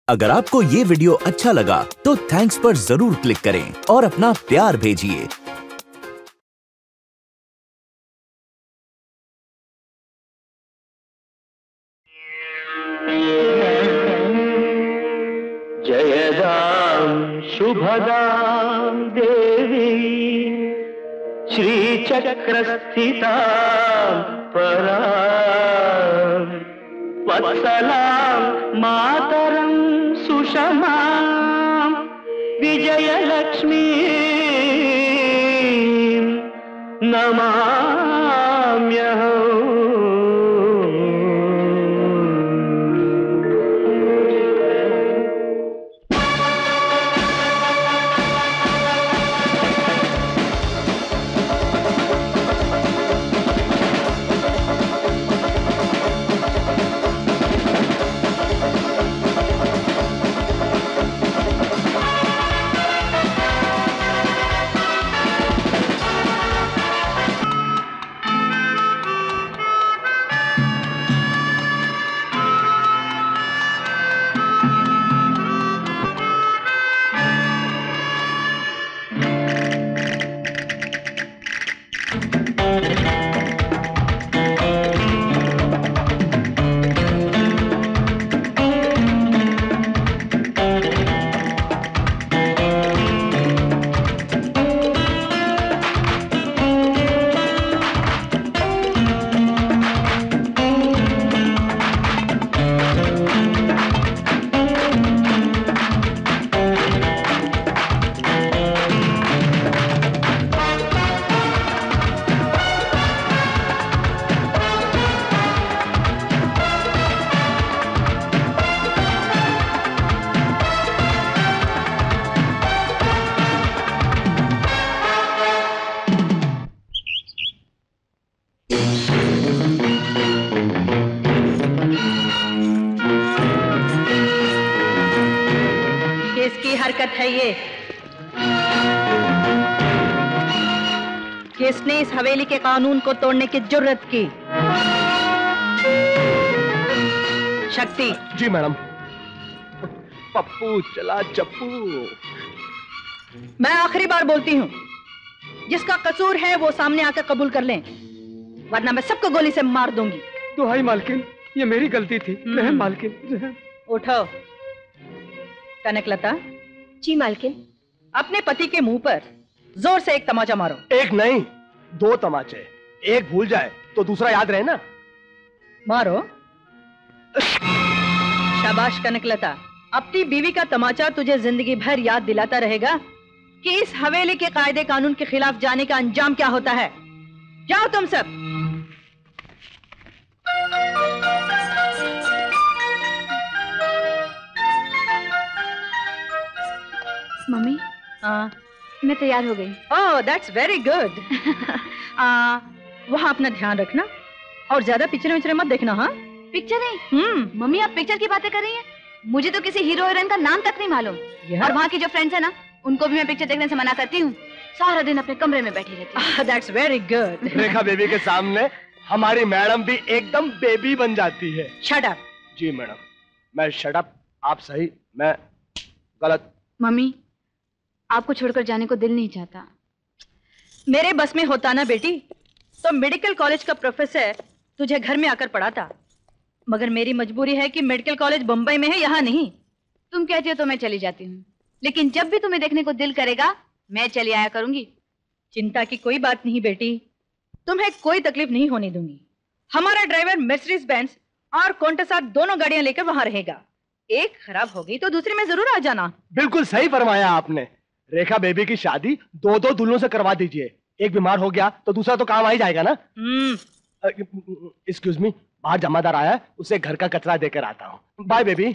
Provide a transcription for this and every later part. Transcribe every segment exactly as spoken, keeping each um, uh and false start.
अगर आपको ये वीडियो अच्छा लगा तो थैंक्स पर जरूर क्लिक करें और अपना प्यार भेजिए। जयदां शुभदां देवी श्रीचक्रस्थितां परां वत्सलां मातरं सुषमां विजयलक्ष्मीं नमाम्यहम्। है ये किसने इस हवेली के कानून को तोड़ने की जुर्रत की? शक्ति। जी मैडम। पप्पू चला चप्पू। मैं आखिरी बार बोलती हूँ, जिसका कसूर है वो सामने आकर कबूल कर लें, वरना मैं सबको गोली से मार दूंगी। दुहाई मालकिन, ये मेरी गलती थी। रहम मालकिन। उठो। कनकलता। जी मालकिन। अपने पति के मुंह पर जोर से एक तमाचा मारो। एक नहीं, दो तमाचे। एक भूल जाए तो दूसरा याद रहे ना। मारो। शाबाश कनकलता, अपनी बीवी का तमाचा तुझे जिंदगी भर याद दिलाता रहेगा कि इस हवेली के कायदे कानून के खिलाफ जाने का अंजाम क्या होता है। जाओ तुम सब। मम्मी। हाँ, मैं तैयार हो गई। Oh, that's very good. वहाँ अपना ध्यान रखना और ज्यादा पिक्चर विक्चर मत देखना। हाँ, पिक्चरें? हम्म। मम्मी आप पिक्चर की बातें कर रही हैं? मुझे तो किसी हीरो हीरोइन का नाम तक नहीं मालूम। और वहाँ की जो फ्रेंड्स है ना, उनको भी मैं पिक्चर देखने से मना करती हूँ। सारा दिन अपने कमरे में बैठी रहती हूँ। That's very good. Rekha baby के सामने हमारी मैडम भी एकदम बेबी बन जाती है। Shut up. जी मैडम। मैं शट अप, आप सही, मैं गलत। मम्मी, आपको छोड़कर जाने को दिल नहीं चाहता। मेरे बस में होता ना बेटी तो मेडिकल कॉलेज का प्रोफेसर तुझे घर में आकर पढ़ाता, मगर मेरी मजबूरी है कि मेडिकल कॉलेज बंबई में है, यहाँ नहीं। तुम कहती हो तो मैं चली जाती हूँ, लेकिन जब भी तुम्हें देखने को दिल करेगा मैं चली आया करूंगी। चिंता की कोई बात नहीं बेटी, तुम्हें कोई तकलीफ नहीं होने दूंगी। हमारा ड्राइवर मर्सिडीज बेंज और कोंटसा दोनों गाड़ियां लेकर वहां रहेगा। एक खराब हो गई तो दूसरे में जरूर आ जाना। बिल्कुल सही फरमाया आपने। रेखा बेबी की शादी दो दो दुल्हों से करवा दीजिए। एक बीमार हो गया तो दूसरा तो काम आ ही जाएगा ना। एक्सक्यूज मी, बाहर जमादार आया है, उसे घर का कचरा देकर आता हूँ। Bye baby.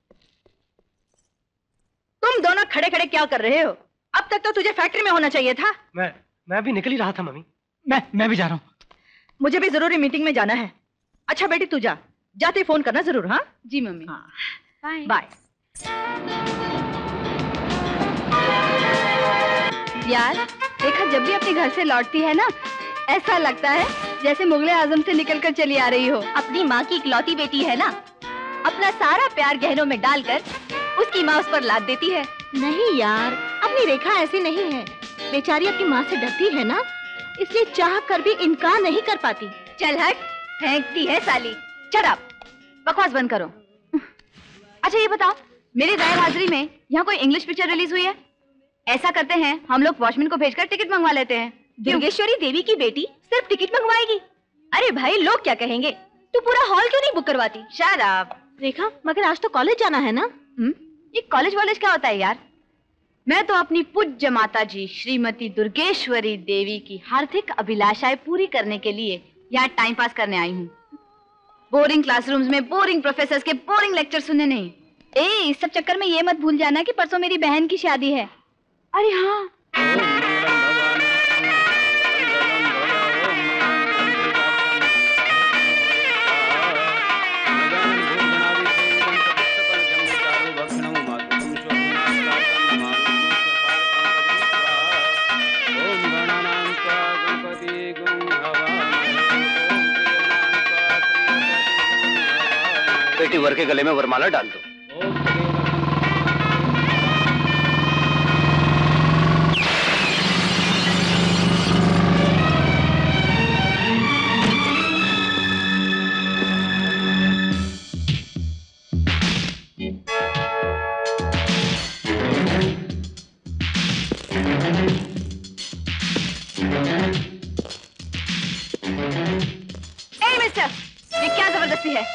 तुम दोनों खड़े खड़े क्या कर रहे हो? अब तक तो तुझे फैक्ट्री में होना चाहिए था। मैं मैं भी निकल ही रहा था मम्मी। मैं मैं भी जा रहा हूँ। मुझे भी जरूरी मीटिंग में जाना है। अच्छा बेटी तू जा, जाते फोन करना जरूर। हाँ जी मम्मी। हाँ बाय बाय। यार देखा, जब भी अपने घर से लौटती है ना, ऐसा लगता है जैसे मुगले आजम से निकलकर चली आ रही हो। अपनी माँ की इकलौती बेटी है ना, अपना सारा प्यार गहनों में डालकर उसकी माँ उस पर लाद देती है। नहीं यार, अपनी रेखा ऐसी नहीं है। बेचारी अपनी माँ से डरती है ना, इसलिए चाह कर भी इनकार नहीं कर पाती। चल हट, फेंकती है साली। शट अप, बकवास बंद करो। अच्छा ये बताओ, मेरी गैर हाजिरी में यहाँ कोई इंग्लिश पिक्चर रिलीज हुई है? ऐसा करते हैं, हम लोग वॉचमैन को भेजकर टिकट मंगवा लेते हैं। दुर्गेश्वरी देवी की बेटी सिर्फ टिकट मंगवाएगी? अरे भाई, लोग क्या कहेंगे? तू पूरा हॉल क्यों नहीं बुक करवाती? Shut up. रेखा, मगर आज तो कॉलेज जाना है ना? हम्म, ये कॉलेज वॉलेज क्या होता है यार? मैं तो अपनी पूज्य माता जी श्रीमती दुर्गेश्वरी देवी की हार्दिक अभिलाषाएं पूरी करने के लिए यहाँ टाइम पास करने आई हूँ। बोरिंग क्लासरूम्स में बोरिंग प्रोफेसर्स के बोरिंग लेक्चर सुनने नहीं। ए, इस सब चक्कर में ये मत भूल जाना कि परसों मेरी बहन की शादी है। अरे हाँ, बेटी वर के गले में वरमाला डाल दो। ए मिस्टर, ये क्या जबरदस्ती है?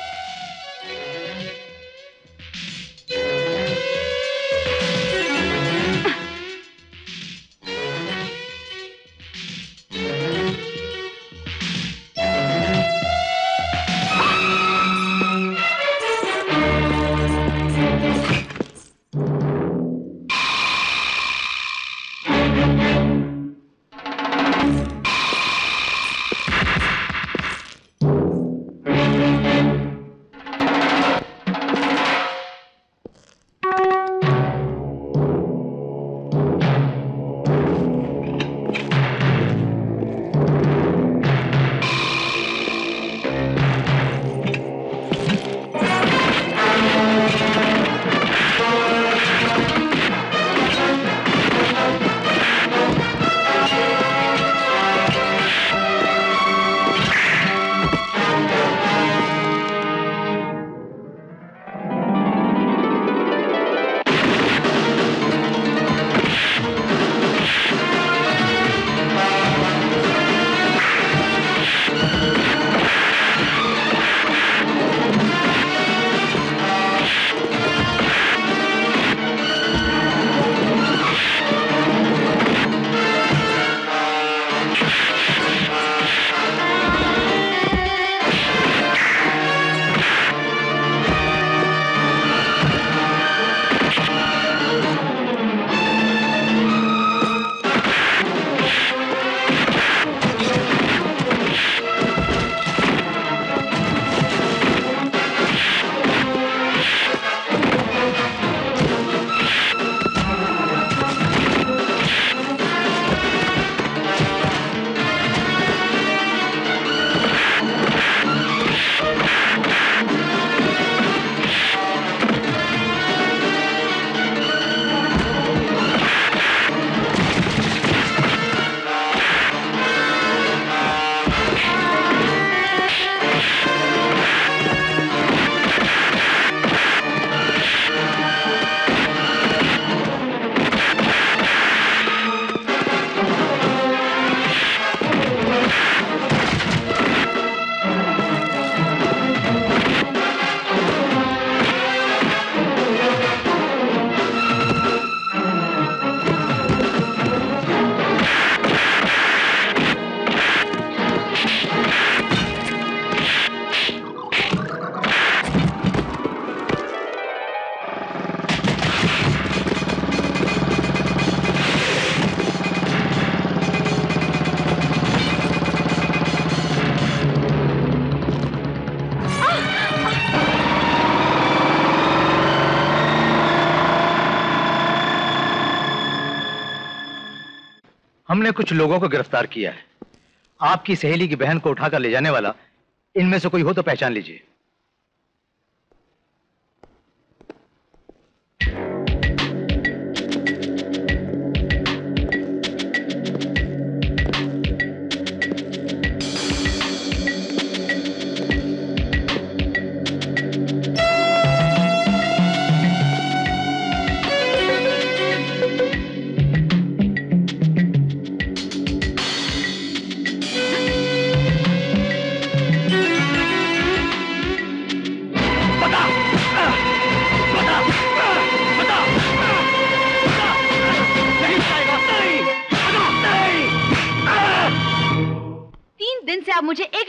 हमने कुछ लोगों को गिरफ्तार किया है। आपकी सहेली की बहन को उठाकर ले जाने वाला इनमें से कोई हो तो पहचान लीजिए।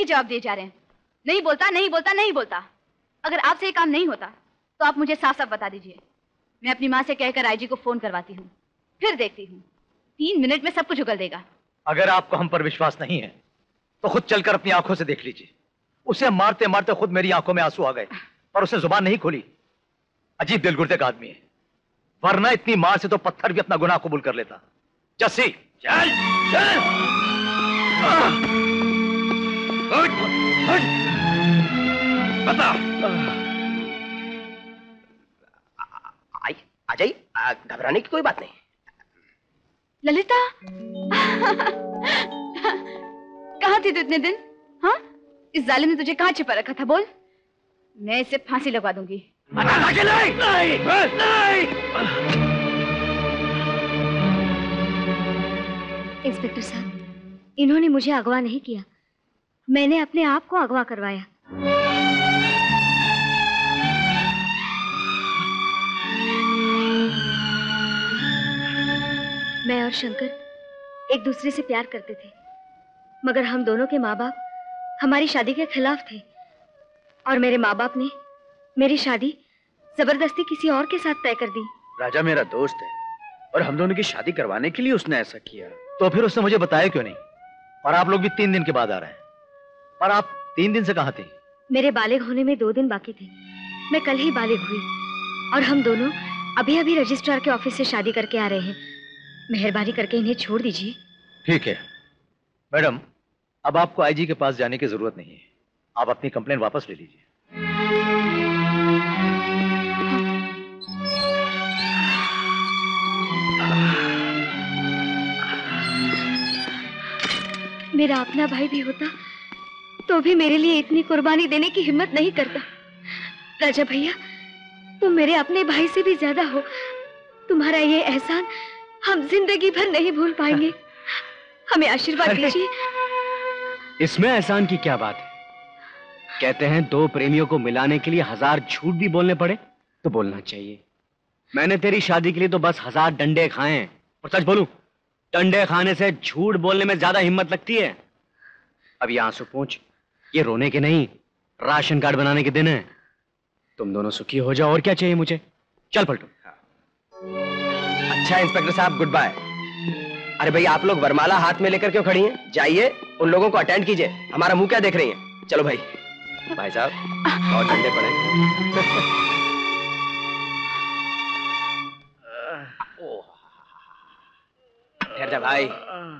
जवाब दिए जा रहे हैं। नहीं बोलता, नहीं बोलता, नहीं बोलता। अगर आपसे ये काम नहीं होता तो आप मुझे साफ साफ बता दीजिए। मैं अपनी माँ से कहकर आईजी को फोन करवाती हूँ, फिर देखती हूँ। तीन मिनट में सब कुछ उगल देगा। अगर आपको हम पर विश्वास नहीं है तो खुद चलकर अपनी आंखों से देख लीजिए। उसे मारते मारते खुद मेरी आंखों में आंसू आ गए, पर उसने जुबान नहीं खोली। अजीब दिलगुर्दे का आदमी है, वरना इतनी मार से तो पत्थर भी अपना गुनाह कबूल कर लेता। जस्सी चल चल। हट, हट। बता। आई आ जाइए, घबराने की कोई बात नहीं। ललिता कहाँ थी तू इतने दिन? हाँ, इस जालिम ने तुझे कहाँ छिपा रखा था? बोल, मैं इसे फांसी लगवा दूंगी। नहीं, नहीं, नहीं। इंस्पेक्टर साहब, इन्होंने मुझे अगवा नहीं किया, मैंने अपने आप को अगवा करवाया। मैं और शंकर एक दूसरे से प्यार करते थे, मगर हम दोनों के माँ बाप हमारी शादी के खिलाफ थे और मेरे माँ बाप ने मेरी शादी जबरदस्ती किसी और के साथ तय कर दी। राजा मेरा दोस्त है और हम दोनों की शादी करवाने के लिए उसने ऐसा किया। तो फिर उसने मुझे बताया क्यों नहीं? और आप लोग भी तीन दिन के बाद आ रहे हैं, पर आप तीन दिन से कहाँ थे? मेरे बालिग होने में दो दिन बाकी थे। मैं कल ही बालिग हुई और हम दोनों अभी अभी रजिस्ट्रार के ऑफिस से शादी करके आ रहे हैं। मेहरबानी करके इन्हें छोड़ दीजिए। ठीक है मैडम, अब आपको आईजी के पास जाने की जरूरत नहीं है। आप अपनी कंप्लेंट वापस ले लीजिए। मेरा अपना भाई भी होता तो भी मेरे लिए इतनी कुर्बानी देने की हिम्मत नहीं करता। राजा भैया, तुम मेरे अपने भाई से भी ज्यादा हो। तुम्हारा ये एहसान हम जिंदगी भर नहीं भूल पाएंगे। हमें आशीर्वाद दीजिए। इसमें एहसान की क्या बात है? कहते हैं दो प्रेमियों को मिलाने के लिए हजार झूठ भी बोलने पड़े तो बोलना चाहिए। मैंने तेरी शादी के लिए तो बस हजार डंडे खाए हैं, और सच बोलूं, डंडे खाने से झूठ बोलने में ज्यादा हिम्मत लगती है। अब ये आंसू पूंछ, ये रोने के नहीं, राशन कार्ड बनाने के दिन है। तुम दोनों सुखी हो जाओ, और क्या चाहिए मुझे। चल पलटू। अच्छा इंस्पेक्टर साहब, गुड बाय। अरे भाई, आप लोग वरमाला हाथ में लेकर क्यों खड़ी हैं? जाइए उन लोगों को अटेंड कीजिए। हमारा मुंह क्या देख रही हैं? चलो भाई। भाई साहब और डंडे पड़े। ठहर जा भाई।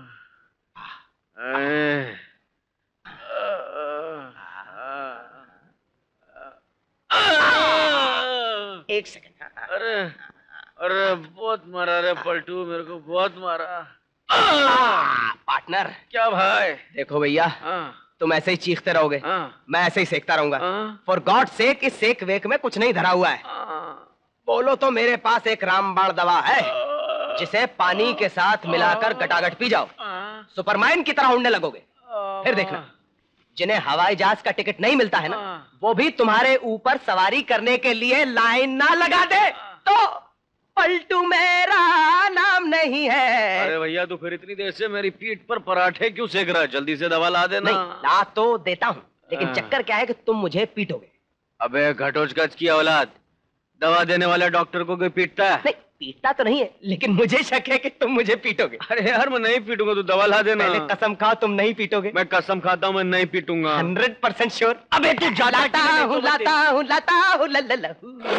एक सेकंड। अरे अरे बहुत मारा रे पलटू, मेरे को बहुत मारा। पार्टनर। क्या भाई? देखो भैया, तुम ऐसे ही चीखते रहोगे, मैं ऐसे ही सेकता रहूंगा। फॉर गॉड सेक, इस सेक वेक में कुछ नहीं धरा हुआ है। बोलो तो मेरे पास एक रामबाण दवा है जिसे पानी के साथ मिलाकर गटागट पी जाओ, सुपरमैन की तरह उड़ने लगोगे। फिर देखना, जिन्हें हवाई जहाज का टिकट नहीं मिलता है ना, वो भी तुम्हारे ऊपर सवारी करने के लिए लाइन ना लगा दे तो पलटू मेरा नाम नहीं है। अरे भैया, तू फिर इतनी देर से मेरी पीठ पर पराठे क्यों सेक रहा है? जल्दी से दवा ला देना। नहीं, ला तो देता हूँ, लेकिन चक्कर क्या है कि तुम मुझे पीटोगे। अबे घटोचकच की औलाद, दवा देने वाला डॉक्टर को कोई पीटता है? नहीं, पीटता तो नहीं है, लेकिन मुझे शक है कि तुम मुझे पीटोगे। अरे यार, मैं नहीं पीटूंगा, तू दवा ला देना। पहले कसम खाओ तुम नहीं पीटोगे। मैं कसम खाता हूँ मैं नहीं पीटूंगा। Hundred percent sure. अबे तू लाता हूँ लाता हूँ लाता हूँ लल्ला।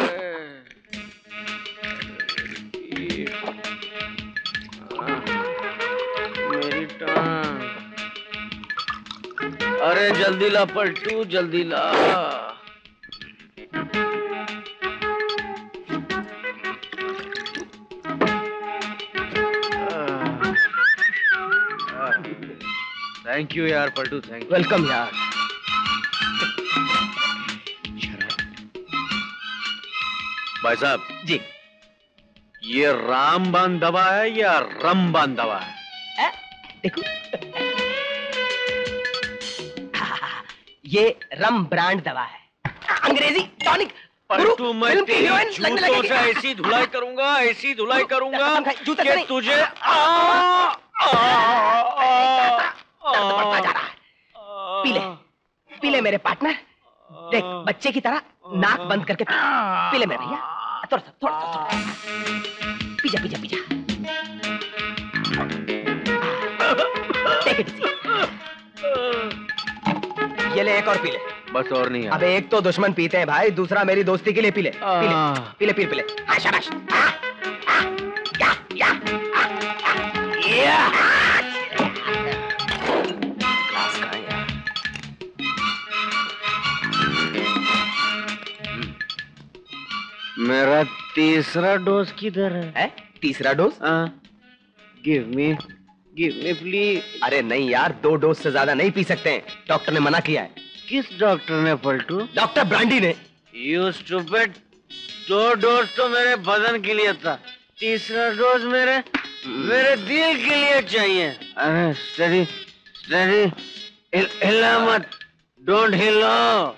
मेरी टांग। अरे जल्दी ला पलटू, जल्दी ला। थैंक यू यार पलटू, थैंक यू। वेलकम यार। भाई साहब जी, ये रामबाण दवा है या रमबाण दवा है? ए? देखो ये रम ब्रांड दवा है, अंग्रेजी टॉनिक। पलटू, मैं तेरी जूतों से ऐसी धुलाई करूंगा, ऐसी धुलाई करूंगा कि तुझे आ, आ, आ, पी ले, पी ले मेरे पार्टनर। देख बच्चे की तरह नाक बंद करके पी, पी ले मेरे भैया। थोड़ा सा थोड़ा सा थोड़ा पी जा पी जा पी जा। Take it easy. ये ले एक और पी ले। बस और नहीं। अबे एक तो दुश्मन पीते हैं भाई, दूसरा मेरी दोस्ती के लिए पी ले। पी ले पी ले पी ले पी ले। हाँ शाबाश। या या या मेरा तीसरा डोज किधर है? है? तीसरा डोज? हाँ। Give me, give me please. अरे नहीं यार, दो डोज से ज्यादा नहीं पी सकते हैं, डॉक्टर ने मना किया है। किस डॉक्टर ने पलटू? डॉक्टर ब्रांडी ने। यू स्टूपिड, दो डोज तो मेरे बदन के लिए था, तीसरा डोज मेरे मेरे दिल के लिए चाहिए। अरे स्टडी स्टडी, हिला मत, डोंट हिलो।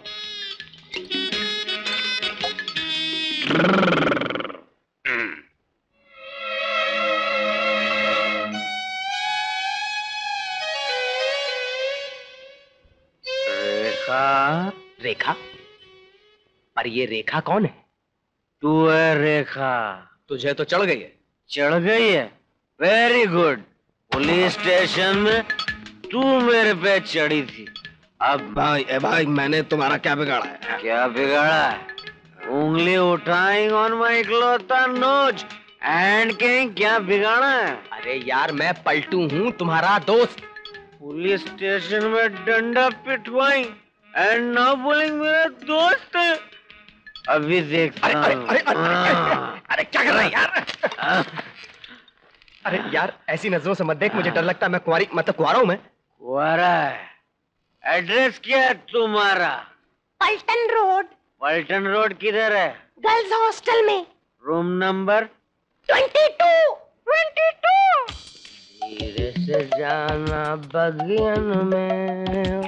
रेखा रेखा? पर ये रेखा कौन है? तू है रेखा। तुझे तो चढ़ गई है। चढ़ गई है? Very good. पुलिस स्टेशन में तू मेरे पे चढ़ी थी। अब भाई ए भाई, मैंने तुम्हारा क्या बिगाड़ा है? क्या बिगाड़ा है? उंगली उठाइंग ऑन माय इकलौता नोज एंड कहीं क्या बिगाड़ा है? अरे यार मैं पलटू हूँ, तुम्हारा दोस्त। पुलिस स्टेशन में डंडा पिटवाई एंड नाउ बोलिंग मेरा दोस्त है। अभी देखता हूँ। अरे, अरे, अरे, अरे, अरे क्या कर रहा है यार? अरे यार ऐसी नजरों से मत देख, मुझे डर लगता है। मैं कुंवारी मतलब कुंवारा हूँ मैं। कुंवारा है? एड्रेस क्या है तुम्हारा? पल्टन रोड। पल्टन रोड किधर है? गर्ल्स हॉस्टल में। Room number? Twenty two. Twenty two. धीरे से जाना बगियन में।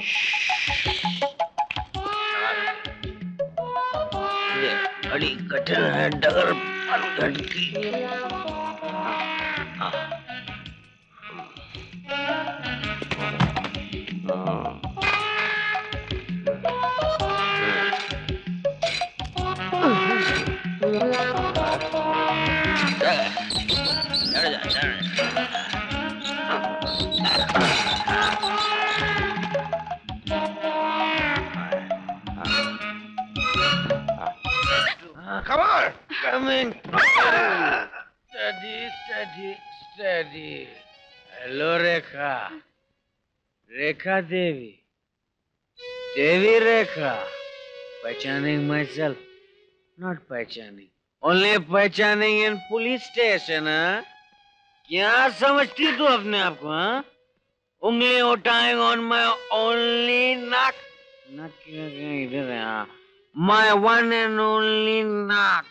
ये बड़ी कठिन है डगर पलटन की। Come on! Coming. Steady, steady, steady. Hello, Rekha. Rekha Devi. Devi Rekha. Pehchaning myself. Not pehchaning. Only pehchaning in police station, huh? क्या समझती तू अपने आप को? हाँ? उंगली उठाएंग ऑन माय ओनली नाक। नाक इधर है। हाँ, माय वन एंड ओनली नाक।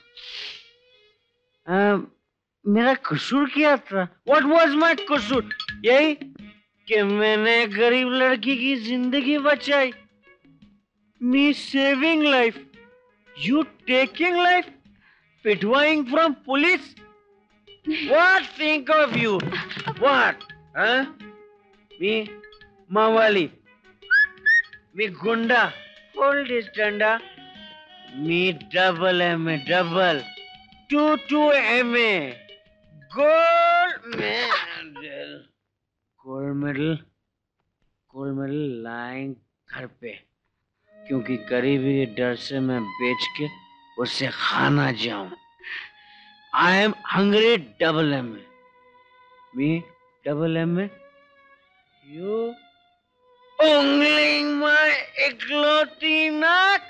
मेरा कसूर क्या था? What was my कसूर? यही कि मैंने गरीब लड़की की जिंदगी बचाई। Me saving life, you taking life, पिटवाइंग from police. What think of you? What? Huh? Me, Mawali. Me Gunda. Hold this danda. Me double M A, double. Two two M A. Gold medal. Gold medal. Gold medal lying घर पे, क्योंकि गरीबी के डर से मैं बेच के उसे खाना जाऊं। I am hungry double M A. Me double M A. You ungling my इकलौती नाक.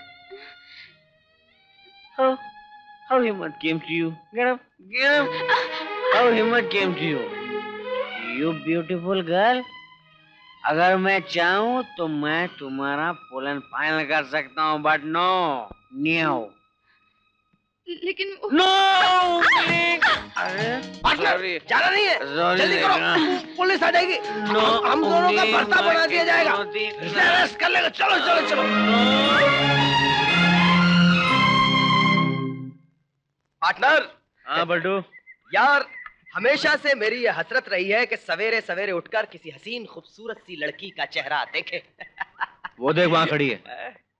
How how Himmat came to you? Get up, get up. How Himmat came to you? You beautiful girl. अगर मैं चाहूँ तो मैं तुम्हारा full and final कर सकता हूँ, बट नो, नो। लेकिन नो! अरे जाना नहीं है, जल्दी करो, पुलिस आ जाएगी। नो, हम दोनों का भर्ता बना दिया जाएगा, अरेस्ट कर लेगा। चलो चलो चलो। पार्टनर। हाँ बल्टू। यार हमेशा से मेरी ये हसरत रही है कि सवेरे सवेरे उठकर किसी हसीन खूबसूरत सी लड़की का चेहरा देखे। वो देख वहां खड़ी है।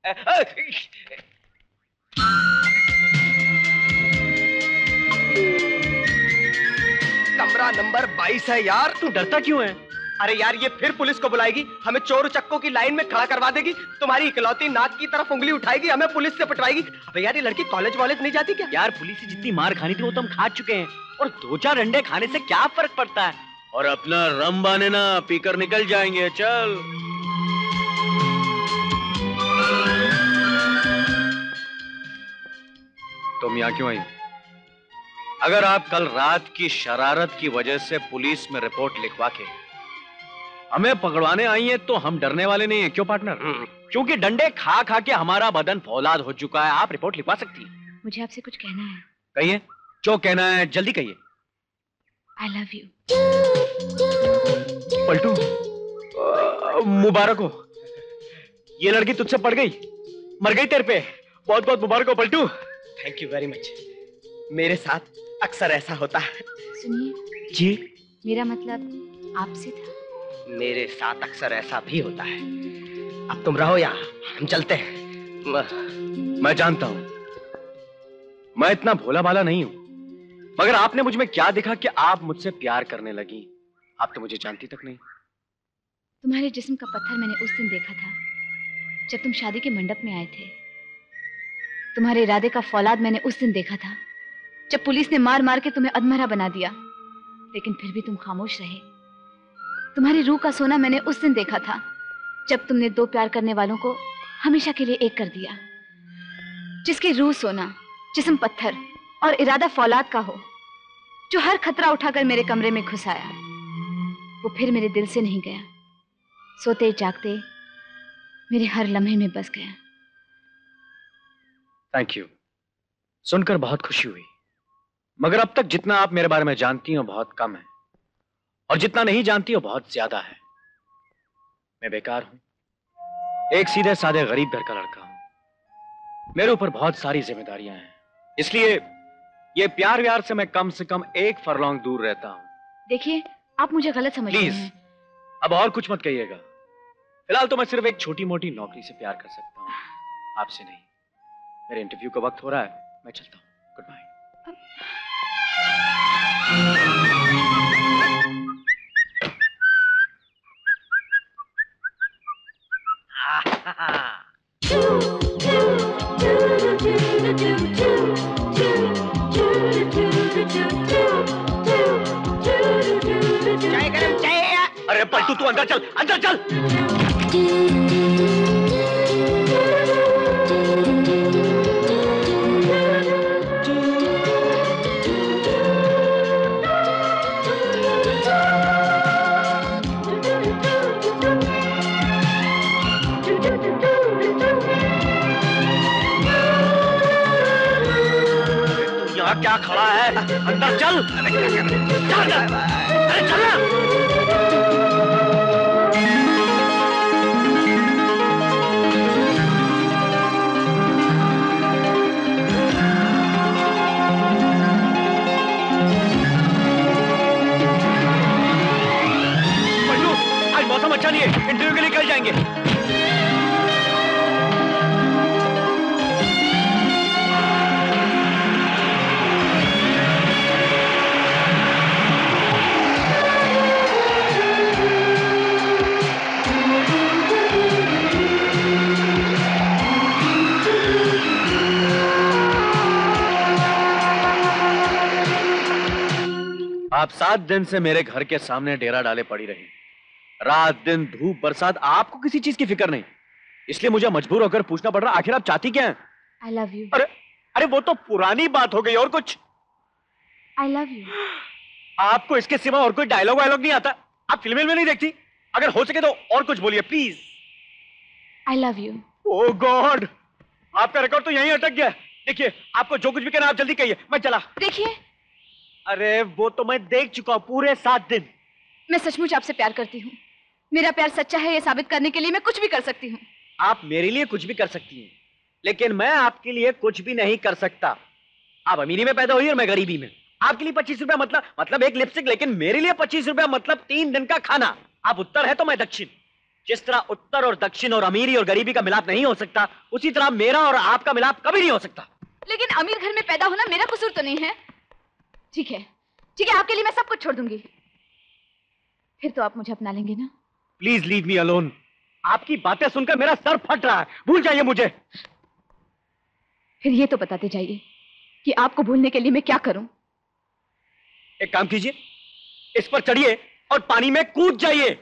कमरा नंबर बाईस है यार। तू डरता क्यों है? अरे यार ये फिर पुलिस को बुलाएगी, हमें चोर चक्कों की लाइन में खड़ा करवा देगी, तुम्हारी इकलौती नाक की तरफ उंगली उठाएगी, हमें पुलिस से पटवाएगी। अबे यार ये लड़की कॉलेज वॉलेज नहीं जाती क्या? यार पुलिस से जितनी मार खानी थी वो तो हम खा चुके हैं, और दो चार अंडे खाने से क्या फर्क पड़ता है। और अपना रम बाने ना पीकर निकल जाएंगे। चल तुम यहाँ क्यों आई? अगर आप कल रात की शरारत की वजह से पुलिस में रिपोर्ट लिखवा के हमें पकड़वाने आई हैं तो हम डरने वाले नहीं हैं। क्यों पार्टनर? क्योंकि डंडे खा खा के हमारा बदन फौलाद हो चुका है। आप रिपोर्ट लिखवा सकती हैं। मुझे आपसे कुछ कहना है। कहिए, जो कहना है जल्दी कहिए। I love you. पलटू, मुबारक हो, ये लड़की तुझसे पड़ गई, मर गई तेरे पे। बहुत बहुत मुबारक हो Paltu. Thank you very much. मेरे साथ अक्सर ऐसा होता है। सुनिए जी, मेरा मतलब आपसे था। मेरे साथ अक्सर ऐसा भी होता है। अब तुम रहो या हम चलते हैं। मैं जानता हूं मैं इतना भोला भाला नहीं हूं, मगर आपने मुझ में क्या देखा कि आप मुझसे प्यार करने लगी? आप तो मुझे जानती तक नहीं। तुम्हारे जिस्म का पत्थर मैंने उस दिन देखा था जब तुम शादी के मंडप में आए थे। तुम्हारे इरादे का फौलाद मैंने उस दिन देखा था जब पुलिस ने मार मार के तुम्हें अधमरा बना दिया, लेकिन फिर भी तुम खामोश रहे। तुम्हारी रूह का सोना मैंने उस दिन देखा था जब तुमने दो प्यार करने वालों को हमेशा के लिए एक कर दिया। जिसकी रूह सोना, जिस्म पत्थर और इरादा फौलाद का हो, जो हर खतरा उठाकर मेरे कमरे में घुस आया, वो फिर मेरे दिल से नहीं गया, सोते जागते मेरे हर लम्हे में बस गया। थैंक यू, सुनकर बहुत खुशी हुई, मगर अब तक जितना आप मेरे बारे में जानती हो बहुत कम है, और जितना नहीं जानती हो बहुत ज्यादा है। मैं बेकार हूं, एक सीधे साधे गरीब घर का लड़का हूं। मेरे ऊपर बहुत सारी जिम्मेदारियां हैं, इसलिए ये प्यार व्यार से मैं कम से कम एक फरलॉन्ग दूर रहता हूं। देखिए, आप मुझे गलत समझ रहे हैं। प्लीज अब और कुछ मत कहिएगा। फिलहाल तो मैं सिर्फ एक छोटी मोटी नौकरी से प्यार कर सकता हूं, आपसे नहीं। मेरे इंटरव्यू का वक्त हो रहा है, मैं चलता हूं। Good bye. चाय गरम चाय। अरे पलटू तू अंदर चल, अंदर चल। क्या खड़ा है? अंदर चल। चल, अरे चल। पल्लू, आज मौसम अच्छा नहीं है, इंटरव्यू के लिए कल जाएंगे। आप सात दिन से मेरे घर के सामने डेरा डाले पड़ी रही, रात दिन धूप बरसात, आपको किसी चीज की फिक्र नहीं, इसलिए मुझे मजबूर होकर पूछना पड़ रहा, आखिर आप चाहती क्या हैं? I love you. अरे अरे वो तो पुरानी बात हो गई, और कुछ? I love you. आपको इसके सिवा और कोई डायलॉग वायलॉग नहीं आता? आप फिल्में में नहीं देखती? अगर हो सके तो और कुछ बोलिए please. I love you. Oh God, आपका रिकॉर्ड तो यहीं अटक गया। देखिए, आपको जो कुछ भी कहना आप जल्दी कहिए, मैं चला। देखिए, अरे वो तो मैं देख चुका हूं पूरे सात दिन। मैं सचमुच आपसे प्यार करती हूँ। मेरा प्यार सच्चा है ये साबित करने के लिए मैं कुछ भी कर सकती हूँ। आप मेरे लिए कुछ भी कर सकती हैं, लेकिन मैं आपके लिए कुछ भी नहीं कर सकता। आप अमीरी में पैदा हुई और मैं गरीबी में। आपके लिए पच्चीस रुपया मतलब मतलब एक लिपस्टिक, लेकिन मेरे लिए पच्चीस रुपया मतलब तीन दिन का खाना। आप उत्तर है तो मैं दक्षिण। जिस तरह उत्तर और दक्षिण और अमीरी और गरीबी का मिलाप नहीं हो सकता, उसी तरह मेरा और आपका मिलाप कभी नहीं हो सकता। लेकिन अमीर घर में पैदा होना मेरा कसूर तो नहीं है। ठीक है, ठीक है, आपके लिए मैं सब कुछ छोड़ दूंगी। फिर तो आप मुझे अपना लेंगे ना? Please leave me alone. आपकी बातें सुनकर मेरा सर फट रहा है। भूल जाइए मुझे। फिर ये तो बताते जाइए कि आपको भूलने के लिए मैं क्या करूं। एक काम कीजिए, इस पर चढ़िए और पानी में कूद जाइए।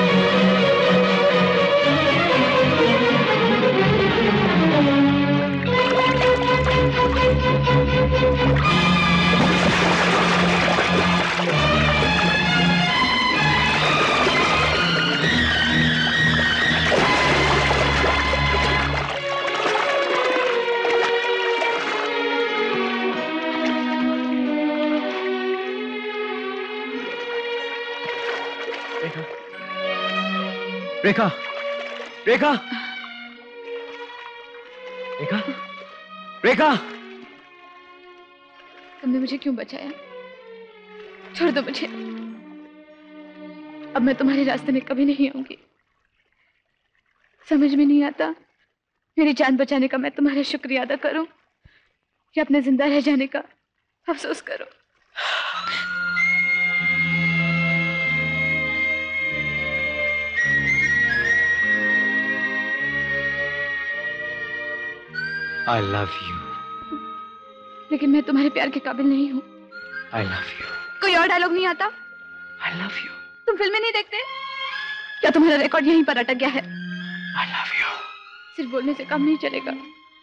रेखा, रेखा, रेखा, रेखा, तुमने मुझे क्यों बचाया? छोड़ दो मुझे। अब मैं तुम्हारे रास्ते में कभी नहीं आऊंगी। समझ में नहीं आता मेरी जान बचाने का मैं तुम्हारा शुक्रिया अदा करूं या अपने जिंदा रह जाने का अफसोस करो। I love you. लेकिन मैं तुम्हारे प्यार के काबिल नहीं हूँ। I love you. कोई और डायलॉग नहीं आता? I love you. तुम फिल्में नहीं देखते? क्या तुम्हारा रिकॉर्ड यहीं पर अटक गया है? I love you. सिर्फ बोलने से काम नहीं चलेगा।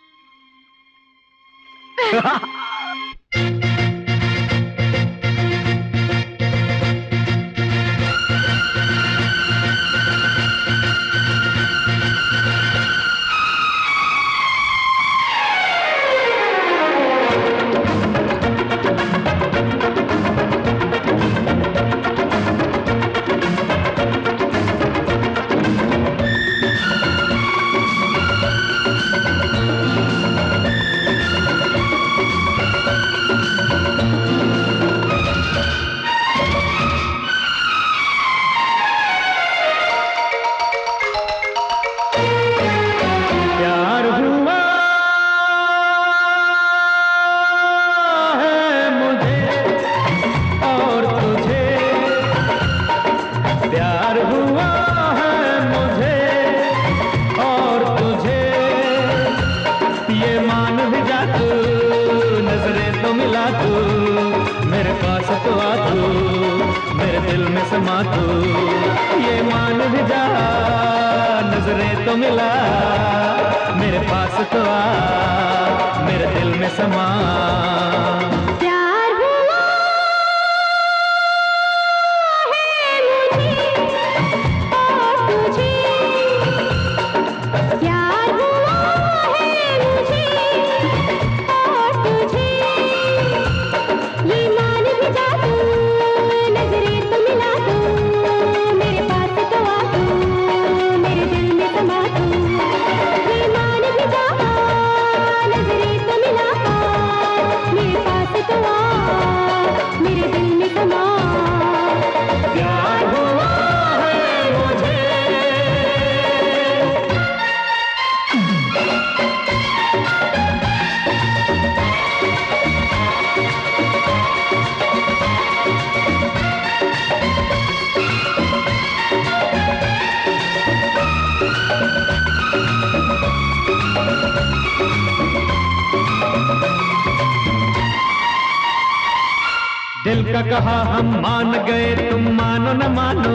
दिल का कहा हम मान गए, तुम मानो न मानो।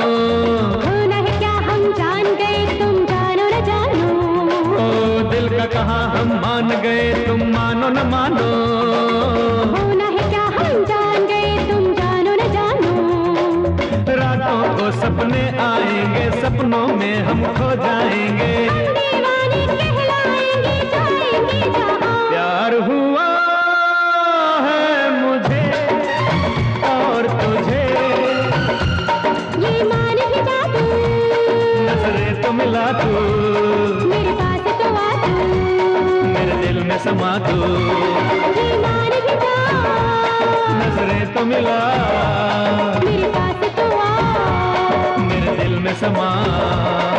होना है क्या हम जान गए, तुम जानो न जानो। ओ दिल का कहा हम मान गए, तुम मानो न मानो। होना है क्या हम जान गए, तुम जानो न जानो। रातों को सपने आएंगे, सपनों में हम खो जाएंगे। हम दीवाने कहलाएंगे, जाएंगे जहां। प्यार हुआ है मुझे और तुझे, ये मान भी जा तू। नजरें तो मिला तू, मेरे पास तो आ तू। मेरे दिल में समा तू। ये मान भी जा, नजरें तो मिला, मेरे पास तो आ। मेरे दिल में समा।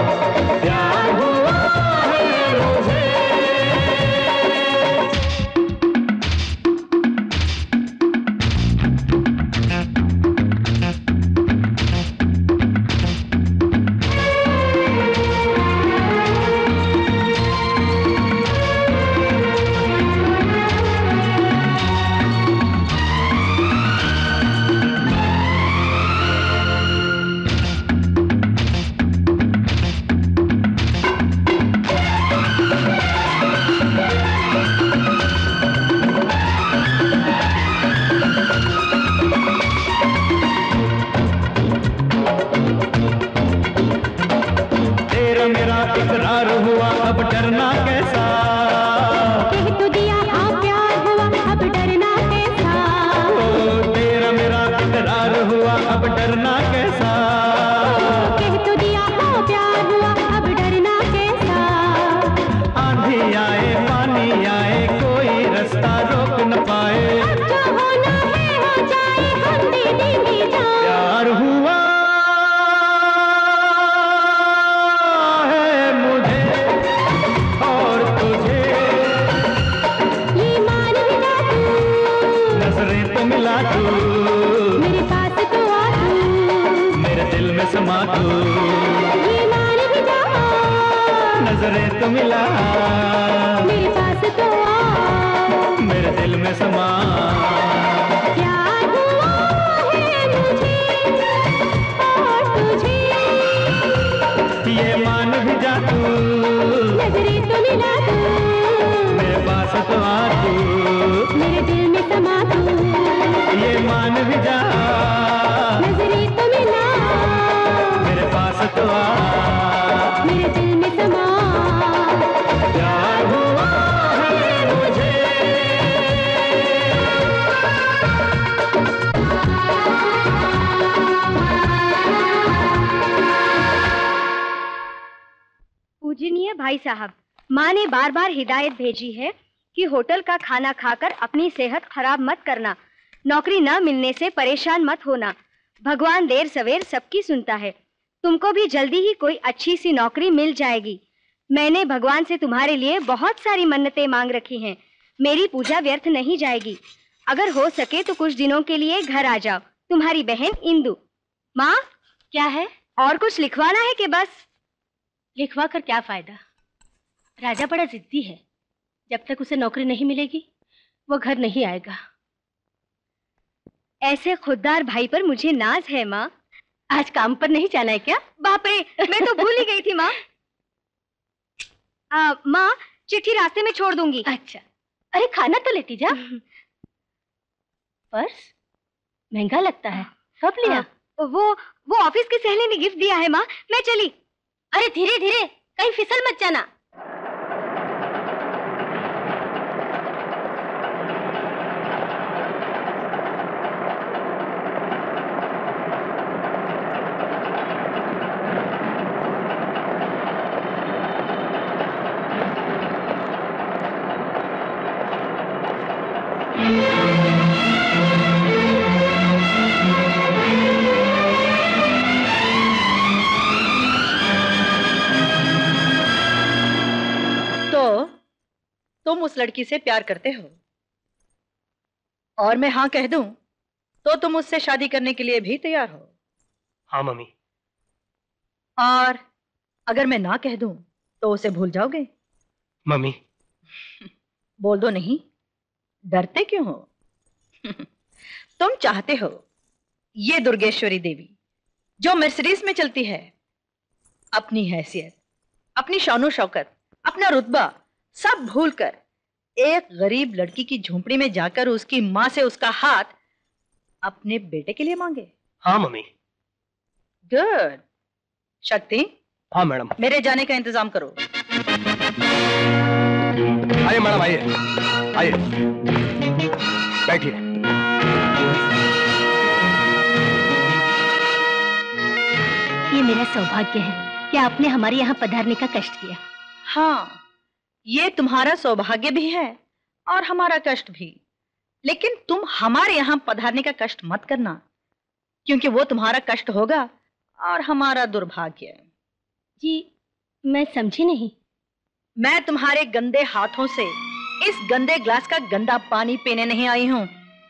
तू, मेरे पास तो आ तू, मेरे दिल में समा तू, ये मान भी जा, नजरें तो मिला, मेरे पास तो आ, मेरे दिल में समा। प्यार हुआ है मुझे और तुझे, ये मान भी जा तू, नजरें तो मिला तू, मेरे पास तो आ तू, मेरे दिल में समा तू, ये मान भी जा, नजरें तो मिला, मेरे पास तो आ, मेरे दिल में समा। प्यार हुआ है मुझे। पूजनीय भाई साहब, माँ ने बार बार हिदायत भेजी है कि होटल का खाना खाकर अपनी सेहत खराब मत करना, नौकरी न मिलने से परेशान मत होना। भगवान देर सवेर सबकी सुनता है, तुमको भी जल्दी ही कोई अच्छी सी नौकरी मिल जाएगी। मैंने भगवान से तुम्हारे लिए बहुत सारी मन्नतें मांग रखी हैं, मेरी पूजा व्यर्थ नहीं जाएगी। अगर हो सके तो कुछ दिनों के लिए घर आ जाओ। तुम्हारी बहन इंदु। माँ, क्या है? और कुछ लिखवाना है कि बस? लिखवा कर क्या फायदा? राजा बड़ा जिद्दी है, जब तक उसे नौकरी नहीं मिलेगी वो घर नहीं आएगा। ऐसे खुददार भाई पर मुझे नाज है माँ। आज काम पर नहीं जाना है क्या? बाप रे, मैं तो भूल ही गई थी माँ। आ, माँ, चिट्ठी रास्ते में छोड़ दूंगी। अच्छा, अरे खाना तो लेती जा। पर्स महंगा लगता है, कब लिया? आ, वो वो ऑफिस की सहेली ने गिफ्ट दिया है माँ, मैं चली। अरे धीरे धीरे, कहीं फिसल मत जाना। तुम उस लड़की से प्यार करते हो और मैं हाँ कह दूं तो तुम उससे शादी करने के लिए भी तैयार हो? हाँ मम्मी। और अगर मैं ना कह दूं तो उसे भूल जाओगे? मम्मी। बोल दो नहीं, डरते क्यों हो? तुम चाहते हो ये दुर्गेश्वरी देवी जो मर्सिडीज में चलती है अपनी हैसियत, अपनी शानो शौकत, अपना रुतबा सब भूलकर एक गरीब लड़की की झोंपड़ी में जाकर उसकी मां से उसका हाथ अपने बेटे के लिए मांगे? हाँ मम्मी। गुड। शक्ति। हाँ मैडम। मेरे जाने का इंतजाम करो। आइए मैडम, आइए आइए, बैठिए। ये मेरा सौभाग्य है कि आपने हमारे यहाँ पधारने का कष्ट किया। हाँ, ये तुम्हारा सौभाग्य भी है और हमारा कष्ट भी, लेकिन तुम हमारे यहाँ पधारने का कष्ट मत करना, क्योंकि वो तुम्हारा कष्ट होगा और हमारा दुर्भाग्य। जी मैं समझी नहीं। मैं तुम्हारे गंदे हाथों से इस गंदे ग्लास का गंदा पानी पीने नहीं आई हूँ।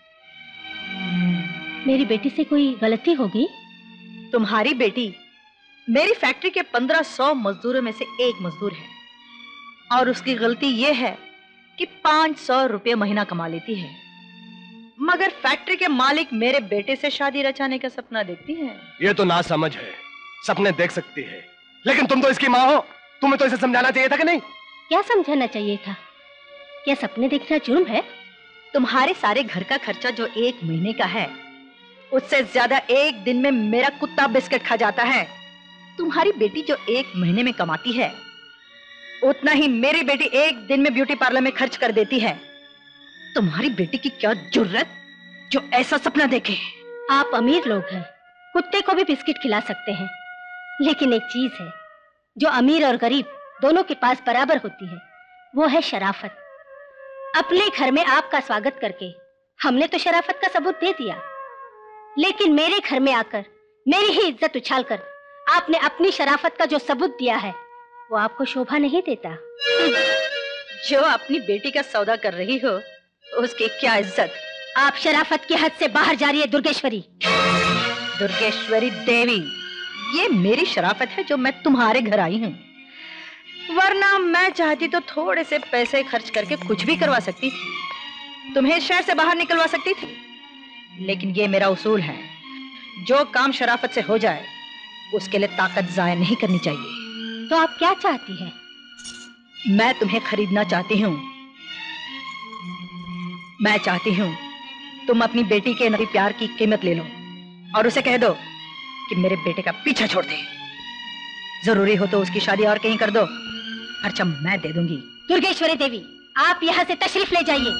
मेरी बेटी से कोई गलती होगी? तुम्हारी बेटी मेरी फैक्ट्री के पंद्रह सौ मजदूरों में से एक मजदूर है और उसकी गलती यह है कि पांच सौ रुपये महीना कमा लेती है, मगर फैक्ट्री के मालिक मेरे बेटे से शादी रचाने का सपना देखती है। ये तो ना समझ है, सपने देख सकती है, लेकिन तुम तो इसकी माँ हो, तुम्हें तो इसे समझाना चाहिए था कि नहीं? क्या समझाना चाहिए था? क्या सपने देखना जुर्म है? तुम्हारे सारे घर का खर्चा जो एक महीने का है उससे ज्यादा एक दिन में मेरा कुत्ता बिस्किट खा जाता है। तुम्हारी बेटी जो एक महीने में कमाती है उतना ही मेरी बेटी एक दिन में ब्यूटी पार्लर में खर्च कर देती है। तुम्हारी बेटी की क्या जुर्रत जो ऐसा सपना देखे। आप अमीर लोग हैं, कुत्ते को भी बिस्किट खिला सकते हैं, लेकिन एक चीज है जो अमीर और गरीब दोनों के पास बराबर होती है, वो है शराफत। अपने घर में आपका स्वागत करके हमने तो शराफत का सबूत दे दिया, लेकिन मेरे घर में आकर मेरी ही इज्जत उछालकर आपने अपनी शराफत का जो सबूत दिया है वो आपको शोभा नहीं देता। जो अपनी बेटी का सौदा कर रही हो उसकी क्या इज्जत आप शराफत की हद से बाहर जा रही है दुर्गेश्वरी। दुर्गेश्वरी देवी, ये मेरी शराफत है जो मैं तुम्हारे घर आई हूँ, वरना मैं चाहती तो थोड़े से पैसे खर्च करके कुछ भी करवा सकती थी, तुम्हें शहर से बाहर निकलवा सकती थी। लेकिन ये मेरा उसूल है, जो काम शराफत से हो जाए उसके लिए ताकत जाया नहीं करनी चाहिए। तो आप क्या चाहती हैं? मैं तुम्हें खरीदना चाहती हूँ। मैं चाहती हूँ तुम अपनी बेटी के नवी प्यार की कीमत ले लो और उसे कह दो कि मेरे बेटे का पीछा छोड़ दे। जरूरी हो तो उसकी शादी और कहीं कर दो, खर्चा मैं दे दूंगी। दुर्गेश्वरी देवी, आप यहाँ से तशरीफ ले जाइए।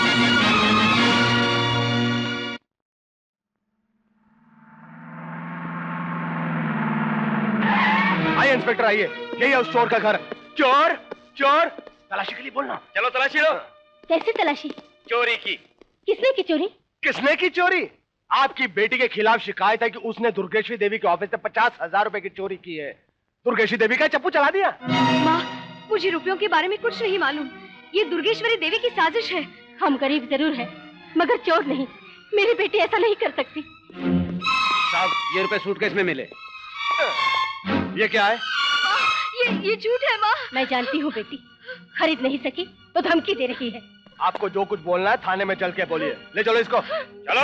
आइए इंस्पेक्टर, आइए, यही है उस चोर का घर। चोर चोर तलाशी के लिए बोलना। चलो तलाशी लो। कैसी तलाशी? चोरी की। किसने की चोरी? किसने की चोरी? आपकी बेटी के खिलाफ शिकायत है कि उसने दुर्गेश्वरी देवी के ऑफिस से पचास हजार रुपए की चोरी की है। दुर्गेश्वरी देवी का चप्पू चला दिया। माँ, मुझे रुपयों के बारे में कुछ नहीं मालूम। ये दुर्गेश्वरी देवी की साजिश है। हम गरीब जरूर हैं, मगर चोर नहीं। मेरी बेटी ऐसा नहीं कर सकती। साहब, ये रुपए सूटकेस में मिले। ये क्या है? माँ, ये ये झूठ है माँ। मैं जानती हूँ बेटी, खरीद नहीं सकी तो धमकी दे रही है। आपको जो कुछ बोलना है थाने में चल के बोलिए। ले चलो इसको। चलो।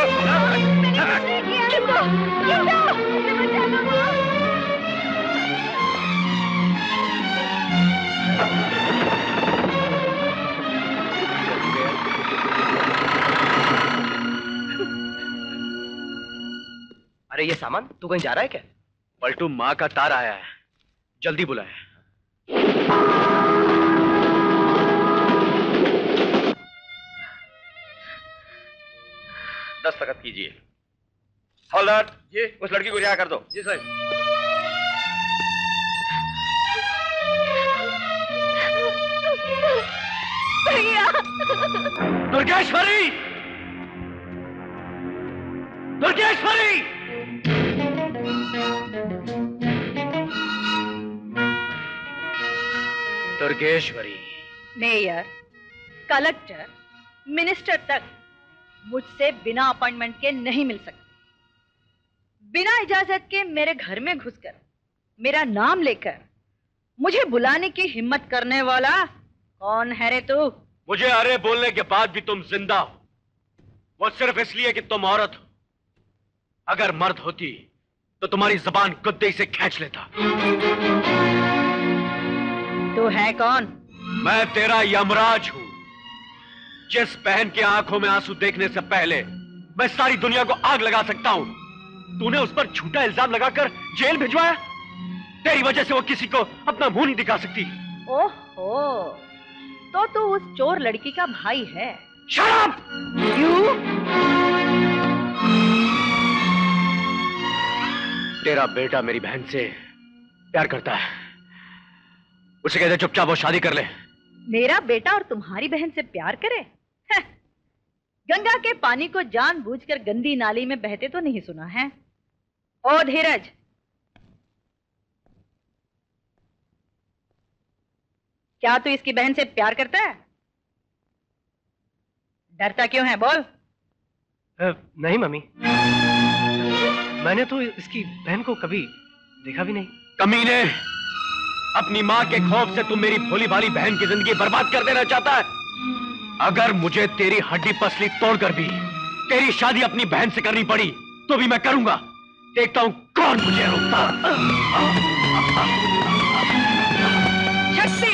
अरे ये सामान तू कहीं जा रहा है क्या? पलटू, माँ का तार आया है, जल्दी बुलाए। दस्तखत कीजिए। हवलदार जी, उस लड़की को रिहा कर दो। जी साहब। भैया। Durgeshwari, Durgeshwari. Durgeshwari. Mayor, collector, minister तक मुझसे बिना अपॉइंटमेंट के नहीं मिल सकते। बिना इजाजत के मेरे घर में घुसकर मेरा नाम लेकर मुझे बुलाने की हिम्मत करने वाला कौन है रे तू? मुझे अरे बोलने के बाद भी तुम जिंदा हो, वो सिर्फ इसलिए कि तुम औरत हो। अगर मर्द होती तो तुम्हारी जबान कुत्ते से खींच लेता। तू है कौन? मैं तेरा यमराज हूं, जिस बहन की आंखों में आंसू देखने से पहले मैं सारी दुनिया को आग लगा सकता हूं। तूने उस पर झूठा इल्जाम लगाकर जेल भिजवाया। तेरी वजह से वो किसी को अपना मुंह नहीं दिखा सकती। ओहो, तो तू उस चोर लड़की का भाई है। शराब! क्यों? तेरा बेटा मेरी बहन से प्यार करता है, उसे कहते चुपचाप वो शादी कर ले। मेरा बेटा और तुम्हारी बहन से प्यार करे? गंगा के पानी को जानबूझकर गंदी नाली में बहते तो नहीं सुना है। ओ धीरज, क्या तू इसकी बहन से प्यार करता है? डरता क्यों है, बोल। आ, नहीं मम्मी, मैंने तो इसकी बहन को कभी देखा भी नहीं। कमीने, अपनी माँ के खौफ से तुम मेरी भोली भाली बहन की जिंदगी बर्बाद कर देना चाहता है। अगर मुझे तेरी हड्डी पसली तोड़कर भी तेरी शादी अपनी बहन से करनी पड़ी तो भी मैं करूंगा। देखता हूं कौन मुझे रोकता। शक्ति!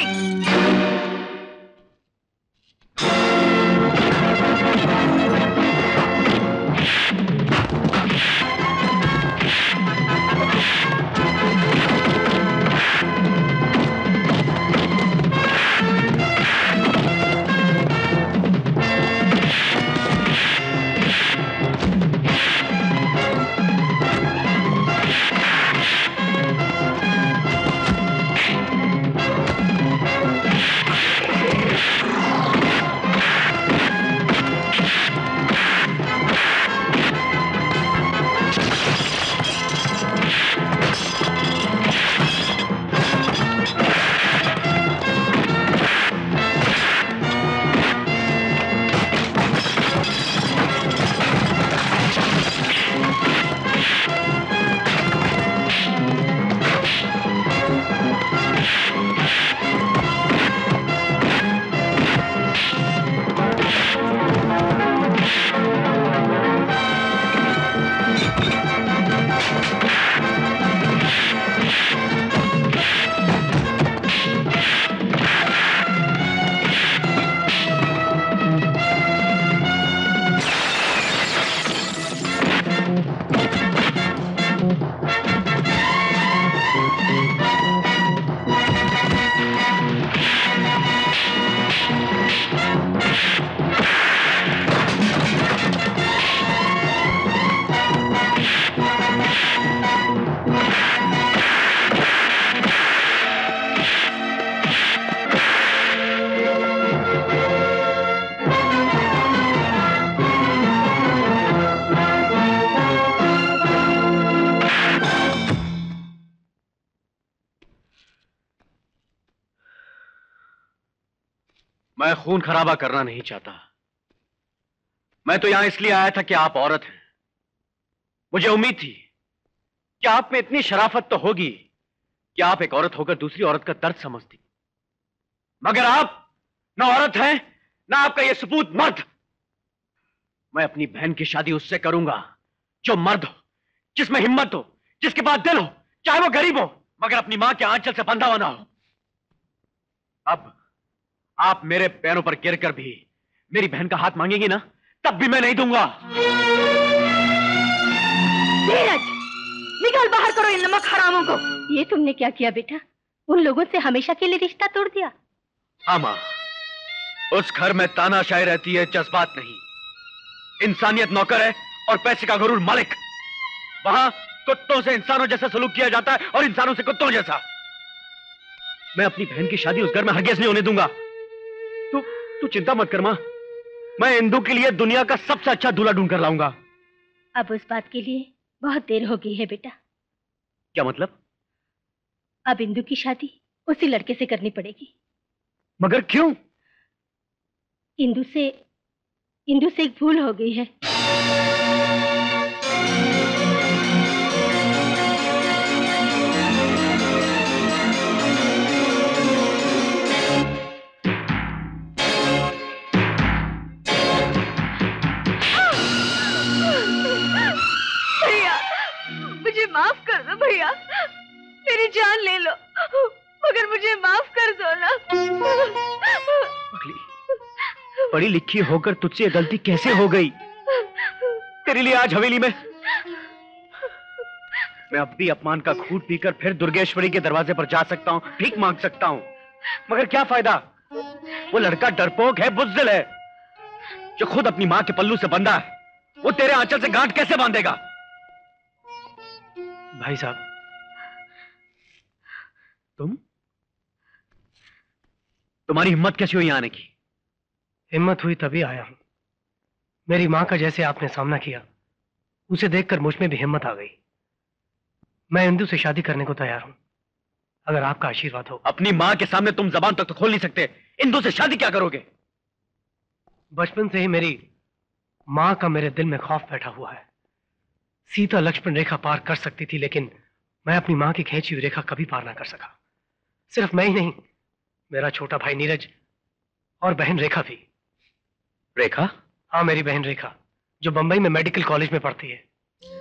मैं खून खराबा करना नहीं चाहता। मैं तो यहां इसलिए आया था कि आप औरत हैं। मुझे उम्मीद थी कि आप में इतनी शराफत तो होगी कि आप एक औरत होकर दूसरी औरत का दर्द समझती, मगर आप ना औरत हैं ना आपका यह सपूत मर्द। मैं अपनी बहन की शादी उससे करूंगा जो मर्द हो, जिसमें हिम्मत हो, जिसके पास दिल हो, चाहे वो गरीब हो, मगर अपनी मां के आंचल से बंधा हुआ ना हो। अब आप मेरे पैरों पर गिरकर भी मेरी बहन का हाथ मांगेंगी ना, तब भी मैं नहीं दूंगा। धीरज, निकाल बाहर करो इन नमक हरामों को। ये तुमने क्या किया बेटा? उन लोगों से हमेशा के लिए रिश्ता तोड़ दिया। हाँ मां, उस घर में तानाशाही रहती है, जज्बात नहीं। इंसानियत नौकर है और पैसे का गरूर मालिक। वहां कुत्तों से इंसानों जैसा सलूक किया जाता है और इंसानों से कुत्तों जैसा। मैं अपनी बहन की शादी उस घर में हरगिज़ नहीं होने दूंगा। तू तू चिंता मत कर मां, मैं इंदु के लिए दुनिया का सबसे अच्छा दूल्हा ढूंढ कर लाऊंगा। अब उस बात के लिए बहुत देर हो गई है बेटा। क्या मतलब? अब इंदु की शादी उसी लड़के से करनी पड़ेगी। मगर क्यों? इंदु से इंदु से एक भूल हो गई है। भैया, मुझे माफ कर दो भैया, मेरी जान ले लो, मगर मुझे माफ कर दो ना। पढ़ी लिखी होकर तुझसे ये गलती कैसे हो गई? तेरे लिए आज हवेली में मैं अब भी अपमान का घूंट पीकर फिर दुर्गेश्वरी के दरवाजे पर जा सकता हूं, भीख मांग सकता हूं, मगर क्या फायदा? वो लड़का डरपोक है, बुज़दिल है, जो खुद अपनी मां के पल्लू से बंधा है। वो तेरे आंचल से गांठ कैसे बांधेगा? भाई साहब, तुम तुम्हारी हिम्मत कैसी हुई आने की? हिम्मत हुई तभी आया हूं। मेरी मां का जैसे आपने सामना किया, उसे देखकर मुझ में भी हिम्मत आ गई। मैं इंदु से शादी करने को तैयार हूं, अगर आपका आशीर्वाद हो। अपनी मां के सामने तुम जबान तक तो खोल नहीं सकते। इंदु से शादी क्या करोगे? बचपन से ही मेरी मां का मेरे दिल में खौफ बैठा हुआ है। सीता लक्ष्मण रेखा पार कर सकती थी, लेकिन मैं अपनी मां की खींची हुई रेखा कभी पार ना कर सका। सिर्फ मैं ही नहीं, मेरा छोटा भाई नीरज और बहन रेखा भी। रेखा? हाँ, मेरी बहन रेखा, जो बंबई में मेडिकल कॉलेज में पढ़ती है।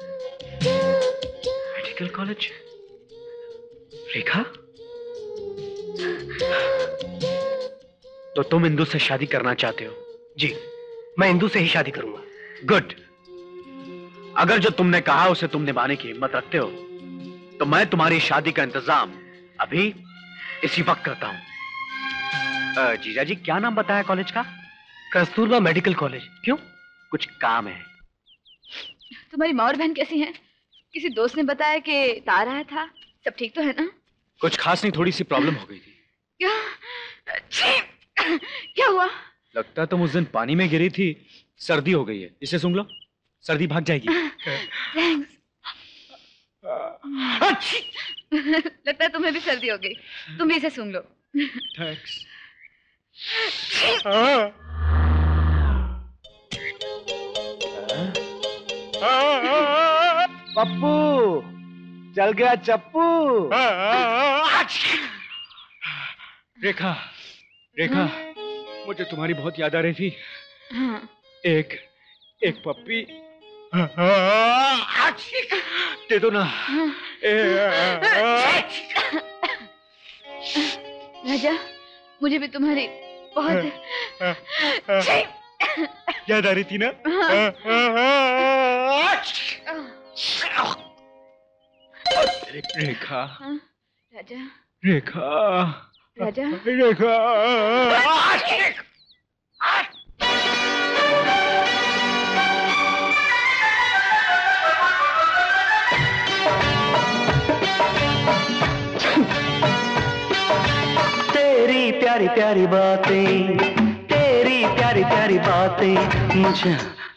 Medical college? रेखा? तो तुम इंदु से शादी करना चाहते हो? जी, मैं इंदु से ही शादी करूंगा। गुड। अगर जो तुमने कहा उसे तुम निभाने की हिम्मत रखते हो, तो मैं तुम्हारी शादी का इंतजाम अभी इसी वक्त करता हूं। जीजा जी, क्या नाम बताया कॉलेज का? Kasturba medical college. क्यों? कुछ काम है? तुम्हारी माँ और बहन कैसी हैं? किसी दोस्त ने बताया कि तार आया था, सब ठीक तो है ना? कुछ खास नहीं, थोड़ी सी प्रॉब्लम हो गई थी। क्या? क्या हुआ? लगता तुम उस दिन पानी में गिरी थी, सर्दी हो गई है। इसे सूंघ लो, सर्दी भाग जाएगी। थैंक्स। लगता है तुम्हें भी सर्दी हो गई, तुम भी इसे सूंघ लो। थैंक्स। पप्पू चल गया चप्पू। रेखा, रेखा, मुझे तुम्हारी बहुत याद आ रही थी। हाँ। एक एक पप्पी दे दो ना। राजा, मुझे भी तुम्हारी बहुत याद आ रही थी ना? रेखा, राजा, रेखा, राजा, रेखा। तेरी प्यारी प्यारी बातें, तेरी प्यारी प्यारी बातें मुझे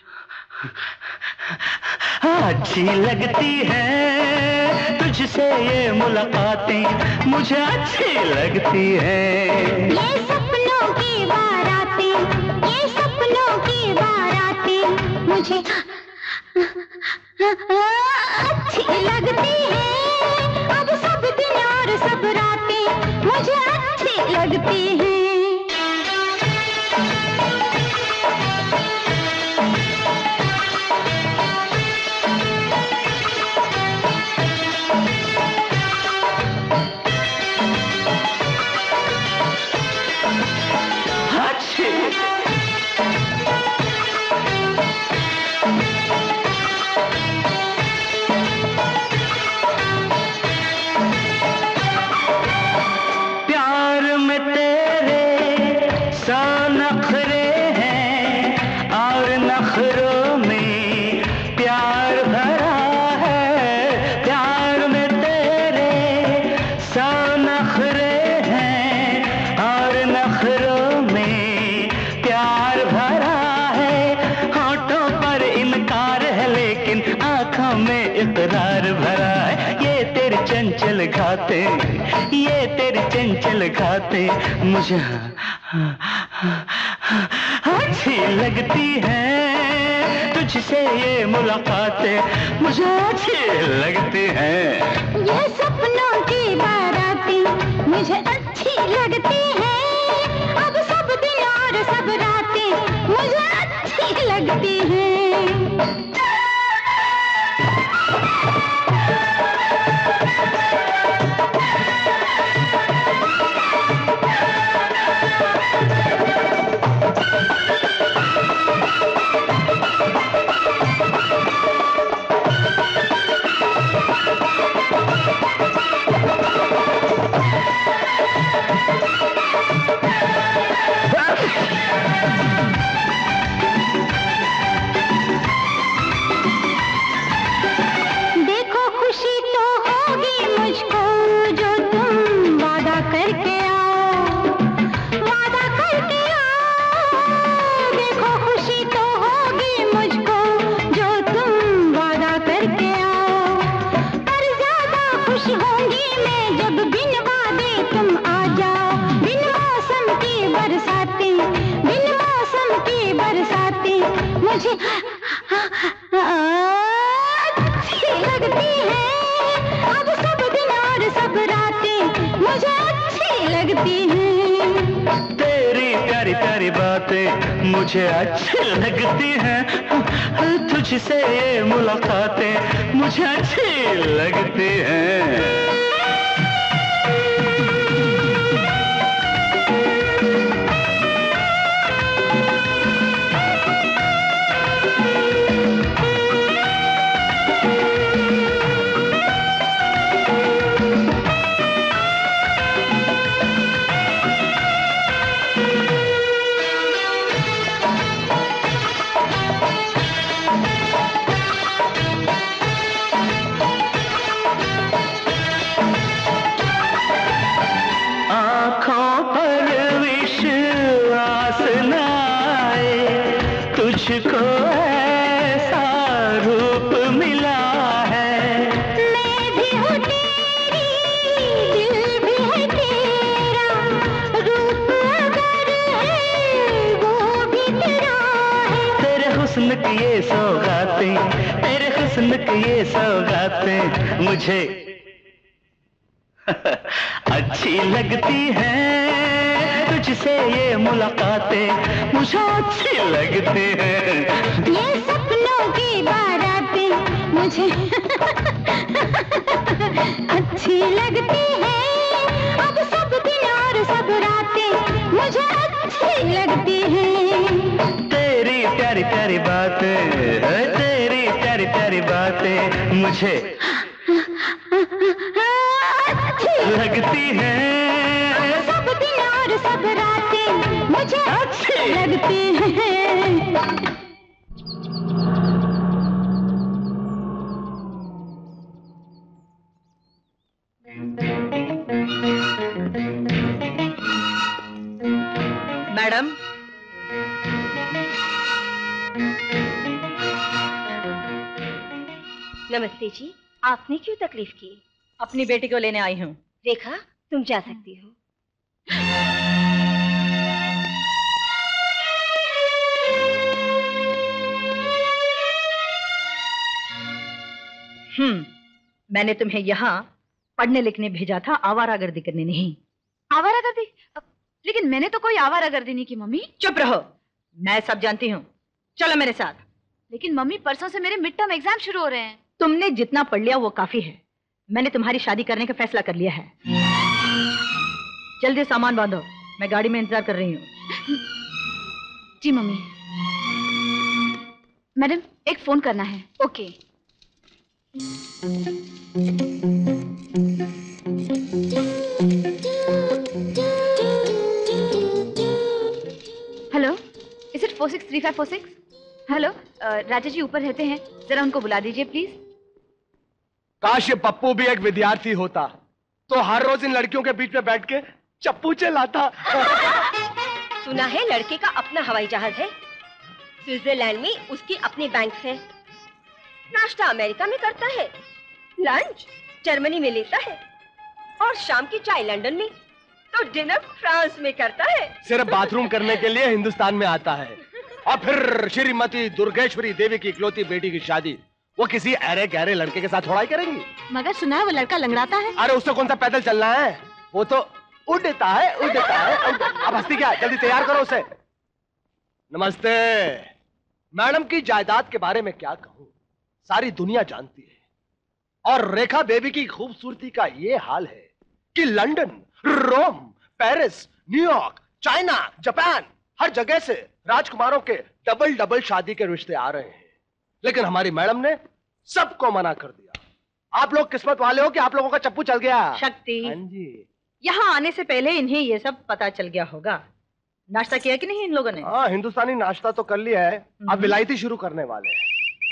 अच्छी लगती है। तुझसे ये मुलाकातें मुझे अच्छी लगती है। ये सपनों की बारात मुझे अच्छी लगती है। अब सब दिन और सब रातें मुझे अच्छी लगती हैं। घाते ये तेरी चंचल घाते मुझे अच्छी लगती है। तुझसे ये मुलाकातें मुझे अच्छी लगती हैं। ये सपनों की बारातें मुझे अच्छी लगती हैं। अब सब दिन और सब रातें मुझे अच्छी लगती हैं। मुझे अच्छी लगती हैं। तुझसे ये मुलाकातें मुझे अच्छी लगती हैं। ये सौगातें मुझे अच्छी लगती हैं। तुझसे ये मुलाकातें मुझे अच्छी लगती हैं। ये सपनों की बारातें मुझे अच्छी लगती हैं। अब सब दिन और सब रातें मुझे अच्छी लगती हैं। तेरी प्यारी प्यारी बातें तेरी प्यारी प्यारी बातें मुझे लगती हैं। सब दिन और सब रातें मुझे अच्छी लगती हैं। मैडम, नमस्ते जी। आपने क्यों तकलीफ की? अपनी बेटी को लेने आई हूँ। रेखा, तुम जा सकती हो। हम्म, मैंने तुम्हें यहाँ पढ़ने लिखने भेजा था, आवारागर्दी करने नहीं। आवारागर्दी? लेकिन मैंने तो कोई आवारागर्दी नहीं की मम्मी। चुप रहो, मैं सब जानती हूँ। चलो मेरे साथ। लेकिन मम्मी परसों से मेरे मिड टर्म एग्जाम शुरू हो रहे हैं। तुमने जितना पढ़ लिया वो काफी है। मैंने तुम्हारी शादी करने का फैसला कर लिया है। जल्दी सामान बांधो, मैं गाड़ी में इंतजार कर रही हूँ। जी मम्मी। मैडम एक फोन करना है। Okay. Hello, is it four six three five four six? Hello, Raja ji ऊपर रहते हैं, जरा उनको बुला दीजिए प्लीज। काश ये पप्पू भी एक विद्यार्थी होता तो हर रोज इन लड़कियों के बीच में बैठ के चप्पू चलाता। सुना है लड़के का अपना हवाई जहाज है, स्विट्जरलैंड में उसकी अपनी बैंक है, नाश्ता अमेरिका में करता है, लंच जर्मनी में लेता है और शाम की चाय लंदन में, तो डिनर फ्रांस में करता है। सिर्फ बाथरूम करने के लिए हिंदुस्तान में आता है। और फिर श्रीमती दुर्गेश्वरी देवी की इकलौती बेटी की शादी वो किसी अरे गहरे लड़के के साथ थोड़ा ही करेंगी। मगर सुना है वो लड़का लंगड़ाता है। अरे उससे कौन सा पैदल चलना है, वो तो उड़ता है उड़ता है। अब हंसती क्या, जल्दी तैयार करो उसे। नमस्ते। मैडम की जायदाद के बारे में क्या कहूं, सारी दुनिया जानती है। और रेखा बेबी की खूबसूरती का ये हाल है कि London, Rome, Paris, New York, China, Japan, हर जगह से राजकुमारों के डबल डबल शादी के रिश्ते आ रहे हैं। लेकिन हमारी मैडम ने सबको मना कर दिया। आप लोग किस्मत वाले हो कि आप लोगों का चप्पू चल गया। शक्ति, हाँ जी, यहाँ आने से पहले इन्हें ये सब पता चल गया होगा। नाश्ता किया कि नहीं इन लोगों ने? हाँ, हिंदुस्तानी नाश्ता तो कर लिया है, अब विलायती शुरू करने वाले हैं।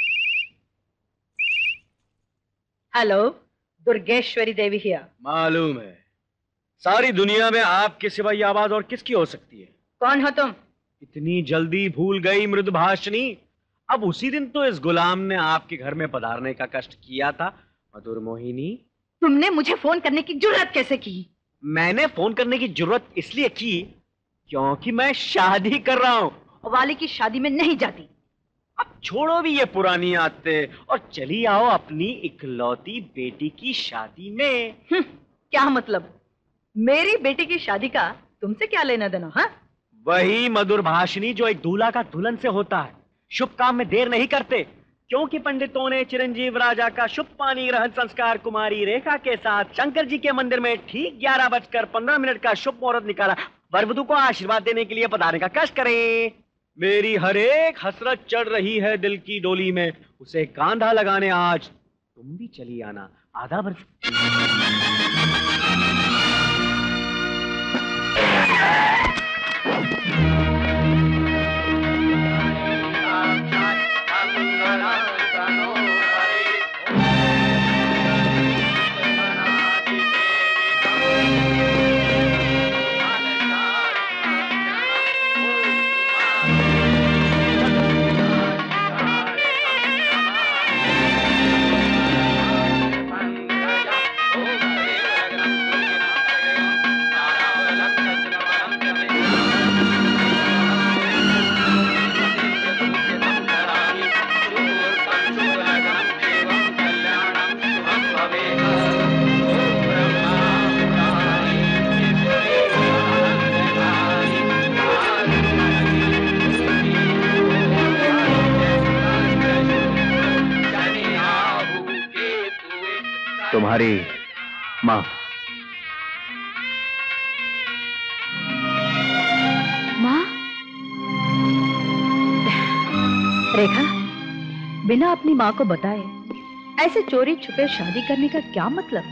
Hello, Durgeshwari Devi here. मालूम है, सारी दुनिया में आपके सिवा ये आवाज और किसकी हो सकती है? कौन हो तुम? इतनी जल्दी भूल गई मृदुभाषिनी? अब उसी दिन तो इस गुलाम ने आपके घर में पधारने का कष्ट किया था। मधुर मोहिनी, तुमने मुझे फोन करने की जुर्रत कैसे की? मैंने फोन करने की जुर्रत इसलिए की क्योंकि मैं शादी कर रहा हूँ। वाली की शादी में नहीं जाती। अब छोड़ो भी ये पुरानी आदतें और चली आओ अपनी इकलौती बेटी की शादी में। क्या मतलब? मेरी बेटी की शादी का तुमसे क्या लेना देना? हाँ, वही मधुर भाषिनी जो एक दूल्हा का दुल्हन से होता है। शुभ काम में देर नहीं करते, क्योंकि पंडितों ने चिरंजीव राजा का शुभ पानी ग्रहण संस्कार कुमारी रेखा के साथ शंकर जी के मंदिर में ठीक ग्यारह बजकर पंद्रह मिनट का शुभ मुहूर्त निकाला। वरवधू को आशीर्वाद देने के लिए पधारने का कष्ट करें। मेरी हर एक हसरत चढ़ रही है दिल की डोली में, उसे कांधा लगाने आज तुम भी चली आना। आधा बरस तुम्हारी माँ। माँ? रेखा, बिना अपनी माँ को बताए ऐसे चोरी छुपे शादी करने का क्या मतलब?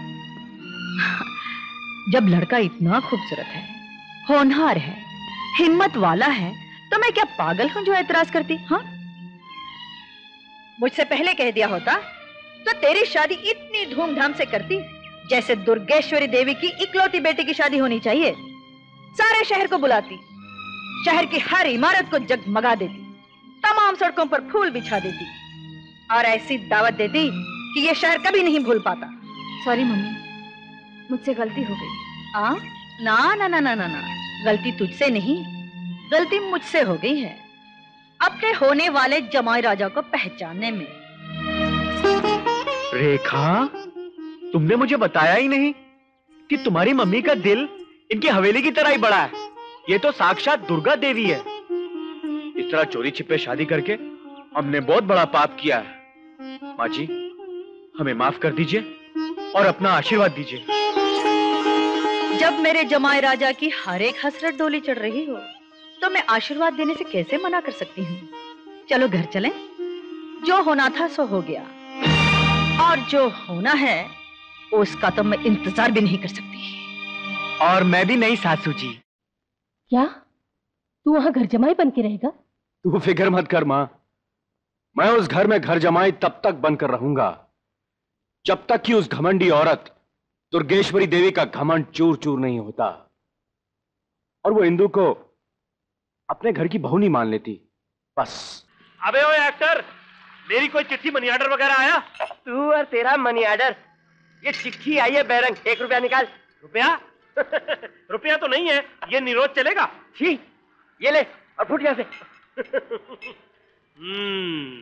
जब लड़का इतना खूबसूरत है, होनहार है, हिम्मत वाला है, तो मैं क्या पागल हूं जो एतराज करती? हाँ, मुझसे पहले कह दिया होता तो तेरी शादी इतनी धूमधाम से करती जैसे दुर्गेश्वरी देवी की इकलौती बेटी की शादी होनी चाहिए। सारे शहर को बुलाती, शहर की हर इमारत को जगमगा देती, तमाम सड़कों पर फूल बिछा देती और ऐसी दावत देती कि ये शहर कभी नहीं भूल पाता। सॉरी मम्मी, मुझसे गलती हो गई। आ? ना ना ना ना ना ना, गलती तुझसे नहीं, गलती मुझसे हो गई है अपने होने वाले जमाई राजा को पहचानने में। रेखा, तुमने मुझे बताया ही नहीं कि तुम्हारी मम्मी का दिल इनकी हवेली की तरह ही बड़ा है। ये तो साक्षात दुर्गा देवी है। इस तरह चोरी छिपे शादी करके हमने बहुत बड़ा पाप किया है। माँ जी, हमें माफ कर दीजिए और अपना आशीर्वाद दीजिए। जब मेरे जमाई राजा की हर एक हसरत डोली चढ़ रही हो तो मैं आशीर्वाद देने से कैसे मना कर सकती हूँ। चलो घर चलें। जो होना था सो हो गया, और जो होना है उसका तो मैं इंतजार भी नहीं कर सकती। और मैं भी नहीं सासू जी। क्या तू वहां घर जमाई बन के रहेगा? तू फिक्र मत कर माँ, मैं उस घर में घर जमाई तब तक बनकर रहूंगा जब तक कि उस घमंडी औरत दुर्गेश्वरी देवी का घमंड चूर चूर नहीं होता और वो इंदु को अपने घर की बहू नहीं मान लेती। बस। अबे ओ एक्टर, मेरी कोई चिट्ठी मनी ऑर्डर वगैरह आया? तू और तेरा मनी ऑर्डर। ये चिट्ठी आई है बैरंग, एक रुपया निकाल। रुपया? रुपया तो नहीं है, ये निरोध चलेगा। ठीक, ये ले और फुट यहां से। हम्म।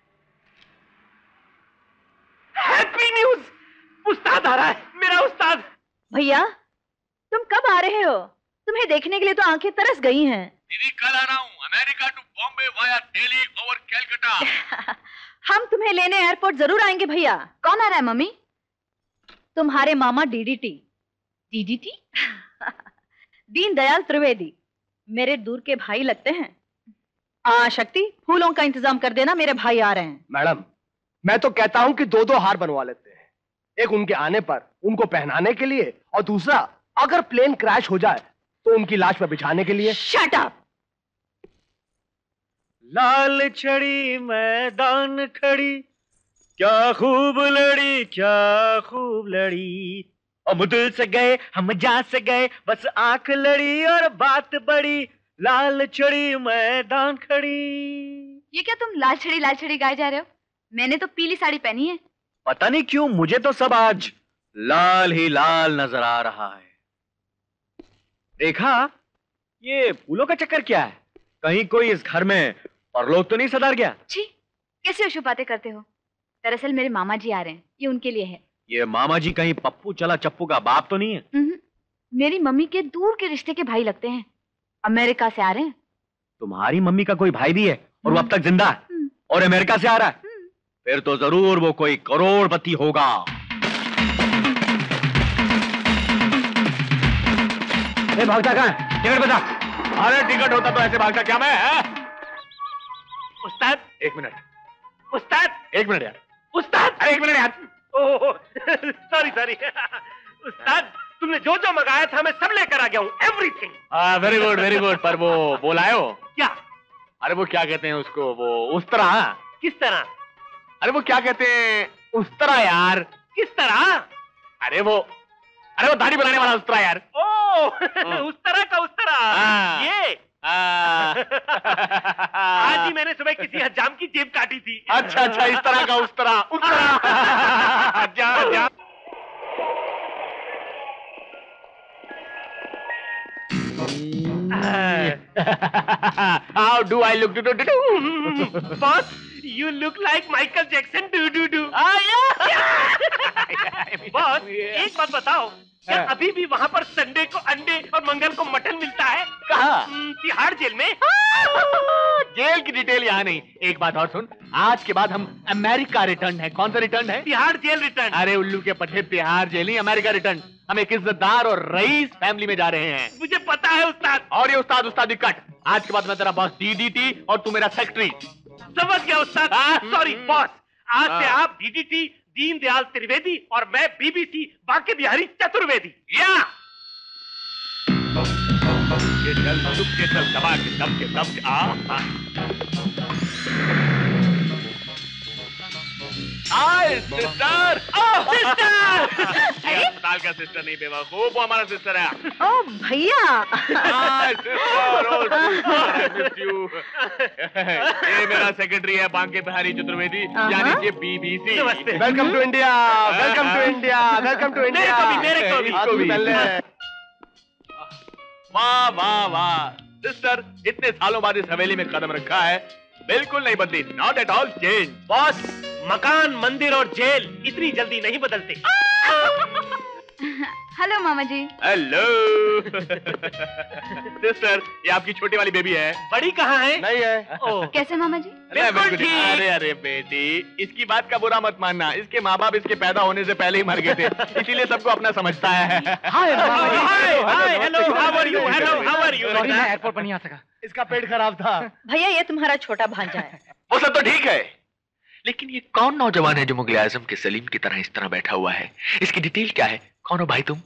हैप्पी न्यूज, उस्ताद आ रहा है, मेरा उस्ताद। भैया, तुम कब आ रहे हो? तुम्हें देखने के लिए तो आंखें तरस गई हैं। दीदी कल आ रहा हूँ, America to Bombay via Delhi over Calcutta. हम तुम्हें लेने एयरपोर्ट जरूर आएंगे भैया। कौन आ रहा है मम्मी? तुम्हारे मामा डीडीटी। डीडीटी? दीनदयाल त्रिवेदी, मेरे दूर के भाई लगते हैं। आ शक्ति, फूलों का इंतजाम कर देना, मेरे भाई आ रहे हैं। मैडम, मैं तो कहता हूं कि दो दो हार बनवा लेते हैं, एक उनके आने पर उनको पहनाने के लिए और दूसरा अगर प्लेन क्रैश हो जाए तो उनकी लाश पर बिछाने के लिए। Shut up! लाल छड़ी मैदान खड़ी, क्या खूब लड़ी क्या खूब लड़ी। हम दिल से गए हम जा से गए, बस आंख लड़ी और बात बड़ी। लाल छड़ी मैदान खड़ी। ये क्या तुम लाल छड़ी लाल छड़ी गाए जा रहे हो? मैंने तो पीली साड़ी पहनी है। पता नहीं क्यों मुझे तो सब आज लाल ही लाल नजर आ रहा है। देखा, ये फूलों का चक्कर क्या है? कहीं कोई इस घर में परलोक तो नहीं सदार गया? छी, कैसे ओशो बातें करते हो? दरअसल मेरे मामा जी आ रहे हैं, ये उनके लिए है। ये मामा जी कहीं पप्पू चला चप्पू का बाप तो नहीं है? मेरी मम्मी के दूर के रिश्ते के भाई लगते हैं, अमेरिका से आ रहे हैं। तुम्हारी मम्मी का कोई भाई भी है और वो अब तक जिंदा है और अमेरिका से आ रहा है? फिर तो जरूर वो कोई करोड़पति होगा। ए, भागता कहाँ है? टिकट बता। अरे टिकट होता तो ऐसे भागता क्या मैं? है? उस्ताद एक मिनट। उस्ताद एक मिनट यार। उस्ताद अरे एक मिनट यार। Oh sorry sorry. उस्ताद, तुमने जो जो मंगाया था मैं सब लेकर आ गया हूँ, एवरीथिंग। हाँ वेरी गुड वेरी गुड। पर वो बोलाए हो क्या? अरे वो क्या कहते हैं उसको, वो उस तरह। किस तरह? अरे वो क्या कहते हैं उस तरह यार। किस तरह? अरे वो अरे वो दाढ़ी बनाने वाला उस तरह यार। ओ उस तरह का उस तरह। ये आज ही मैंने सुबह किसी हजाम की जेब काटी थी। अच्छा अच्छा, इस तरह का उस तरह उस तरह। जा जा। How do I look? Do do do do. Boss, you look like Michael Jackson. Do do do. Ah yeah. Boss, एक बात बताओ, क्या अभी भी वहाँ पर संडे को अंडे और मंगल को मटन मिलता है? कहाँ? तिहाड़ जेल में। जेल की डिटेल यहाँ नहीं। एक बात और सुन, आज के बाद हम अमेरिका रिटर्न है। कौन सा रिटर्न है? Tihar jail return. अरे उल्लू के पट्टे, तिहाड़ जेल नहीं, अमेरिका रिटर्न। हम एक इज्जतदार और रईस फैमिली में जा रहे हैं। मुझे पता है उस्ताद। और ये उस्ताद उस्तादी कट। आज के बाद मैं तेरा बॉस डीडीटी और तू मेरा सेक्रेटरी। समझ गया उस्ताद। सॉरी बॉस, आज से आप डीडीटी दीनदयाल त्रिवेदी और मैं बीबीसी बांके बिहारी चतुर्वेदी। या ये चल चुप के चल, दबा के दब के दब के। आ हाय सिस्टर। सिस्टर। साल का सिस्टर नहीं बेवकूफ, वो हमारा सिस्टर है। ओ भैया। हाय सिस्टर, ओ सिस्टर, आई मिस यू। ये मेरा सेक्रेटरी है बांके बिहारी चतुर्वेदी, यानी कि BBC. Welcome to India, welcome to India, welcome to India. मेरे को भी, इसको भी। वाह वाह वाह सिस्टर, इतने सालों बाद इस हवेली में कदम रखा है, बिल्कुल नहीं बदली, not at all change. Boss, मकान, मंदिर और जेल इतनी जल्दी नहीं बदलते। हेलो मामा जी। हेलो सिस्टर, ये आपकी छोटी वाली बेबी है। बड़ी कहाँ है? नहीं है। ओ। कैसे मामा जी? बिल्कुल ठीक। अरे अरे बेटी, इसकी बात का बुरा मत मानना। इसके माँ बाप इसके पैदा होने से पहले ही मर गए थे, इसीलिए सबको अपना समझता है। Hi hi hello, how are you? Hello, how are you? मैं एयरपोर्ट पर नहीं आ सका, इसका पेट खराब था। भैया ये तुम्हारा छोटा भांजा है। वो सब तो ठीक है, लेकिन ये कौन नौजवान है जो मुगल आजम के सलीम की तरह इस तरह बैठा हुआ है? इसकी डिटेल क्या है? कौन हो भाई तुम?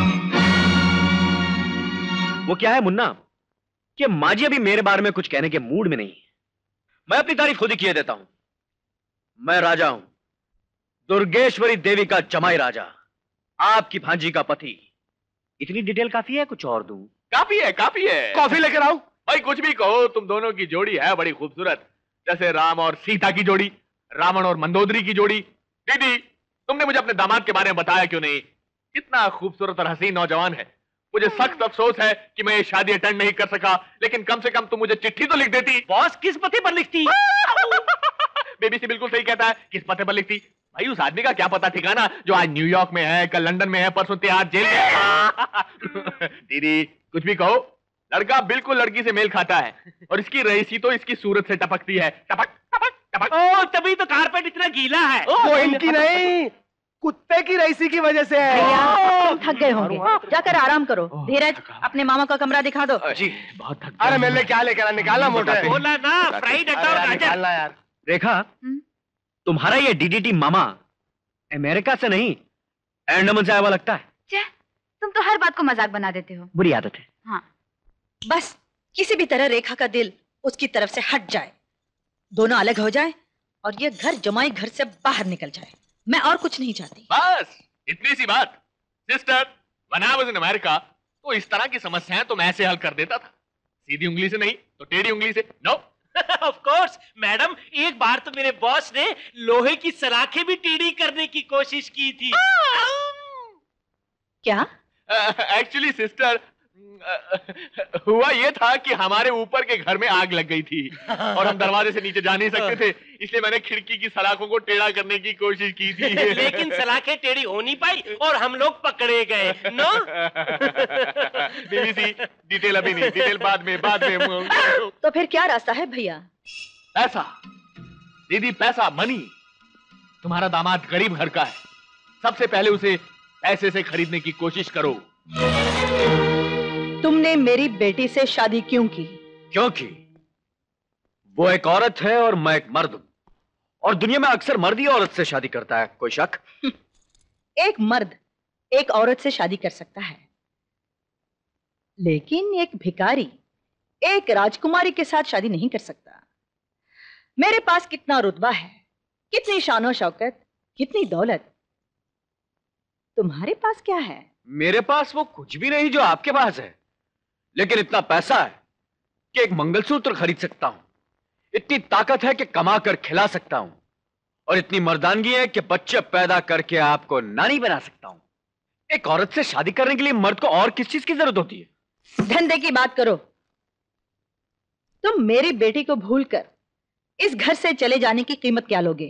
वो क्या है मुन्ना कि माजी अभी मेरे बारे में कुछ कहने के मूड में नहीं। मैं अपनी तारीफ खुद ही किए देता हूं। मैं राजा हूं, दुर्गेश्वरी देवी का जमाई राजा, आपकी भांजी का पति। इतनी डिटेल काफी है, कुछ और दूं? काफी है, काफी है। कॉफी लेकर आओ। भाई कुछ भी कहो, तुम दोनों की जोड़ी है बड़ी खूबसूरत, जैसे राम और सीता की जोड़ी, रावण और मंदोदरी की जोड़ी। दीदी, तुमने मुझे अपने दामाद के बारे में बताया क्यों नहीं? कितना खूबसूरत और हसीन नौजवान है। मुझे सख्त अफसोस है कि मैं ये शादी अटेंड नहीं कर सका, लेकिन कम से कम तुम मुझे चिट्ठी तो लिख देती। बॉस किस पते पर लिखती? बेबी सी बिल्कुल सही कहता है, किस पते पर लिखती? भाई उस आदमी का क्या पता ठिकाना जो आज न्यूयॉर्क में है, कल लंदन में है, परसों तिहाड़ जेल में है। दीदी कुछ भी कहो, लड़का बिल्कुल लड़की से मेल खाता है, और इसकी रईसी तो इसकी सूरत से टपकती है। टपक टपक टपक। ओ, तभी तो कारपेट इतना गीला है। वो इनकी नहीं, कुत्ते की रईसी की वजह से है। भैया तुम थक गए होंगे, जाकर आराम करो। धीरज, अपने मामा का कमरा दिखा दो। जी बहुत थक। अरे मेरे लिए क्या लेकर निकाला मोटा? बोला ना फ्राइड निकालना यार। रेखा, तुम्हारा ये डीडीटी मामा अमेरिका से नहीं, अंडमान से आया हुआ लगता है। क्या? तुम तो हर बात को मजाक बना देते हो। बुरी आदत है। हाँ। बस किसी भी तरह रेखा का दिल उसकी तरफ से हट जाए, दोनों अलग हो जाए और ये घर जमाई घर से बाहर निकल जाए। मैं और कुछ नहीं चाहती। बस इतनी सी बात। Sister, when I was in America तो इस तरह की समस्याएं तो मैं ऐसे हल कर देता था, सीधी उंगली से नहीं तो टेढ़ी उंगली से। नो ऑफ कोर्स मैडम, एक बार तो मेरे बॉस ने लोहे की सलाखें भी टेढ़ी करने की कोशिश की थी। क्या? एक्चुअली uh, सिस्टर, uh, हुआ ये था कि हमारे ऊपर के घर में आग लग गई थी और हम दरवाजे से नीचे जा नहीं सकते थे, इसलिए मैंने खिड़की की सलाखों को टेढ़ा करने की कोशिश की थी। लेकिन सलाखें टेढ़ी हो नहीं पाई और हम लोग पकड़े गए। नो बीबीसी, डिटेल अभी नहीं, डिटेल बाद में, बाद में। तो फिर क्या रास्ता है भैया? पैसा दीदी, पैसा, मनी। तुम्हारा दामाद गरीब घर का है, सबसे पहले उसे पैसे से खरीदने की कोशिश करो। तुमने मेरी बेटी से शादी क्यों की? क्योंकि वो एक औरत है और मैं एक मर्द हूं, और दुनिया में अक्सर मर्द ही औरत से शादी करता है। कोई शक? एक मर्द एक औरत से शादी कर सकता है, लेकिन एक भिखारी एक राजकुमारी के साथ शादी नहीं कर सकता। मेरे पास कितना रुतबा है, कितनी शानो शौकत, कितनी दौलत। तुम्हारे पास क्या है? मेरे पास वो कुछ भी नहीं जो आपके पास है, लेकिन इतना पैसा है कि एक मंगलसूत्र खरीद सकता हूं, इतनी ताकत है कि कमा कर खिला सकता हूं, और इतनी मर्दानगी है कि बच्चे पैदा करके आपको नानी बना सकता हूं। एक औरत से शादी करने के लिए मर्द को और किस चीज की जरूरत होती है? धंधे की बात करो। तुम मेरी बेटी को भूलकर इस घर से चले जाने की कीमत क्या लोगे?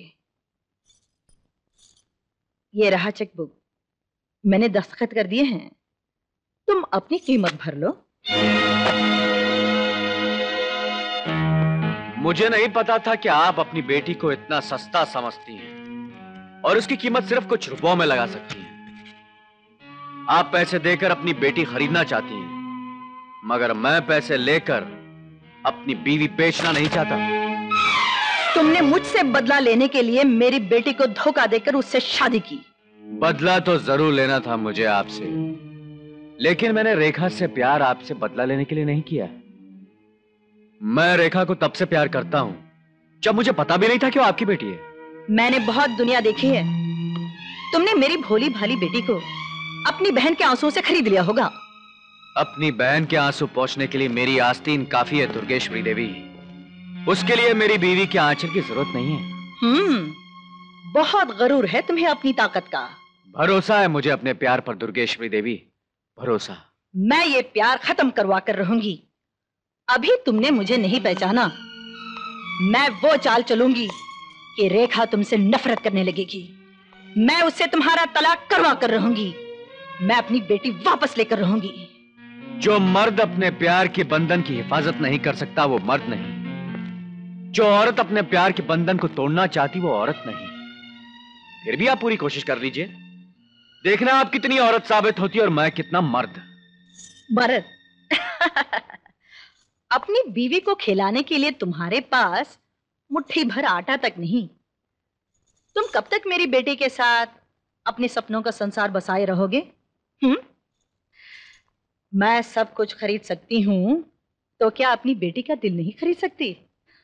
ये रहा चेकबुक, मैंने दस्तखत कर दिए हैं, तुम अपनी कीमत भर लो। मुझे नहीं पता था कि आप अपनी बेटी को इतना सस्ता समझती हैं और उसकी कीमत सिर्फ कुछ रुपयों में लगा सकती हैं। आप पैसे देकर अपनी बेटी खरीदना चाहती हैं, मगर मैं पैसे लेकर अपनी बीवी बेचना नहीं चाहता। तुमने मुझसे बदला लेने के लिए मेरी बेटी को धोखा देकर उससे शादी की। बदला तो जरूर लेना था मुझे आपसे, लेकिन मैंने रेखा से प्यार आपसे बदला लेने के लिए नहीं किया। मैं रेखा को तब से प्यार करता हूं जब मुझे पता भी नहीं था कि वो आपकी बेटी है। मैंने बहुत दुनिया देखी है। तुमने मेरी भोली भाली बेटी को अपनी बहन के आंसुओं से खरीद लिया होगा। अपनी बहन के आंसू पोंछने के लिए मेरी आस्तीन काफी है दुर्गेश्वरी देवी, उसके लिए मेरी बीवी के आंचल की जरूरत नहीं है। हम्म, बहुत गरूर है तुम्हें अपनी ताकत का। भरोसा है मुझे अपने प्यार पर दुर्गेश्वरी देवी, भरोसा। मैं ये प्यार खत्म करवा कर रहूंगी। अभी तुमने मुझे नहीं पहचाना, मैं वो चाल चलूंगी कि रेखा तुमसे नफरत करने लगेगी। मैं उससे तुम्हारा तलाक करवा कर रहूंगी। मैं अपनी बेटी वापस लेकर रहूंगी। जो मर्द अपने प्यार के बंधन की हिफाजत नहीं कर सकता वो मर्द नहीं। जो औरत अपने प्यार के बंधन को तोड़ना चाहती वो औरत नहीं। फिर भी आप पूरी कोशिश कर लीजिए, देखना आप कितनी औरत साबित होती है और मैं कितना मर्द। मर्द? अपनी बीवी को खिलाने के लिए तुम्हारे पास मुट्ठी भर आटा तक नहीं। तुम कब तक मेरी बेटी के साथ अपने सपनों का संसार बसाए रहोगे? हम्म? मैं सब कुछ खरीद सकती हूं, तो क्या अपनी बेटी का दिल नहीं खरीद सकती?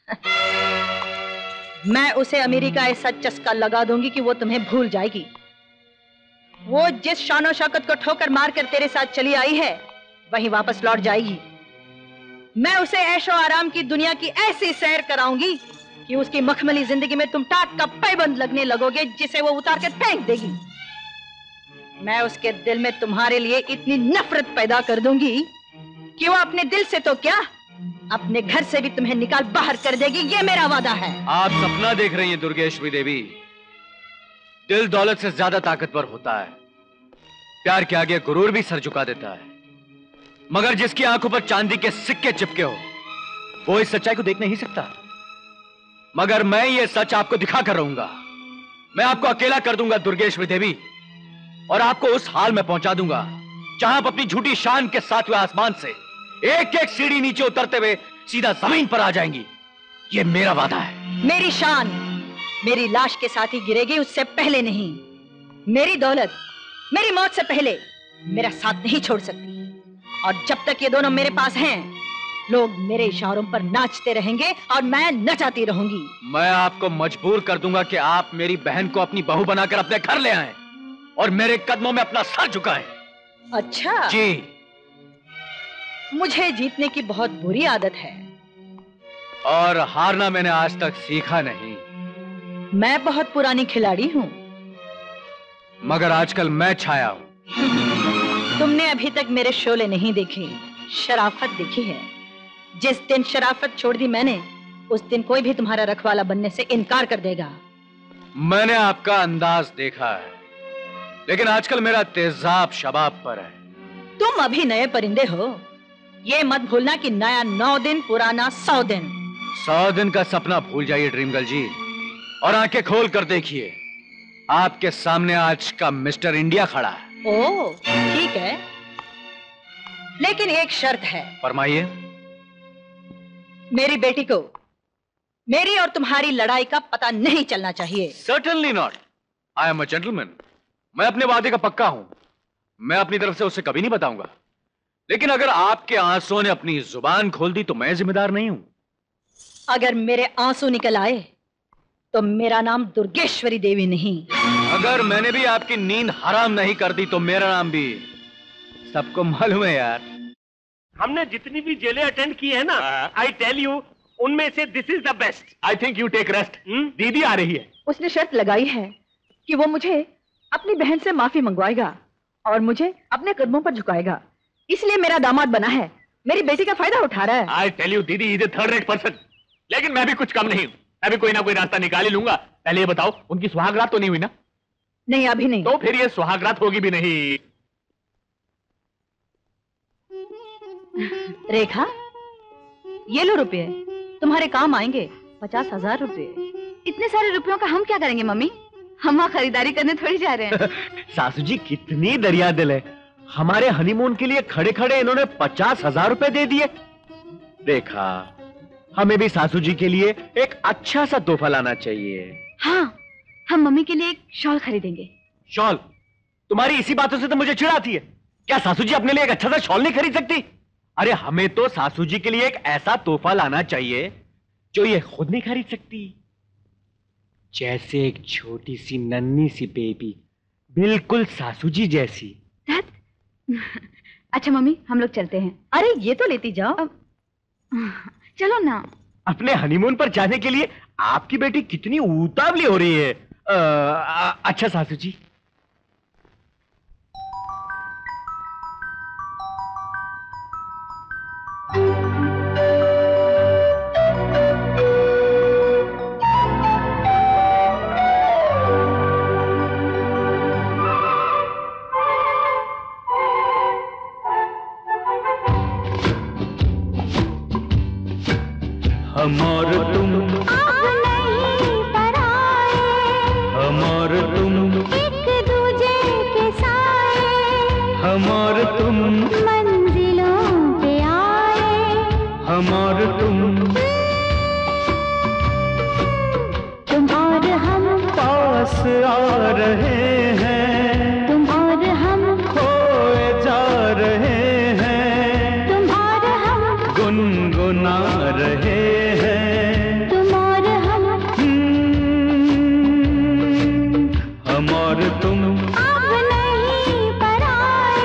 मैं उसे अमीरी का ऐसा चस्का लगा दूंगी कि वो तुम्हें भूल जाएगी। वो जिस शानो शौकत को ठोकर मारकर तेरे साथ चली आई है, वहीं वापस लौट जाएगी। मैं उसे ऐशो आराम की दुनिया की ऐसी सैर कराऊंगी कि उसकी मखमली जिंदगी में तुम टाट का पैबंद लगने लगोगे, जिसे वो उतार कर फेंक देगी। मैं उसके दिल में तुम्हारे लिए इतनी नफरत पैदा कर दूंगी कि वो अपने दिल से तो क्या, अपने घर से भी तुम्हें निकाल बाहर कर देगी। ये मेरा वादा है। आप सपना देख रही हैं दुर्गेश्वरी देवी। दिल दौलत से ज्यादा ताकतवर होता है। प्यार के आगे गुरूर भी सर झुका देता है, मगर जिसकी आंखों पर चांदी के सिक्के चिपके हो वो इस सच्चाई को देख नहीं सकता। मगर मैं ये सच आपको दिखा कर रहूंगा। मैं आपको अकेला कर दूंगा दुर्गेश्वरी देवी, और आपको उस हाल में पहुंचा दूंगा जहां आप अपनी झूठी शान के सातवें आसमान से एक एक सीढ़ी नीचे उतरते हुए सीधा जमीन पर आ जाएंगी। ये मेरा वादा है। मेरी शान मेरी लाश के साथ ही गिरेगी, उससे पहले नहीं। मेरी दौलत मेरी मौत से पहले मेरा साथ नहीं छोड़ सकती। और जब तक ये दोनों मेरे पास हैं, लोग मेरे इशारों पर नाचते रहेंगे और मैं नचाती रहूंगी। मैं आपको मजबूर कर दूंगा कि आप मेरी बहन को अपनी बहू बनाकर अपने घर ले आएं और मेरे कदमों में अपना सर झुकाएं। अच्छा जी। मुझे जीतने की बहुत बुरी आदत है, और हारना मैंने आज तक सीखा नहीं। मैं बहुत पुरानी खिलाड़ी हूँ, मगर आजकल मैं छाया हूँ। तुमने अभी तक मेरे शोले नहीं देखे, शराफत देखी है। जिस दिन शराफत छोड़ दी मैंने, उस दिन कोई भी तुम्हारा रखवाला बनने से इनकार कर देगा। मैंने आपका अंदाज देखा है, लेकिन आजकल मेरा तेजाब शबाब पर है। तुम अभी नए परिंदे हो। ये मत भूलना कि नया नौ दिन, पुराना सौ दिन। सौ दिन का सपना भूल जाइए ड्रीम गर्ल जी, और आंखें खोल कर देखिए। आपके सामने आज का मिस्टर इंडिया खड़ा है। ओह, ठीक है, लेकिन एक शर्त है। फरमाइए। मेरी बेटी को मेरी और तुम्हारी लड़ाई का पता नहीं चलना चाहिए। Certainly not. I am a gentleman. मैं अपने वादे का पक्का हूं। मैं अपनी तरफ से उसे कभी नहीं बताऊंगा। लेकिन अगर आपके आंसुओं ने अपनी जुबान खोल दी तो मैं जिम्मेदार नहीं हूं। अगर मेरे आंसू निकल आए तो मेरा नाम दुर्गेश्वरी देवी नहीं। अगर मैंने भी आपकी नींद हराम नहीं कर दी तो मेरा नाम भी सबको मालूम है यार। हमने जितनी भी जेलें अटेंड की है ना, आई टेल यू, उनमें से this is the best. I think you take rest. दीदी आ रही है। उसने शर्त लगाई है कि वो मुझे अपनी बहन से माफी मंगवाएगा और मुझे अपने कदमों पर झुकाएगा। इसलिए मेरा दामाद बना है। मेरी बेटी का फायदा उठा रहा है। आई टेल यू दीदी, is a third rate person. लेकिन मैं भी कुछ कम नहीं हूं। मैं भी कोई ना कोई रास्ता निकाल ही लूंगा। पहले ये बताओ, उनकी सुहागरात तो नहीं हुई ना? नहीं, अभी नहीं। तो फिर ये सुहागरात होगी भी नहीं। रेखा, ये लो रुपए, तुम्हारे काम आएंगे। पचास हजार रुपए। इतने सारे रुपयों का हम क्या करेंगे मम्मी? हम वहाँ खरीदारी करने थोड़ी जा रहे हैं। सासू जी कितनी दरिया दिल है। हमारे हनीमून के लिए खड़े खड़े इन्होंने पचास हजार रुपए दे दिए। देखा, हमें भी सासू जी के लिए एक अच्छा सा तोहफा लाना चाहिए। हाँ, हम मम्मी के लिए एक शॉल खरीदेंगे। शॉल? तुम्हारी इसी बातों से तो मुझे चिढ़ आती है। क्या सासू जी अपने लिए एक अच्छा सा शॉल नहीं खरीद सकती? अरे हमें तो सासू जी के लिए एक ऐसा तोहफा लाना चाहिए जो ये खुद नहीं खरीद सकती। जैसे एक छोटी सी नन्ही सी बेबी, बिल्कुल सासू जी जैसी। अच्छा मम्मी, हम लोग चलते हैं। अरे ये तो लेती जाओ। अब, चलो ना। अपने हनीमून पर जाने के लिए आपकी बेटी कितनी उतावली हो रही है। आ, आ, अच्छा सासू जी। हम और तुम तुम और हम पास आ रहे हैं, तुम और हम खोए जा रहे हैं, तुम और हम गुनगुना रहे हैं, तुम और हम हम और तुम अब नहीं पराए।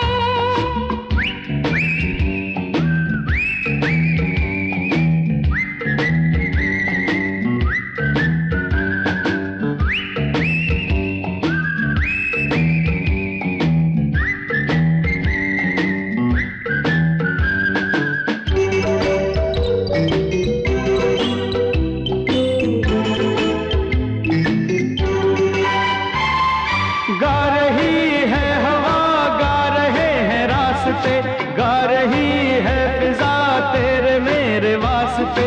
गा रही है हवा, गा रहे हैं रास्ते, गा रही है फिजा तेरे मेरे वास्ते।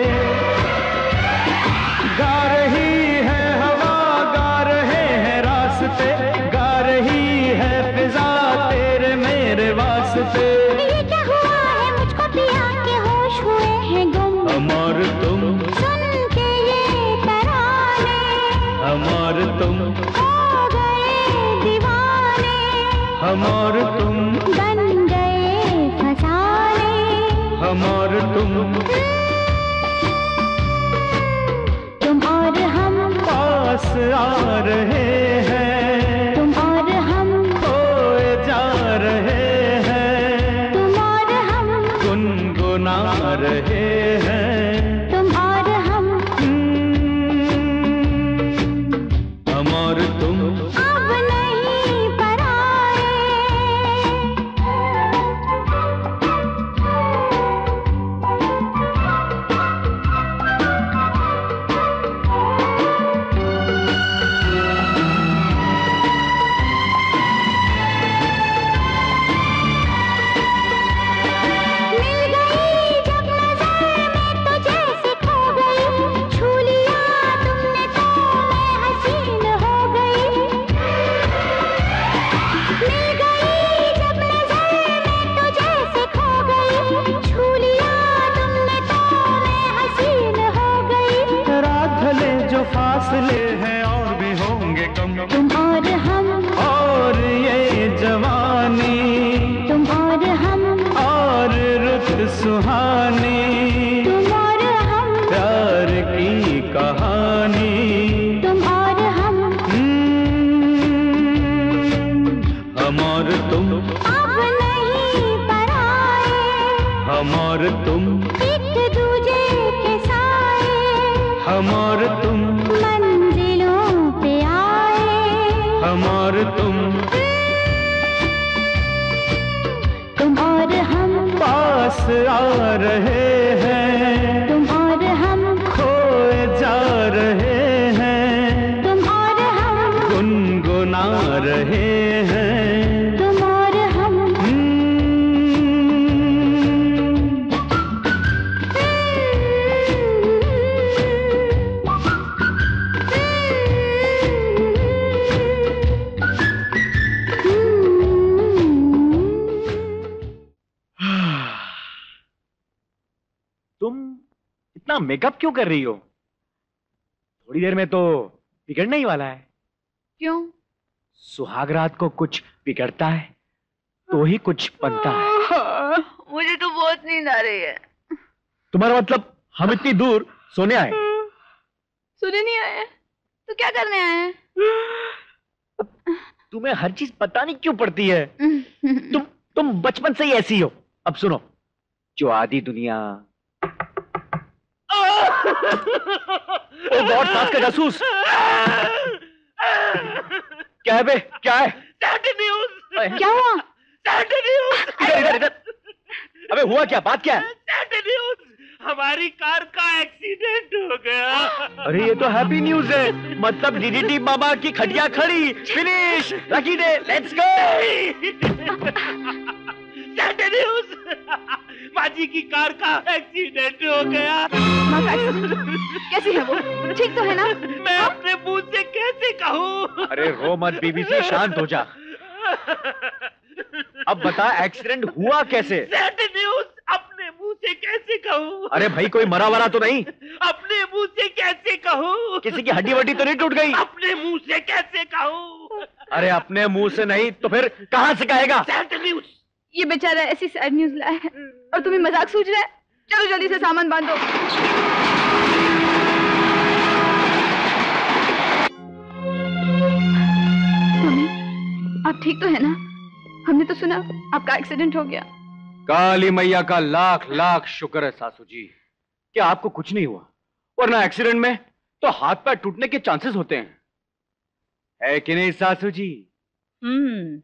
गा रही है हवा, गा रहे हैं रास्ते, गा रही है फिजा तेरे मेरे वास्ते। ये क्या हुआ है मुझको पिया के होश हुए हैं गुम, हम और तुम सुन के ये तराने हम और तुम हो गए दीवाने, हम और तुम बन गए फसाने। हम और तुम तुम और हम पास आ रहे हैं, तुम और हम खोए जा रहे हैं, तुम और हम गुनगुना रहे हैं, तुम और हम हम और तुम अब नहीं पराए। मिल गई जब नजर में तो जैसे खो गई, छू लिया तुमने तो मैं हसीन हो गई। मिल गई जब नजर में तो जैसे खो गई, छू लिया तुमने तो मैं हसीन हो गई। रात ढले जो फासले हैं और भी होंगे कम, तुम और हम और ये जवानी तुम और हम और रुत सुहानी, तुम और हम प्यार की कहानी। तुम और हम हम और तुम अब नहीं पराए। हम और तुम एक दूजे के साए हम और तुम मंजिलों पे आए। हम और तुम तुम और हम पास आ रहे हैं, तुम और हम खोए जा रहे हैं, तुम और हम गुनगुना रहे हैं, तुम और हम तुम इतना मेकअप क्यों कर रही हो? थोड़ी देर में तो बिगड़ने ही वाला है। क्यों? सुहाग रात को कुछ बिगड़ता है तो ही कुछ बनता है। मुझे तो बहुत नींद आ रही है। तुम्हारा मतलब हम इतनी दूर सोने आए? सुने नहीं आए तो क्या करने आए हैं? तुम्हें हर चीज पता नहीं क्यों पड़ती है। तुम तुम बचपन से ही ऐसी हो। अब सुनो, जो आधी दुनिया ओ गॉड, सास का जासूस। क्या है बे, क्या है? न्यूज़। क्या हुआ? न्यूज़। इधर इधर इधर। अबे हुआ क्या, बात क्या है? न्यूज़, हमारी कार का एक्सीडेंट हो गया। अरे ये तो हैप्पी न्यूज है। मतलब डीडीटी मामा की खटिया खड़ी, finish, lucky day, let's go. News, माजी की कार का एक्सीडेंट हो गया। कैसी है वो? ठीक तो है ना? मैं अपने मुंह से कैसे कहूँ? अरे रो मत बीबीसी, शांत हो जा। अब बता एक्सीडेंट हुआ कैसे? न्यूज़, अपने मुंह से कैसे कहूँ? अरे भाई कोई मरा वरा तो नहीं? अपने मुंह से कैसे कहूँ? किसी की हड्डी वड्डी तो नहीं टूट गई? अपने मुंह से कैसे कहूँ? अरे अपने मुंह से नहीं तो फिर कहाँ से कहेगा? Sad news. ये बेचारा ऐसी सैड न्यूज लाया है और तुम्हें मजाक सूझ रहा है? चलो जल्दी से सामान बांधो। मम्मी, आप ठीक तो है ना? हमने तो सुना आपका एक्सीडेंट हो गया। काली मैया का लाख लाख शुक्र है सासू जी कि आपको कुछ नहीं हुआ, वरना एक्सीडेंट में तो हाथ पैर टूटने के चांसेस होते हैं, है कि नहीं सासू जी? हम्म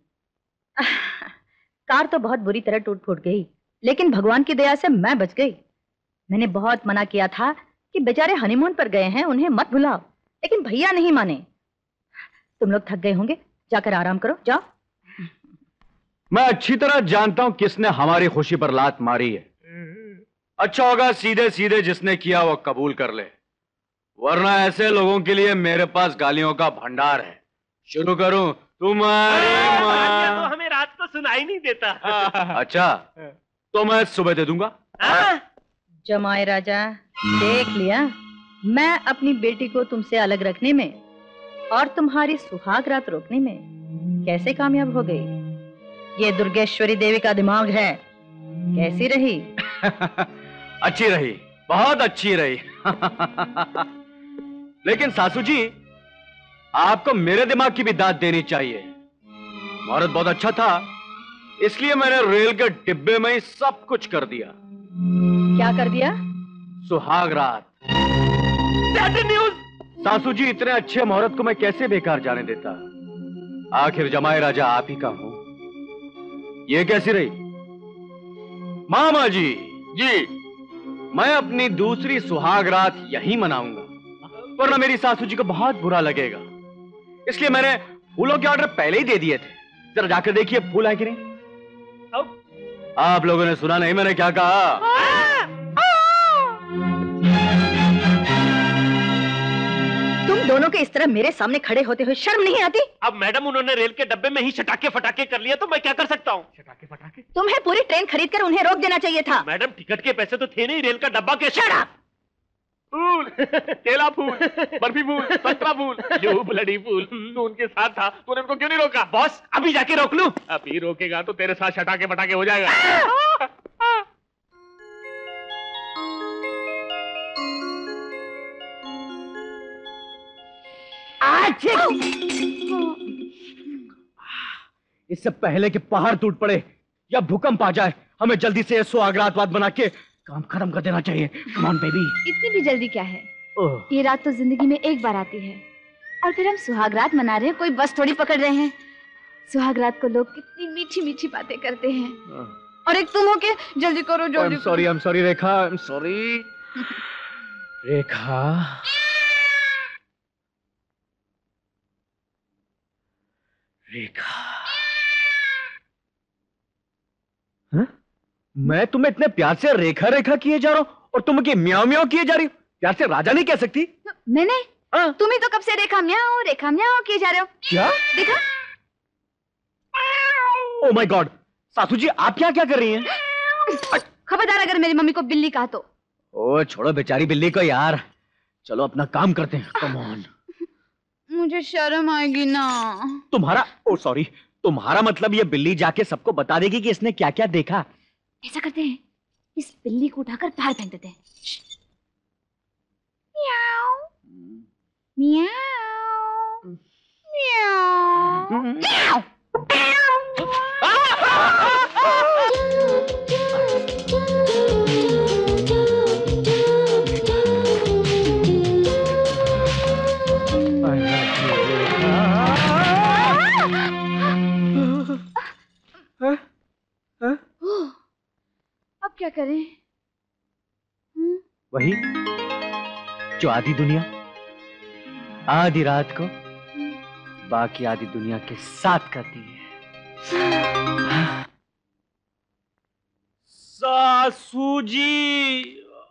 कार तो बहुत बुरी तरह टूट फूट गई, लेकिन भगवान की दया से मैं बच गई। मैंने बहुत मना किया था कि बेचारे हनीमून पर गए हैं, उन्हें मत भुलाओ, लेकिन भैया नहीं माने। तुम लोग थक गए होंगे, जाकर आराम करो, जाओ। मैं अच्छी तरह जानता हूं किसने हमारी खुशी पर लात मारी है। अच्छा होगा सीधे सीधे जिसने किया वो कबूल कर ले, वरना ऐसे लोगों के लिए मेरे पास गालियों का भंडार है। शुरू करूं? तुम्हारी माँ तो हमें रात को सुनाई नहीं देता। अच्छा तो मैं सुबह दे दूंगा। जमाए राजा, देख लिया, मैं अपनी बेटी को तुमसे अलग रखने में और तुम्हारी सुहाग रात रोकने में कैसे कामयाब हो गई। ये दुर्गेश्वरी देवी का दिमाग है। कैसी रही? अच्छी रही, बहुत अच्छी रही। लेकिन सासू जी, आपको मेरे दिमाग की भी दाद देनी चाहिए। मुहूर्त बहुत अच्छा था, इसलिए मैंने रेल के डिब्बे में ही सब कुछ कर दिया। क्या कर दिया? सुहाग रात। न्यूज। सासू जी, इतने अच्छे मुहूर्त को मैं कैसे बेकार जाने देता। आखिर जमाए राजा आप ही का हूं। ये कैसी रही? मामा जी जी, मैं अपनी दूसरी सुहाग रात यहीं मनाऊंगा, वरना मेरी सासू जी को बहुत बुरा लगेगा। इसलिए मैंने फूलों के ऑर्डर पहले ही दे दिए थे। जरा जाकर देखिए फूल है कि नहीं। आप लोगों ने सुना नहीं मैंने क्या कहा? तुम दोनों के इस तरह मेरे सामने खड़े होते हुए शर्म नहीं आती? अब मैडम उन्होंने रेल के डब्बे में ही चटाके फटाके कर लिया तो मैं क्या कर सकता हूँ? चटाके फटाके? तुम्हें पूरी ट्रेन खरीद कर उन्हें रोक देना चाहिए था। मैडम टिकट के पैसे तो थे नहीं, रेल का डब्बा कैसे? Shut up! फूल, केला फूल, बर्फी फूल, संतरा फूल, यू ब्लडी फूल। तू उनके साथ था, तूने उनको क्यों नहीं रोका? बॉस अभी जाके रोक लूं? अभी रोकेगा तो तेरे साथ चटाके फटाके हो जाएगा। इससे पहले कि पहाड़ टूट पड़े या भूकंप आ जाए, हमें जल्दी से सुहागरात बना के काम खत्म कर देना चाहिए। Come on baby. इतनी भी जल्दी क्या है? ये रात तो जिंदगी में एक बार आती है, और फिर हम सुहागरात मना रहे हैं, कोई बस थोड़ी पकड़ रहे हैं। सुहागरात को लोग कितनी मीठी मीठी बातें करते हैं, और एक तुम हो के जल्दी करो जल्दी। Sorry I am sorry Rekha, I am sorry Rekha. Rekha, हाँ? मैं तुम्हें इतने प्यार से रेखा रेखा किए जा रहा हूं और तुम मुझे म्याऊं म्याऊं किए जा रही हो। प्यार से राजा नहीं कह सकती? मैंने? हाँ? तुम ही तो कब से रेखा म्याऊं रेखा म्याऊं किए जा रहे हो। क्या? देखा? ओह माय गॉड, सासू जी आप क्या क्या कर रही हैं? खबरदार अगर मेरी मम्मी को बिल्ली कहा तो। ओ छोड़ो बेचारी बिल्ली को यार, चलो अपना काम करते हैं। Come on. मुझे शर्म आएगी ना। तुम्हारा ओ सॉरी तुम्हारा मतलब ये बिल्ली जाके सबको बता देगी कि इसने क्या क्या देखा। ऐसा करते हैं, इस बिल्ली को उठाकर बाहर फेंक देते हैं। म्याऊं म्याऊं म्याऊं म्याऊं। अब क्या करें? हुँ? वही जो आधी दुनिया आधी रात को बाकी आधी दुनिया के साथ करती है। सासू जी,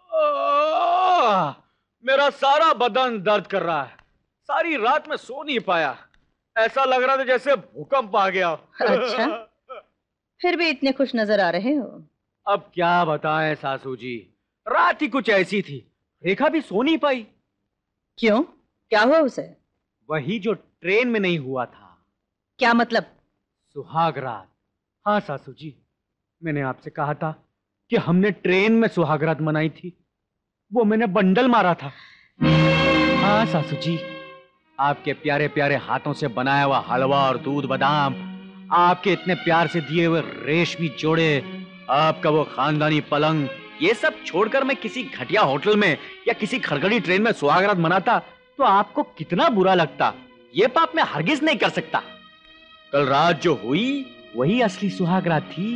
मेरा सारा बदन दर्द कर रहा है। सारी रात में सो नहीं पाया, ऐसा लग रहा था जैसे भूकंप आ गया। अच्छा, फिर भी इतने खुश नजर आ रहे हो। अब क्या बताएं सासू जी, रात ही कुछ ऐसी थी, रेखा भी सो नहीं पाई। क्यों, क्या हुआ उसे? वही जो ट्रेन में नहीं हुआ था। क्या मतलब? सुहाग रात। हाँ सासू जी, मैंने आपसे कहा था कि हमने ट्रेन में सुहाग रात मनाई थी, वो मैंने बंडल मारा था। हाँ सासू जी, आपके प्यारे प्यारे हाथों से बनाया हुआ हलवा और दूध बादाम, आपके इतने प्यार से दिए हुए रेशमी जोड़े, आपका वो खानदानी पलंग, ये सब छोड़कर मैं किसी घटिया होटल में या किसी खड़खड़ी ट्रेन में सुहाग रात मनाता तो आपको कितना बुरा लगता। ये पाप मैं हरगिज नहीं कर सकता। कल रात जो हुई वही असली सुहाग रात थी।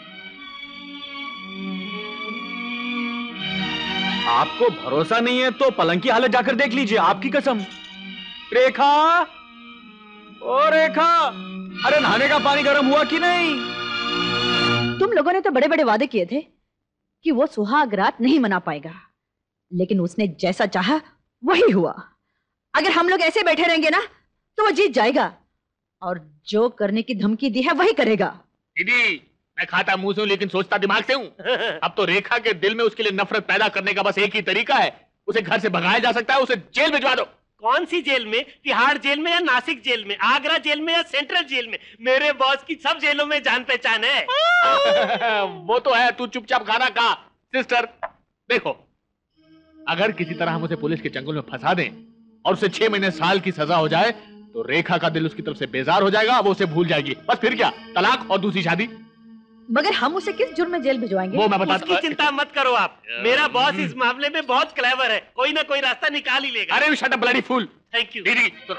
आपको भरोसा नहीं है तो पलंग की हालत जाकर देख लीजिए, आपकी कसम। रेखा, ओ रेखा, अरे नहाने का पानी गर्म हुआ कि नहीं? तुम लोगों ने तो बड़े बड़े वादे किए थे कि वो सुहाग रात नहीं मना पाएगा, लेकिन उसने जैसा चाहा वही हुआ। अगर हम लोग ऐसे बैठे रहेंगे ना तो वो जीत जाएगा, और जो करने की धमकी दी है वही करेगा। दीदी, मैं खाता मुंह से हूं लेकिन सोचता दिमाग से हूं। अब तो रेखा के दिल में उसके लिए नफरत पैदा करने का बस एक ही तरीका है, उसे घर से भगाया जा सकता है, उसे जेल भिजवा दो। कौन सी जेल में? तिहाड़ जेल में या नासिक जेल में, आगरा जेल में या सेंट्रल जेल में? मेरे बॉस की सब जेलों में जान पहचान है। वो तो है, तू चुपचाप खाना खा। सिस्टर देखो, अगर किसी तरह हम उसे पुलिस के चंगुल में फंसा दें और उसे छह महीने साल की सजा हो जाए तो रेखा का दिल उसकी तरफ से बेजार हो जाएगा, वो उसे भूल जाएगी। बस फिर क्या, तलाक और दूसरी शादी। मगर हम उसे किस जुर्म में जेल भिजवाएंगे? वो मैं बता उसकी चिंता मत करो आप, मेरा बॉस इस मामले में बहुत क्लेवर है, कोई ना कोई रास्ता निकाल ही लेगा। अरे shut up bloody fool. Thank you. दीदी सुनो।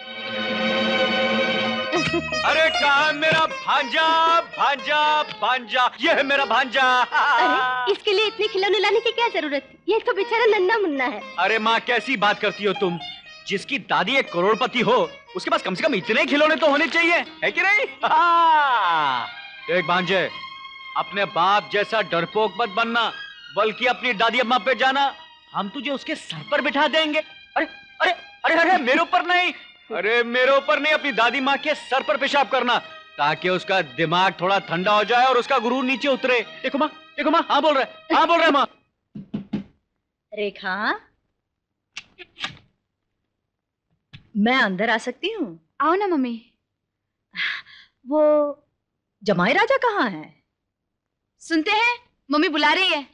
अरे कहाँ मेरा भांजा, भांजा, भांजा, ये है मेरा भांजा। अरे इसके लिए इतने खिलौने लाने की क्या जरूरत है? ये तो बेचारा नन्ना मुन्ना है। अरे माँ, कैसी बात करती हो तुम? जिसकी दादी एक करोड़पति हो उसके पास कम से कम इतने खिलौने तो होने चाहिए, है कि नहीं? देख भांजे, अपने बाप जैसा डरपोक मत बनना, बल्कि अपनी दादी अम्मा पे जाना, हम तुझे उसके सर पर बिठा देंगे। अरे अरे अरे अरे मेरे ऊपर नहीं, अरे मेरे ऊपर नहीं, अपनी दादी माँ के सर पर पेशाब करना, ताकि उसका दिमाग थोड़ा ठंडा हो जाए और उसका गुरूर नीचे उतरे। देखो माँ, देखो माँ, हाँ बोल रहे, हाँ बोल रहे माँ। रेखा, मैं अंदर आ सकती हूँ? आओ ना मम्मी। वो जमाई राजा कहाँ है? सुनते हैं, मम्मी बुला रही है।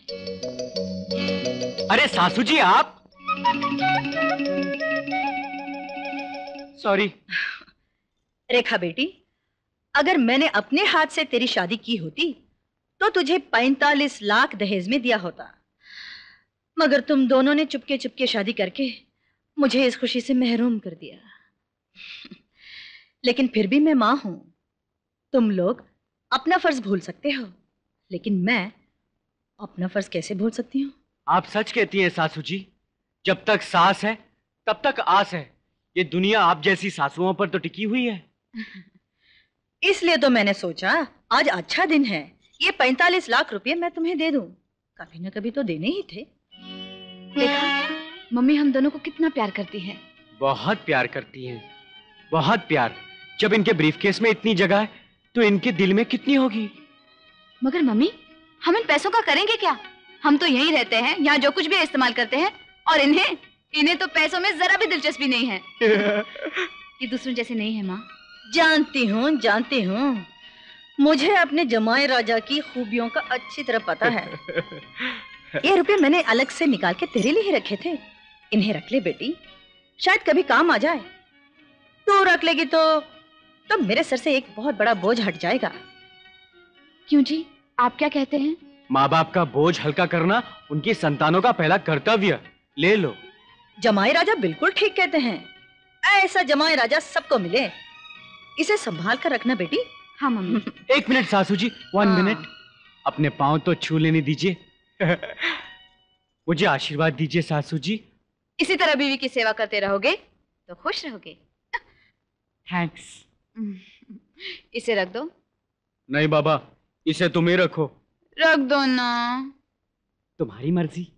अरे सासू जी आप? सॉरी। रेखा बेटी, अगर मैंने अपने हाथ से तेरी शादी की होती तो तुझे पैंतालीस लाख दहेज में दिया होता, मगर तुम दोनों ने चुपके चुपके शादी करके मुझे इस खुशी से महरूम कर दिया। लेकिन फिर भी मैं मां हूं। तुम लोग अपना फर्ज भूल सकते हो, लेकिन मैं अपना फर्ज कैसे भूल सकती हूँ? आप सच कहती हैं सासू जी, जब तक सास है तब तक आस है। ये दुनिया आप जैसी सासुओं पर तो टिकी हुई है। इसलिए तो मैंने सोचा आज अच्छा दिन है, ये पैंतालीस लाख रुपए मैं तुम्हें दे दूं। कभी ना कभी तो देने ही थे। देखा मम्मी हम दोनों को कितना प्यार करती है। बहुत प्यार करती हैं, बहुत प्यार। जब इनके ब्रीफकेस में इतनी जगह है तो इनके दिल में कितनी होगी। मगर मम्मी, हम इन पैसों का करेंगे क्या? हम तो यहीं रहते हैं, यहाँ जो कुछ भी इस्तेमाल करते हैं, और इन्हें इन्हें तो पैसों में जरा भी दिलचस्पी नहीं है। ये दूसरों जैसे नहीं है माँ। जानती हूँ, जानती हूँ, मुझे अपने जमाई राजा की खूबियों का अच्छी तरह पता है। ये रुपए मैंने अलग से निकाल के तेरे लिए ही रखे थे। इन्हें रख ले बेटी, शायद कभी काम आ जाए। तू रख लेगी तो तो मेरे सर से एक बहुत बड़ा बोझ हट जाएगा। क्यों जी, आप क्या कहते हैं? माँ बाप का बोझ हल्का करना उनकी संतानों का पहला कर्तव्य। ले लो। जमाई राजा बिल्कुल ठीक कहते हैं। ऐसा जमाई राजा सबको मिले। इसे संभाल कर रखना बेटी। हाँ मम्मी। एक मिनट सासू जी, वन मिनट। अपने पांव तो छू लेने दीजिए। मुझे आशीर्वाद दीजिए सासू जी। इसी तरह बीवी की सेवा करते रहोगे तो खुश रहोगे। थैंक्स। इसे रख दो। नहीं बाबा, इसे तुम ही रखो। रख दो ना। तुम्हारी मर्जी।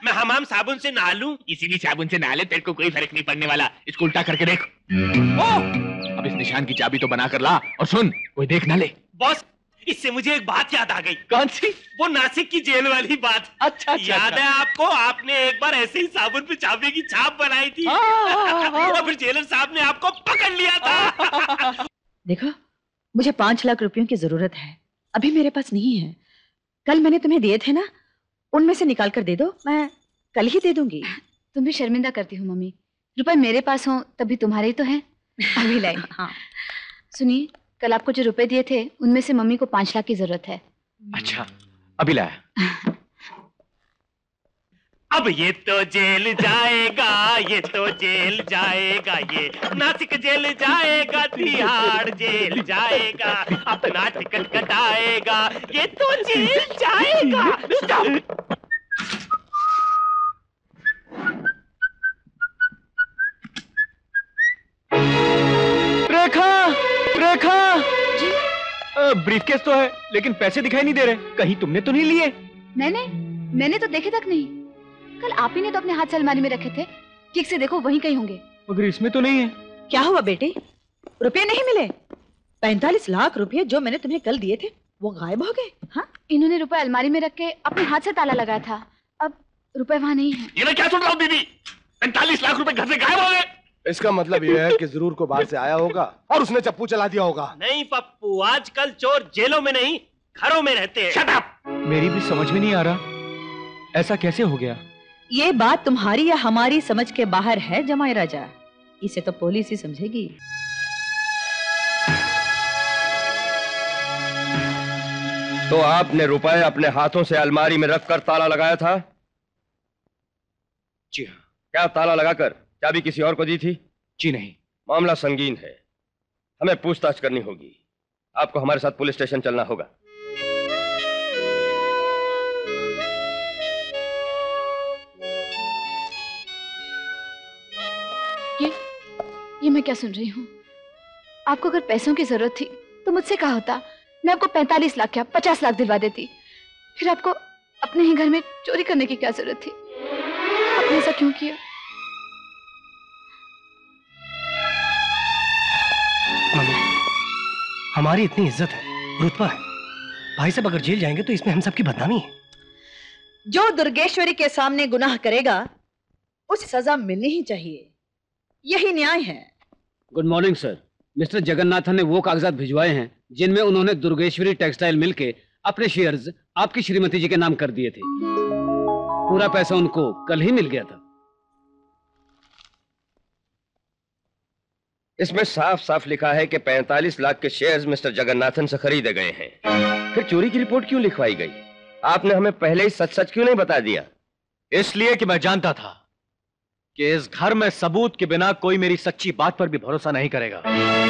मैं हमाम साबुन से नहा लूं? किसी भी साबुन से नहा ले, तेरे को कोई फर्क नहीं पड़ने वाला। इसको उल्टा करके देख। ओ! अब इस निशान की चाबी तो बना कर ला, और सुन, कोई देख ना ले। बॉस, इससे मुझे एक बात याद आ गई। कौन सी? वो नासिक की जेल वाली बात। अच्छा, अच्छा याद अच्छा। है आपको? आपने एक बार ऐसे ही साबुन पे चाबी की छाप बनाई थी और फिर जेलर साहब ने आपको पकड़ लिया था। देखो, मुझे पांच लाख रुपयों की जरूरत है, अभी मेरे पास नहीं है। कल मैंने तुम्हें दिए थे ना, उनमें से निकाल कर दे दो, मैं कल ही दे दूंगी। तुम भी शर्मिंदा करती हो मम्मी। रुपए मेरे पास हो तभी तुम्हारे ही तो हैं। अभी लाई। हाँ। सुनिए, कल आपको जो रुपए दिए थे उनमें से मम्मी को पांच लाख की जरूरत है। अच्छा, अभी लाया। अब ये तो जेल जाएगा, ये तो जेल जाएगा, ये नासिक जेल जाएगा, तिहाड़ जेल जाएगा, अपना टिकट कटाएगा, ये तो जेल जाएगा। रेखा, रेखा जी, ब्रीफकेस तो है लेकिन पैसे दिखाई नहीं दे रहे, कहीं तुमने तो नहीं लिए? मैंने मैंने तो देखे तक नहीं। कल आप ही ने तो अपने हाथ से अलमारी में रखे थे, ठीक से देखो वहीं कहीं होंगे। मगर इसमें तो नहीं है। क्या हुआ बेटे, रुपए नहीं मिले? पैंतालीस लाख रुपए जो मैंने तुम्हें कल दिए थे वो गायब हो गए। हाँ, इन्होंने रुपए अलमारी में रख के अपने हाथ से ताला लगाया था, अब रुपए वहाँ नहीं है। ये मैं क्या सुन रहा हूँ दीदी? पैंतालीस लाख रुपए घर से गायब हो गए। इसका मतलब यह है कि जरूर को बाहर से आया होगा और उसने चप्पू चला दिया होगा। नहीं पप्पू, आजकल चोर जेलों में नहीं घरों में रहते हैं। Shut up! मेरी भी समझ में नहीं आ रहा, ऐसा कैसे हो गया? ये बात तुम्हारी या हमारी समझ के बाहर है जमाई राजा, इसे तो पुलिस ही समझेगी। तो आपने रुपए अपने हाथों से अलमारी में रखकर ताला लगाया था? जी हाँ। क्या ताला लगाकर चाबी किसी और को दी थी? जी नहीं। मामला संगीन है, हमें पूछताछ करनी होगी। आपको हमारे साथ पुलिस स्टेशन चलना होगा। ये ये मैं क्या सुन रही हूँ? आपको अगर पैसों की जरूरत थी तो मुझसे कहा होता, मैं आपको पैंतालीस लाख क्या पचास लाख दिलवा देती। फिर आपको अपने ही घर में चोरी करने की क्या जरूरत थी? आपने ऐसा क्यों किया? मम्मी, हमारी इतनी इज्जत है, रुतबा है, भाई साहब अगर जेल जाएंगे तो इसमें हम सबकी बदनामी है। जो दुर्गेश्वरी के सामने गुनाह करेगा उसे सजा मिलनी ही चाहिए, यही न्याय है। Good morning sir. Mister Jagannathan ने वो कागजात भिजवाए हैं जिनमें उन्होंने दुर्गेश्वरी टेक्सटाइल मिल के अपने शेयर्स आपकी श्रीमती जी के नाम कर दिए थे। पूरा पैसा उनको कल ही मिल गया था। इसमें साफ साफ लिखा है कि पैंतालीस लाख के शेयर्स मिस्टर जगन्नाथन से खरीदे गए हैं। फिर चोरी की रिपोर्ट क्यों लिखवाई गई? आपने हमें पहले ही सच सच क्यों नहीं बता दिया? इसलिए कि मैं जानता था कि इस घर में सबूत के बिना कोई मेरी सच्ची बात पर भी भरोसा नहीं करेगा।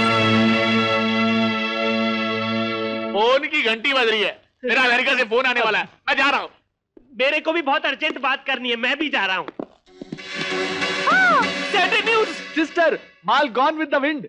फोन की घंटी बज रही है, मेरा अमेरिका से फोन आने वाला है, मैं जा रहा हूँ। मेरे को भी बहुत अर्जेंट बात करनी है, मैं भी जा रहा हूँ। न्यूज सिस्टर, माल गॉन विद द विंड।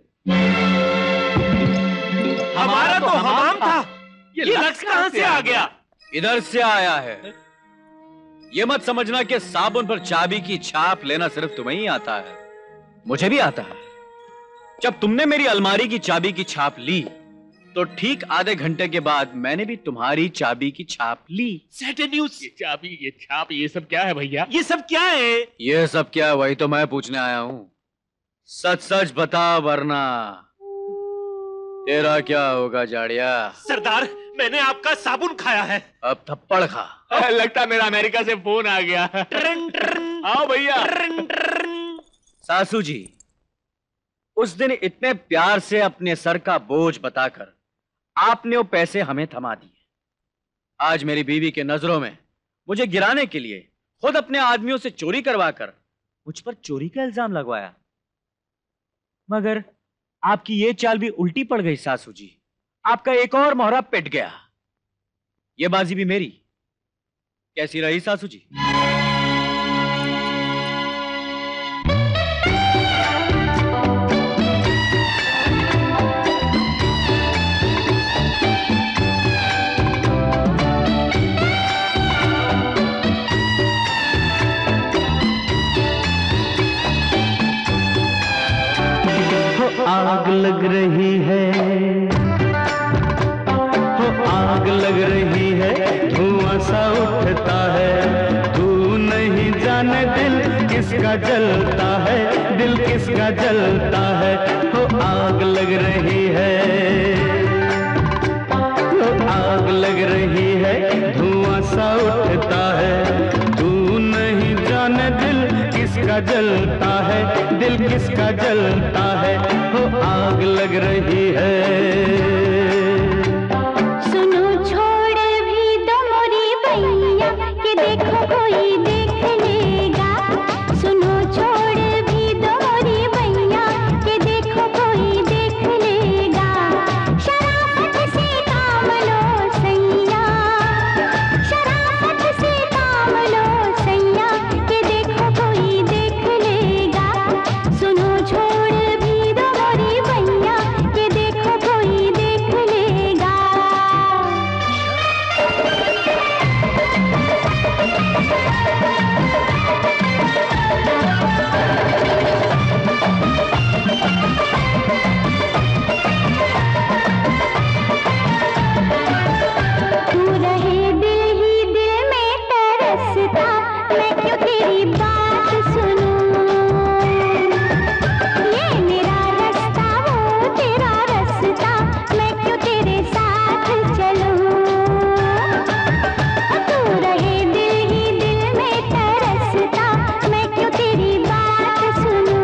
हमारा तो हमाम था, ये लक्ष्य कहां से आ गया? इधर से आया है। ये मत समझना कि साबुन पर चाबी की छाप लेना सिर्फ तुम्हें ही आता है, मुझे भी आता है। जब तुमने मेरी अलमारी की चाबी की छाप ली तो ठीक आधे घंटे के बाद मैंने भी तुम्हारी चाबी की छाप ली। Saturday news. ये चाबी, ये छाप, ये सब क्या है भैया? ये सब क्या है? ये सब क्या है वही तो मैं पूछने आया हूं। सच सच बता वरना तेरा क्या होगा जाड़िया। सरदार, मैंने आपका साबुन खाया है। अब थप्पड़ खा। लगता मेरा अमेरिका से फोन आ गया। आओ भैया। सासू जी, उस दिन इतने प्यार से अपने सर का बोझ बताकर आपने वो पैसे हमें थमा दिए। आज मेरी बीवी के नजरों में मुझे गिराने के लिए खुद अपने आदमियों से चोरी करवाकर मुझ पर चोरी का इल्जाम लगवाया। मगर आपकी ये चाल भी उल्टी पड़ गई सासू जी, आपका एक और मोहरा पिट गया। ये बाजी भी मेरी। कैसी रही सासू जी? आग लग रही है, हो आग लग रही है, धुआं सा उठता है, तू नहीं जाने दिल किसका जलता है, दिल किसका जलता है, हो आग लग रही है, हो आग लग रही है, धुआं सा उठता है, तू नहीं जाने दिल किसका जलता है, दिल किसका जलता है, हो आग लग रही है। सुनो छोड़ भी दो मोरी भैया कि देखो कोई देख लेगा, सुनो छोड़ भी दो मोरी भैया कि देखो कोई देख लेगा, शराफत से काम लो सैया, शराफत से काम लो सैया कि देखो कोई देख लेगा, सुनो छोड़ भी दो मोरी भैया कि देखो कोई देख लेगा। तू रहे दिल ही दिल में तरसता, मैं क्यों तेरी बात सुनूं, ये मेरा रास्ता वो तेरा रास्ता, मैं क्यों तेरे साथ चलूं, तू रहे दिल ही दिल में तरसता, मैं क्यों तेरी बात सुनूं।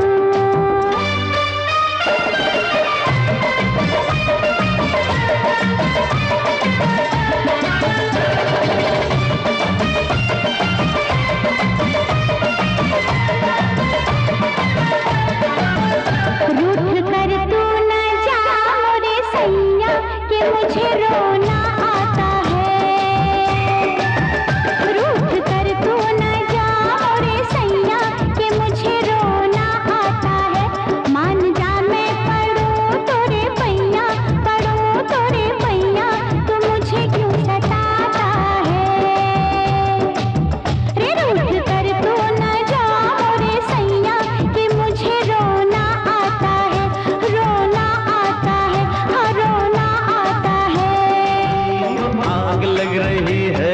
रूठ कर तू न जा मोरे सैया कि मुझे रोना आता है, रूठ कर तू न जा मोरे सैया कि मुझे रोना आता है, मान जा मैं पढ़ूं तोरे पैया, पढ़ूं तोरे पैया, तू मुझे क्यों सताता है, रे रूठ कर तू न जा मोरे सैया कि मुझे रोना आता है, रोना आता है, हाँ रोना आता है। आग लग रही है,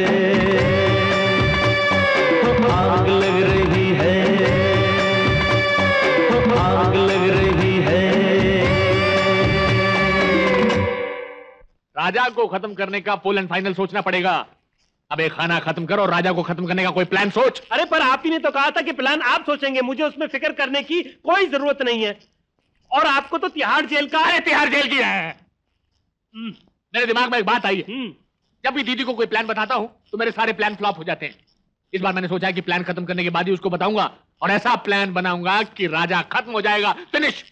हो आग लग रही है, हो आग लग रही है। राजा को खत्म करने का फुल एंड फाइनल सोचना पड़ेगा। अब एक खाना खत्म करो और राजा को खत्म करने का कोई प्लान सोच। अरे पर आप ही ने तो कहा था कि प्लान आप सोचेंगे, मुझे उसमें फिक्र करने की कोई जरूरत नहीं है, और आपको तो तिहाड़ जेल का अरे तिहाड़ जेल की है। हम्म, मेरे दिमाग में एक बात आई है, जब भी दीदी को कोई प्लान बताता हूं तो मेरे सारे प्लान फ्लॉप हो जाते हैं। इस बार मैंने सोचा है कि प्लान खत्म करने के बाद ही उसको बताऊंगा, और ऐसा प्लान बनाऊंगा कि राजा खत्म हो जाएगा। फिनिश।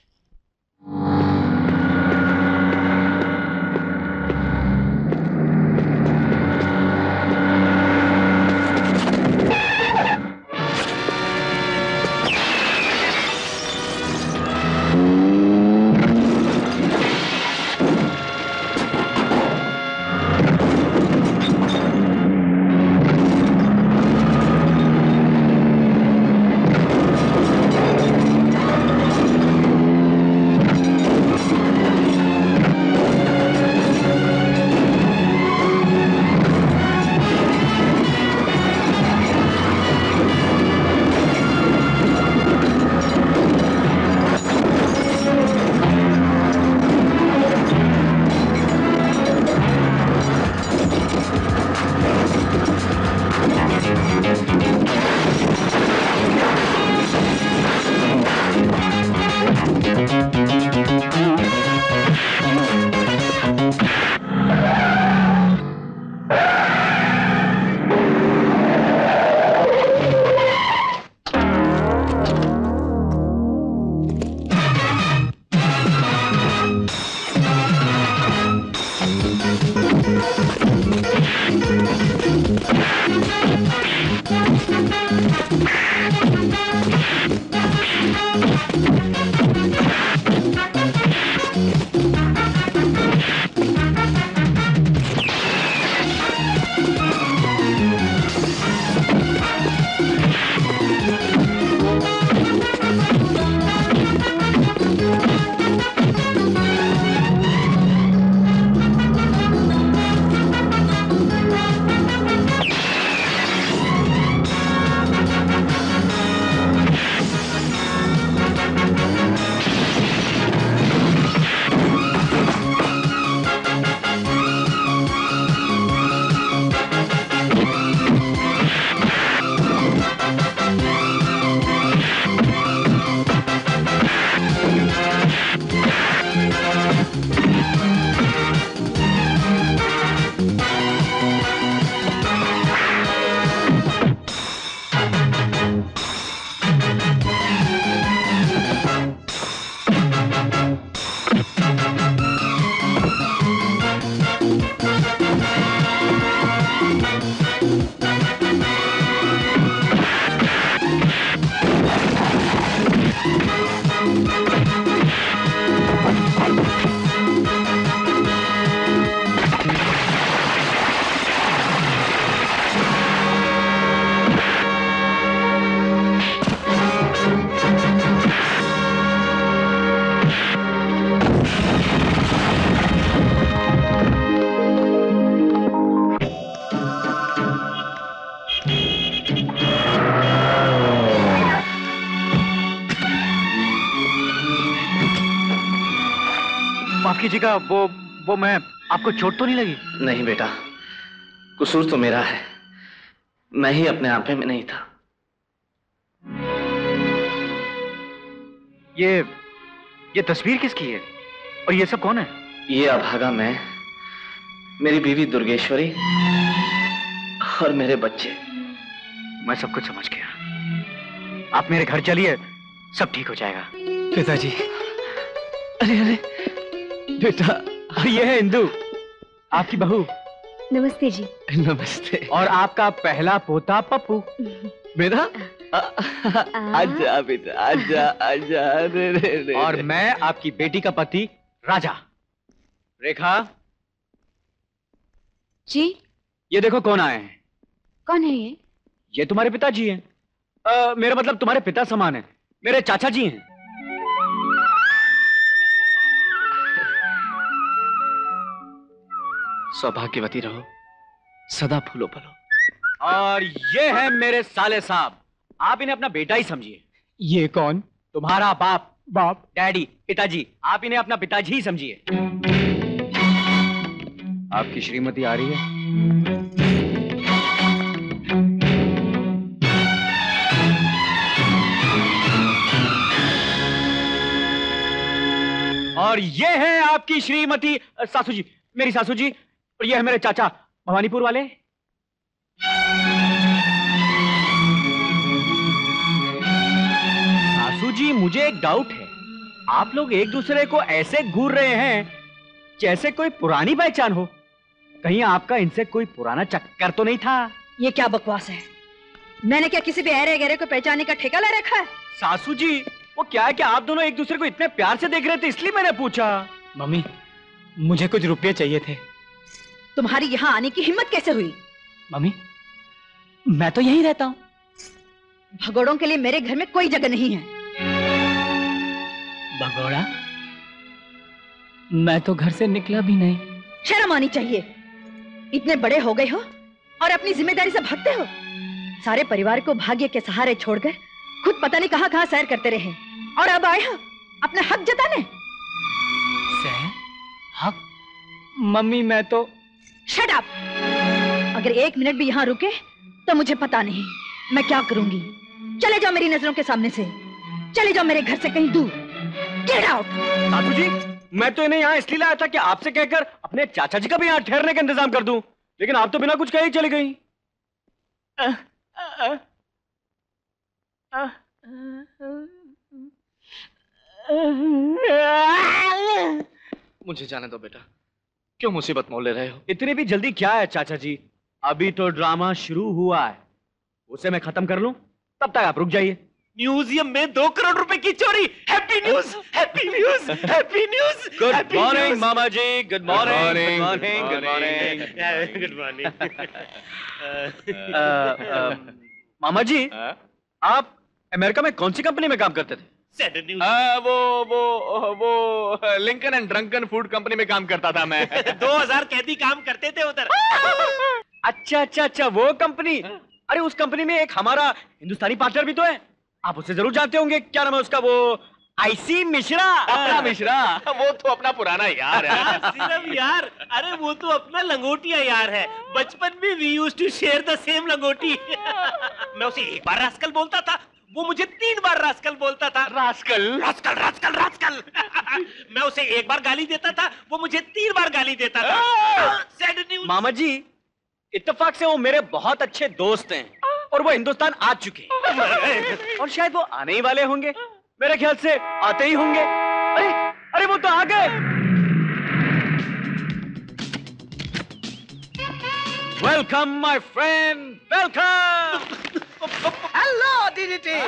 कीजिएगा। वो वो मैं आपको चोट तो नहीं लगी? नहीं बेटा, कसूर तो मेरा है, मैं ही अपने आप में नहीं था। ये ये तस्वीर किसकी है और ये सब कौन है? ये अभागा मैं, मेरी बीवी दुर्गेश्वरी और मेरे बच्चे। मैं सब कुछ समझ गया। आप मेरे घर चलिए, सब ठीक हो जाएगा। पिताजी, अरे अरे बेटा, ये है इंदु, आपकी बहू। नमस्ते जी। नमस्ते। और आपका पहला पोता पप्पू। मेरा? आजा बेटा, आजा आजा। रे रे रे। और मैं आपकी बेटी का पति राजा। रेखा जी। ये देखो कौन आए हैं। कौन है ये? ये तुम्हारे पिताजी हैं। अ, मेरा मतलब तुम्हारे पिता समान है, मेरे चाचा जी हैं। सौभाग्यवती रहो, सदा फूलो फलो। और ये है मेरे साले साहब, आप इन्हें अपना बेटा ही समझिए। ये कौन? तुम्हारा बाप। बाप? डैडी, पिताजी। आप इन्हें अपना पिताजी ही समझिए। आपकी श्रीमती आ रही है। और ये है आपकी श्रीमती सासू जी, मेरी सासू जी। और ये है मेरे चाचा भवानीपुर वाले। सासू जी, मुझे एक डाउट है, आप लोग एक दूसरे को ऐसे घूर रहे हैं जैसे कोई पुरानी पहचान हो। कहीं आपका इनसे कोई पुराना चक्कर तो नहीं था? ये क्या बकवास है? मैंने क्या किसी भी अहरे गहरे को पहचानने का ठेका ले रखा है? सासू जी, वो क्या है कि आप दोनों एक दूसरे को इतने प्यार से देख रहे थे, इसलिए मैंने पूछा। मम्मी, मुझे कुछ रुपये चाहिए थे। तुम्हारी यहाँ आने की हिम्मत कैसे हुई? मम्मी, मैं तो यहीं रहता हूँ। भगोड़ों के लिए मेरे घर में कोई जगह नहीं है। भगोड़ा? मैं तो घर से निकला भी नहीं। शर्म आनी चाहिए। इतने बड़े हो गए हो और अपनी जिम्मेदारी से भागते हो। सारे परिवार को भाग्य के सहारे छोड़कर खुद पता नहीं कहां कहां सैर करते रहे और अब आए हो अपने हक जताने। सैर? हक? मम्मी, मैं तो। Shut up! अगर एक मिनट भी यहाँ रुके तो मुझे पता नहीं मैं क्या करूंगी। चले जाओ मेरी नजरों के सामने से, चले जाओ मेरे घर से कहीं दूर। Get out! सासू जी, मैं तो इन्हें यहाँ इसलिए लाया था कि आपसे कहकर अपने चाचा जी का भी यहाँ ठहरने का इंतजाम कर दूं, लेकिन आप तो बिना कुछ कहे ही चली गई। आ, आ, आ, आ, मुझे जाने दो बेटा, क्यों मुसीबत मोल ले रहे हो? इतनी भी जल्दी क्या है चाचा जी? अभी तो ड्रामा शुरू हुआ है, उसे मैं खत्म कर लूं, तब तक आप रुक जाइए। म्यूजियम में दो करोड़ रुपए की चोरी। Happy news, happy news, happy news. Good morning मामा जी। Good morning, good morning, good morning, good morning. मामा जी, आप अमेरिका में कौन सी कंपनी में काम करते थे? आ, वो वो वो Lincoln and drunken food company में काम करता था मैं। दो हजार कैदी काम करते थे उधर। अच्छा अच्छा अच्छा, वो कंपनी। अरे उस कंपनी में एक हमारा हिंदुस्तानी पार्टनर भी तो है, आप उसे जरूर जानते होंगे। क्या नाम है उसका? वो आईसी मिश्रा। अपना मिश्रा? वो तो अपना पुराना यार है। सिर्फ यार, अरे वो तो अपना लंगोटिया यार है। बचपन में we used to share the same लंगोटी। मैं उसे एक बार रास्कल बोलता था, वो मुझे तीन बार रास्कल बोलता था। Rascal rascal rascal rascal. मैं उसे एक बार गाली देता था, वो मुझे तीन बार गाली देता था। Sad news. मामा जी, इत्तेफाक से वो मेरे बहुत अच्छे दोस्त हैं और वो हिंदुस्तान आ चुके हैं और शायद वो आने ही वाले होंगे। मेरे ख्याल से आते ही होंगे। अरे अरे वो तो आ गए। Welcome my friend, welcome. Hello, D D T.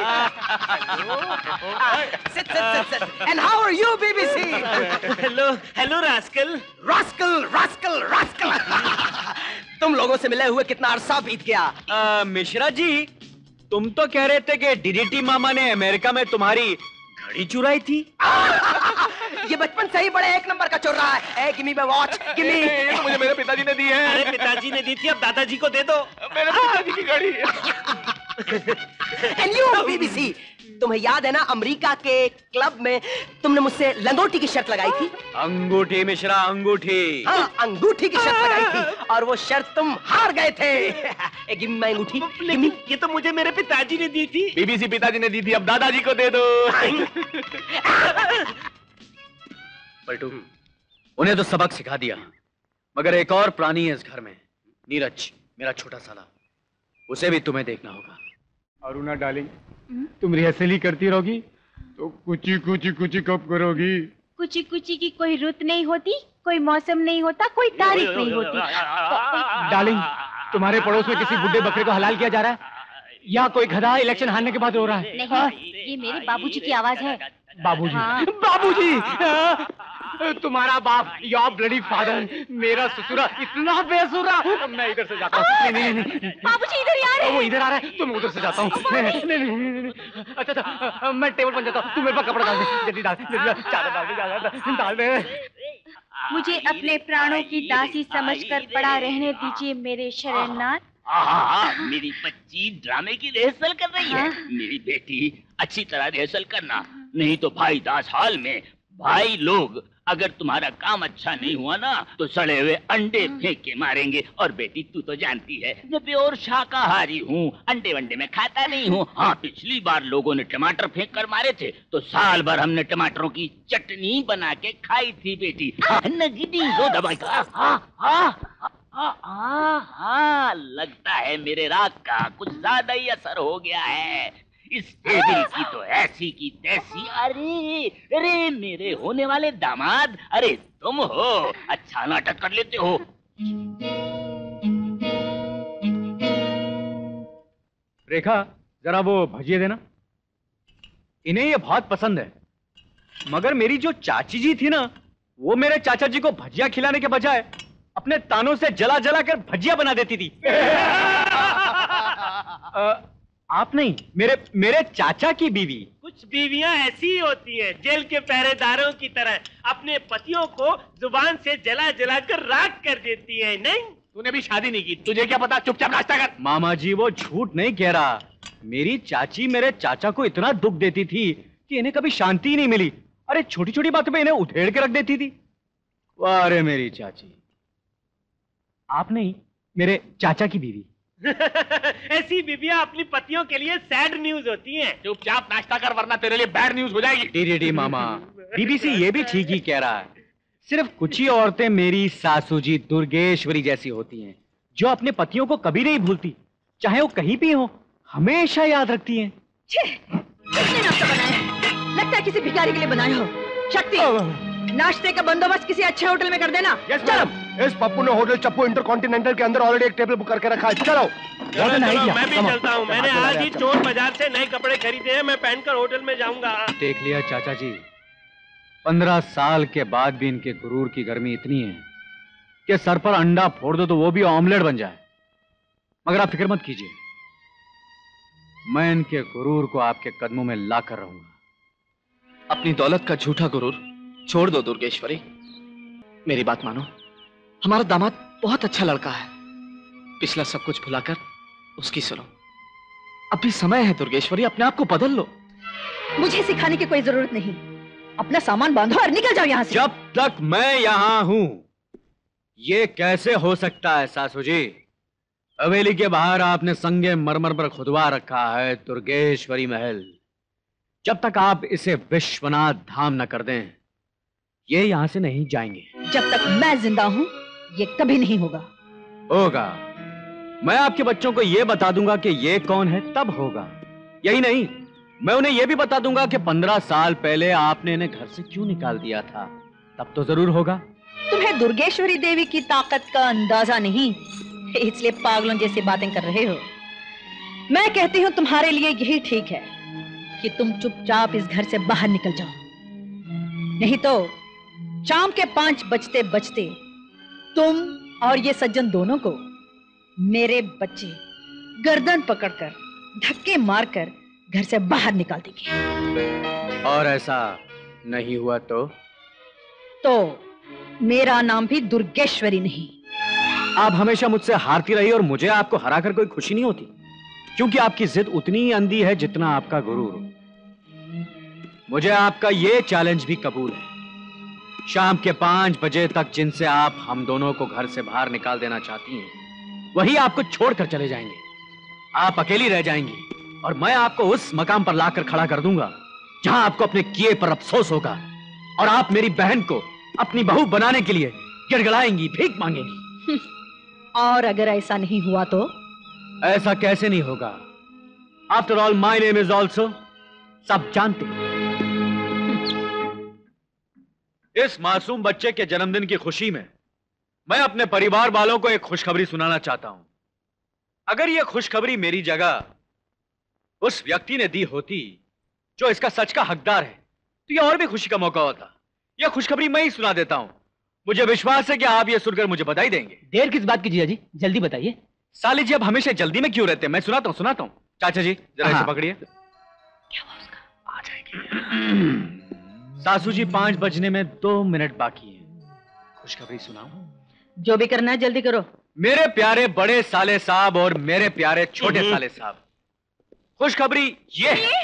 Sit, sit, sit, sit. And how are you, B B C? Hello, hello, rascal. Rascal, rascal, rascal. तुम लोगों से मिले हुए कितना अरसा बीत गया? आ, मिश्रा जी, तुम तो कह रहे थे कि डीडीटी मामा ने अमेरिका में तुम्हारी घड़ी चुराई थी। ये बचपन से ही बड़े एक नंबर का चोर रहा है। Give me my watch, give me. ये तो मुझे मेरे पिताजी ने दी है। अरे पिताजी ने दी थी, अब दादाजी को दे दो। मेरे पिताजी की घड़ी। And you, बीबीसी, तुम्हें याद है ना अमेरिका के क्लब में तुमने मुझसे लंगोटी की शर्त लगाई थी? अंगूठी मिश्रा, अंगूठी। हाँ, अंगूठी की शर्त लगाई थी और वो शर्त तुम हार गए थे। ए, गिव मी माय अंगूठी। लेकिन ये तो मुझे मेरे पिताजी ने दी थी। बीबीसी पिताजी ने दी थी, अब दादाजी को दे दो। पलटू, उन्हें तो सबक सिखा दिया, मगर एक और प्राणी है इस घर में, नीरज, मेरा छोटा साला, उसे भी तुम्हें देखना होगा। अरुणा डार्लिंग, तुम रिहर्सल ही करती रहोगी तो कुची कुची कुची कब करोगी? कुची कुची की कोई रुत नहीं होती, कोई मौसम नहीं होता, कोई तारीख नहीं होती। डार्लिंग, तुम्हारे पड़ोस में किसी बुड्ढे बकरे को हलाल किया जा रहा है या कोई गधा इलेक्शन हारने के बाद रो रहा है? नहीं, ये मेरे बाबूजी की आवाज है। बाबूजी, हाँ। बाबूजी, तुम्हारा बाप, योर ब्लडी फादर, मेरा ससुरा इतना बेसुरा। मैं इधर से जाता हूँ। नहीं नहीं नहीं, बाबूजी इधर आ रहे हैं। वो इधर आ रहा है तो मैं उधर से जाता हूँ। नहीं नहीं नहीं नहीं, अच्छा अच्छा, मैं टेबल पर जाता हूँ, तू मेरे पास कपड़ा डाल दे, जल्दी डाल, जल्दी डाल, चादर डाल दे, चादर डाल दे। मुझे अपने प्राणों की दासी समझकर पड़ा रहने दीजिए मेरे शरणनाथ। हाँ, मेरी बच्ची ड्रामे की रिहर्सल कर रही है। मेरी बेटी अच्छी तरह रिहर्सल करना, नहीं तो भाई दास हॉल में भाई लोग अगर तुम्हारा काम अच्छा नहीं हुआ ना तो सड़े हुए अंडे फेंक के मारेंगे। और बेटी तू तो जानती है मैं प्योर शाकाहारी हूँ, अंडे वंडे में खाता नहीं हूँ। हाँ, पिछली बार लोगों ने टमाटर फेंक कर मारे थे तो साल भर हमने टमाटरों की चटनी बना के खाई थी बेटी। दो दवाई का। हाँ हाँ हाँ हाँ, लगता है मेरे राग का कुछ ज्यादा ही असर हो गया है। इस टेबल की तो ऐसी की तैसी। अरे अरे मेरे होने वाले दामाद, अरे तुम हो, अच्छा नाटक कर लेते हो। रेखा, जरा वो भजिए देना, इन्हें ये बहुत पसंद है। मगर मेरी जो चाची जी थी ना, वो मेरे चाचा जी को भजिया खिलाने के बजाय अपने तानों से जला जला कर भजिया बना देती थी। आ, आप नहीं, मेरे मेरे चाचा की बीवी। कुछ बीवियां ऐसी ही होती हैं, जेल के पहरेदारों की तरह, अपने पतियों को जुबान से जला जला कर राख कर देती है। नहीं, तूने भी शादी नहीं की, तुझे क्या पता, चुपचाप नाश्ता कर। मामा जी, वो झूठ नहीं कह रहा। मेरी चाची मेरे चाचा को इतना दुख देती थी कि इन्हें कभी शांति ही नहीं मिली। अरे छोटी छोटी बातों पे इन्हें उधेड़ के रख देती थी। अरे मेरी चाची। आप नहीं, मेरे चाचा की बीवी। ऐसी बीवियां अपनी पतियों के लिए सैड न्यूज होती हैं। चुपचाप नाश्ता कर वरना तेरे लिए बैड न्यूज हो जाएगी। डी डी डी मामा, बीबीसी ये भी ठीक ही कह रहा है। सिर्फ कुछ ही औरतें मेरी सासू जी दुर्गेश्वरी जैसी होती हैं, जो अपने पतियों को कभी नहीं भूलती, चाहे वो कहीं भी हो, हमेशा याद रखती हैं। किसने नाश्ता बनाया? लगता है किसी भिखारी के लिए बनाया हो। शक्ति, नाश्ते का बंदोबस्त किसी अच्छे होटल में कर देना। यस मैडम, इस पप्पू ने होटल चप्पू इंटरकॉन्टिनेंटल के अंदर ऑलरेडी एक टेबल बुक करके रखा है। चलो, चलो, चलो मैं भी चलता हूँ। मैंने आज ही चोर बाजार से नए कपड़े खरीदे हैं, मैं पहनकर होटल में जाऊंगा। देख लिया चाचा जी, पंद्रह साल के बाद भी इनके गुरूर की गर्मी इतनी है कि सर पर अंडा फोड़ दो तो वो भी ऑमलेट बन जाए। मगर आप फिक्र मत कीजिए, मैं इनके गुरूर को आपके कदमों में ला कर रहूंगा। अपनी दौलत का झूठा गुरूर छोड़ दो दुर्गेश्वरी, मेरी बात मानो। हमारा दामाद बहुत अच्छा लड़का है, पिछला सब कुछ भुलाकर उसकी सुनो। अभी समय है दुर्गेश्वरी, अपने आप को बदल लो। मुझे सिखाने की कोई जरूरत नहीं, अपना सामान बांधो और निकल जाओ यहाँ से। जब तक मैं यहाँ हूँ ये कैसे हो सकता है सासू जी? हवेली के बाहर आपने संगे मरमर पर खुदवा रखा है दुर्गेश्वरी महल। जब तक आप इसे विश्वनाथ धाम न कर दें, ये यहाँ से नहीं जाएंगे। जब तक मैं जिंदा हूँ ये कभी नहीं होगा। होगा। मैं आपके बच्चों को ये बता दूंगा कि ये कौन है, तब होगा। यही नहीं, मैं उन्हें यह भी बता दूंगा कि पंद्रह साल पहले आपने इन्हें घर से क्यों निकाल दिया था, तब तो जरूर होगा। तुम्हें दुर्गेश्वरी देवी की ताकत का अंदाजा नहीं, इसलिए पागलों जैसी बातें कर रहे हो। मैं कहती हूँ तुम्हारे लिए यही ठीक है कि तुम चुपचाप इस घर से बाहर निकल जाओ, नहीं तो शाम के पांच बजते बजते तुम और ये सज्जन दोनों को मेरे बच्चे गर्दन पकड़कर धक्के मारकर घर से बाहर निकाल देंगे। और ऐसा नहीं हुआ तो तो मेरा नाम भी दुर्गेश्वरी नहीं। आप हमेशा मुझसे हारती रही और मुझे आपको हराकर कोई खुशी नहीं होती। क्योंकि आपकी जिद उतनी ही अंधी है जितना आपका गुरूर। मुझे आपका ये चैलेंज भी कबूल है। शाम के पांच बजे तक जिनसे आप हम दोनों को घर से बाहर निकाल देना चाहती हैं, वही आपको छोड़कर चले जाएंगे। आप अकेली रह जाएंगी और मैं आपको उस मकाम पर लाकर खड़ा कर दूंगा जहां आपको अपने किए पर अफसोस होगा और आप मेरी बहन को अपनी बहू बनाने के लिए गिड़गिड़ाएंगी, भीख मांगेंगी। और अगर ऐसा नहीं हुआ तो? ऐसा कैसे नहीं होगा? After all my name is also, सब जानते हैं। इस मासूम बच्चे के जन्मदिन की खुशी में मैं अपने परिवार वालों को एक खुशखबरी सुनाना चाहता हूं। अगर यह खुशखबरी मेरी जगह उस व्यक्ति ने दी होती जो इसका सच का हकदार है, तो यह और भी खुशी का मौका होता। यह खुशखबरी मैं ही सुना देता हूं। मुझे विश्वास है कि आप यह सुनकर मुझे बधाई देंगे। देर किस बात की जीजा जी, जल्दी बताइए। साली जी, अब हमेशा जल्दी में क्यों रहते हैं? मैं सुनाता हूं सुनाता हूं। चाचा जी जरा इसे पकड़िए। क्या हुआ उसका? आ जाएगी। सासू जी, पांच बजने में दो मिनट बाकी है। खुशखबरी सुनाऊं? जो भी करना है जल्दी करो। मेरे प्यारे बड़े साले साहब और मेरे प्यारे छोटे साले साहब, खुशखबरी ये है।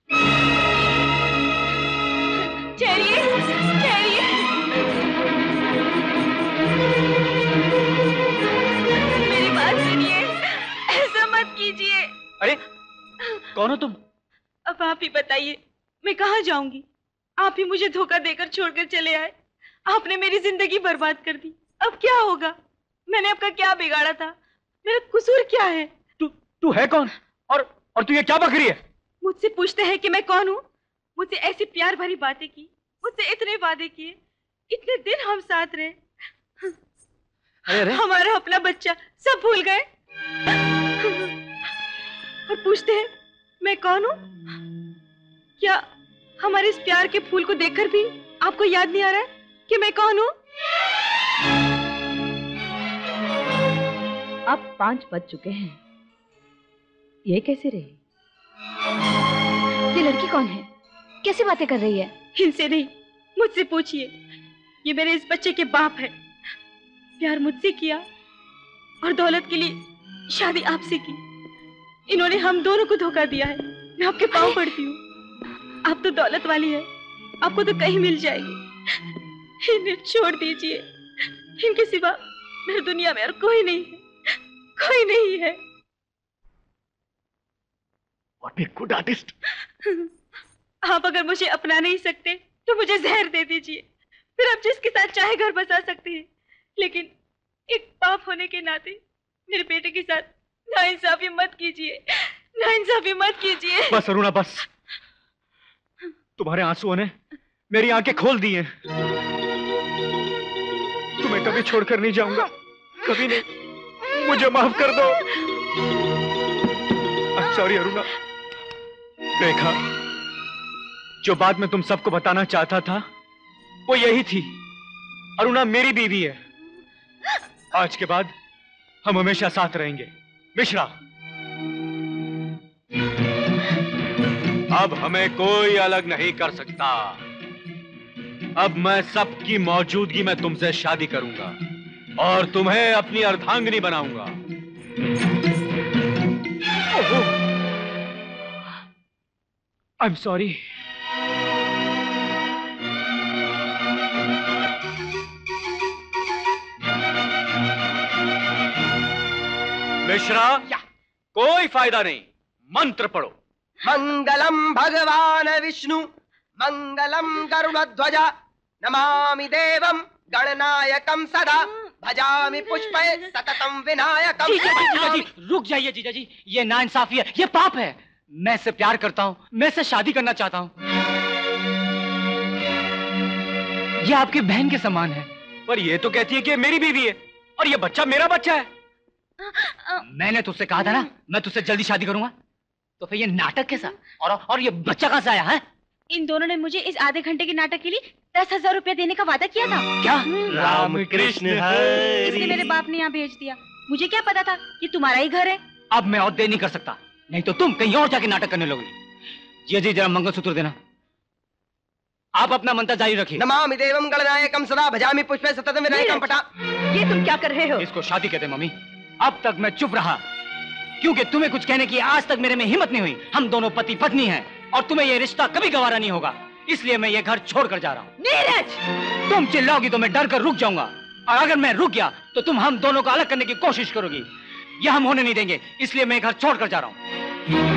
ठहरिए, ठहरिए। मेरी बात सुनिए, ऐसा मत कीजिए। अरे कौन हो तुम? अब आप ही बताइए, मैं कहाँ जाऊंगी? आप ही मुझे धोखा देकर छोड़कर चले आए। आपने मेरी जिंदगी बर्बाद कर दी। अब क्या होगा? मैंने आपका क्या बिगाड़ा था? मेरा कसूर क्या है? तू तू है कौन? और और तू ये क्या बक रही है? मुझसे पूछते हैं कि मैं कौन हूँ? मुझसे ऐसी प्यार भरी बातें की, मुझसे इतने वादे किए, इतने दिन हम साथ रहे। अरे अरे। हमारा अपना बच्चा सब भूल गए। और पूछते हैं मैं कौन हूँ? क्या हमारे इस प्यार के फूल को देखकर भी आपको याद नहीं आ रहा है कि मैं कौन हूँ? अब पांच बज चुके हैं। ये कैसे रही? ये लड़की कौन है? कैसी बातें कर रही है? इनसे नहीं, मुझसे पूछिए। ये मेरे इस बच्चे के बाप है। प्यार मुझसे किया और दौलत के लिए शादी आपसे की। इन्होंने हम दोनों को धोखा दिया है। मैं आपके पाँव पड़ती हूँ। आप तो दौलत वाली है, आपको तो कहीं मिल जाएगी। इन्हें छोड़ दीजिए। इनके सिवा मेरी दुनिया में और कोई नहीं है, कोई नहीं है। What a good artist. आप अगर मुझे अपना नहीं सकते तो मुझे जहर दे दीजिए, फिर आप जिसके साथ चाहे घर बसा सकते हैं। लेकिन एक बाप होने के नाते मेरे बेटे के साथ नाइंसाफी मत कीजिए, नाइंसाफी मत कीजिए। बस अरुणा बस, तुम्हारे आंसुओं ने मेरी आंखें खोल दी हैं। तुम्हें कभी छोड़कर नहीं जाऊंगा, कभी नहीं। मुझे माफ कर दो। सॉरी अरुणा। देखा, जो बात मैं तुम सबको बताना चाहता था वो यही थी। अरुणा मेरी बीवी है। आज के बाद हम हमेशा साथ रहेंगे। मिश्रा, अब हमें कोई अलग नहीं कर सकता। अब मैं सबकी मौजूदगी में तुमसे शादी करूंगा और तुम्हें अपनी अर्धांगिनी बनाऊंगा। आई एम सॉरी। मिश्रा, कोई फायदा नहीं, मंत्र पढ़ो। मंगलम भगवान विष्णु, मंगलम गरुड़ध्वज, नमामि देवम गणनायकम सदा, भजामि पुष्पे सततम विनायकम। जीजा जी, जीजा जी, रुक जाइए जीजा जी, ये नाइंसाफी है, ये पाप है। मैं इससे प्यार करता हूँ, मैं इससे शादी करना चाहता हूँ। ये आपकी बहन के समान है। पर ये तो कहती है कि मेरी बीवी है और ये बच्चा मेरा बच्चा है। मैंने तुझसे कहा था ना, मैं तुझसे जल्दी शादी करूंगा। तो फिर ये नाटक कैसा? और और ये बच्चा कहाँ से आया है? इन दोनों ने मुझे इस आधे घंटे के नाटक के लिए दस हजार रुपया देने का वादा किया था। क्या? राम कृष्ण हरि। इसलिए मेरे बाप ने यहाँ भेज दिया। मुझे क्या पता था कि तुम्हारा ही घर है। अब मैं और देर नहीं कर सकता, नहीं तो तुम कहीं और जाके नाटक करने लगोगी। जी जी, जरा मंगलसूत्र देना। आप अपना मंत्र जारी रखिए। नमामि देवम गणनायकम सदा, भजामि पुष्पे सततम विनायकम। पटा, ये तुम क्या कर रहे हो? इसको शादी कहते हैं मम्मी। अब तक मैं चुप रहा, क्योंकि तुम्हें कुछ कहने की आज तक मेरे में हिम्मत नहीं हुई। हम दोनों पति पत्नी हैं और तुम्हें ये रिश्ता कभी गवारा नहीं होगा, इसलिए मैं ये घर छोड़कर जा रहा हूँ। नीरज! तुम चिल्लाओगी तो मैं डर कर रुक जाऊंगा, और अगर मैं रुक गया तो तुम हम दोनों को अलग करने की कोशिश करोगी। यह हम होने नहीं देंगे, इसलिए मैं घर छोड़कर जा रहा हूँ।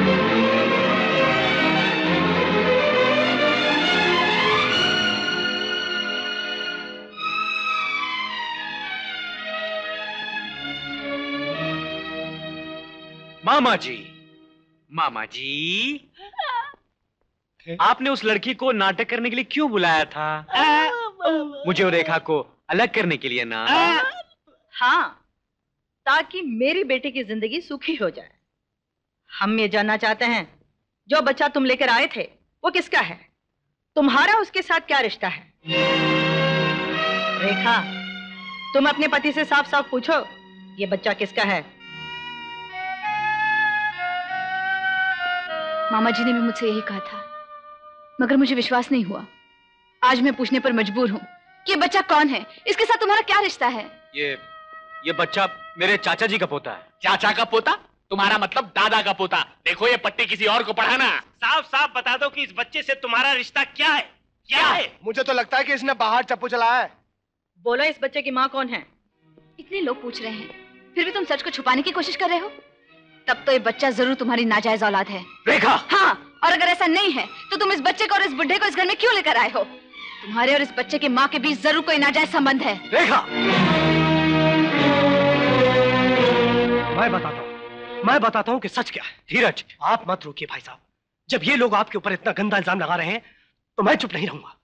मामा जी, मामा जी, आपने उस लड़की को नाटक करने के लिए क्यों बुलाया था? मुझे और रेखा को अलग करने के लिए ना? हाँ, ताकि मेरी बेटी की जिंदगी सुखी हो जाए। हम ये जानना चाहते हैं, जो बच्चा तुम लेकर आए थे वो किसका है? तुम्हारा उसके साथ क्या रिश्ता है? रेखा, तुम अपने पति से साफ साफ पूछो, ये बच्चा किसका है? मामा जी ने भी मुझसे यही कहा था, मगर मुझे विश्वास नहीं हुआ। आज मैं पूछने पर मजबूर हूँ कि ये बच्चा कौन है, इसके साथ तुम्हारा क्या रिश्ता है? ये ये बच्चा मेरे चाचा जी का पोता है। चाचा का पोता? तुम्हारा मतलब दादा का पोता। देखो ये पट्टी किसी और को पढ़ाना। साफ साफ बता दो कि इस बच्चे से तुम्हारा रिश्ता क्या है? क्या है? मुझे तो लगता है कि इसने बाहर चप्पू चलाया है। बोलो, इस बच्चे की माँ कौन है? इतने लोग पूछ रहे हैं, फिर भी तुम सच को छुपाने की कोशिश कर रहे हो। तब तो ये बच्चा जरूर तुम्हारी नाजायज औलाद है। रेखा! हाँ, और अगर ऐसा नहीं है तो तुम इस बच्चे को और इस बुढ़े को इस घर में क्यों लेकर आए हो? तुम्हारे और इस बच्चे की माँ के बीच जरूर कोई नाजायज संबंध है। रेखा! मैं बताता हूँ, मैं बताता हूँ कि सच क्या है। धीरज, आप मत रोकिए भाई साहब। जब ये लोग आपके ऊपर इतना गंदा इल्जाम लगा रहे हैं तो मैं चुप नहीं रहूंगा।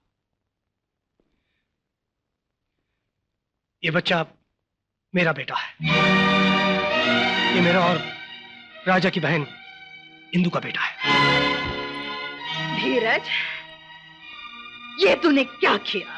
ये बच्चा मेरा बेटा है। ये मेरा और राजा की बहन इंदु का बेटा है। धीरज, ये तूने क्या किया?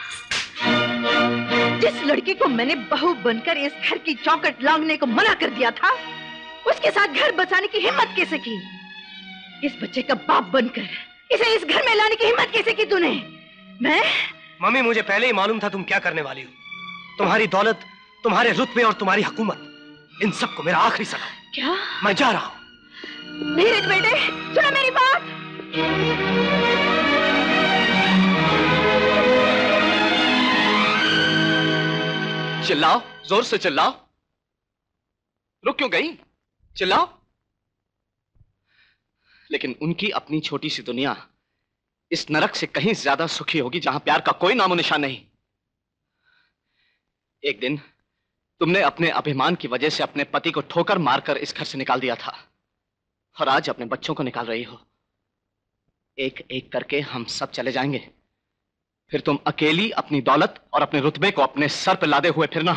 जिस लड़की को मैंने बहू बनकर इस घर की चौखट लांघने को मना कर दिया था, उसके साथ घर बसाने की हिम्मत कैसे की? इस बच्चे का बाप बनकर इसे इस घर में लाने की हिम्मत कैसे की तूने? मैं मम्मी, मुझे पहले ही मालूम था तुम क्या करने वाली हो। तुम्हारी दौलत, तुम्हारे रुतबे और तुम्हारी हुकूमत, इन सबको मेरा आखिरी सलाम। क्या? मैं जा रहा हूं। धीरज बेटे, सुनो मेरी बात। चिल्लाओ, जोर से चिल्लाओ। रुक क्यों गई? चिल्लाओ। लेकिन उनकी अपनी छोटी सी दुनिया इस नरक से कहीं ज्यादा सुखी होगी, जहां प्यार का कोई नामो निशान नहीं। एक दिन तुमने अपने अभिमान की वजह से अपने पति को ठोकर मारकर इस घर से निकाल दिया था, और आज अपने बच्चों को निकाल रही हो। एक एक करके हम सब चले जाएंगे, फिर तुम अकेली अपनी दौलत और अपने रुतबे को अपने सर पर लादे हुए फिरना।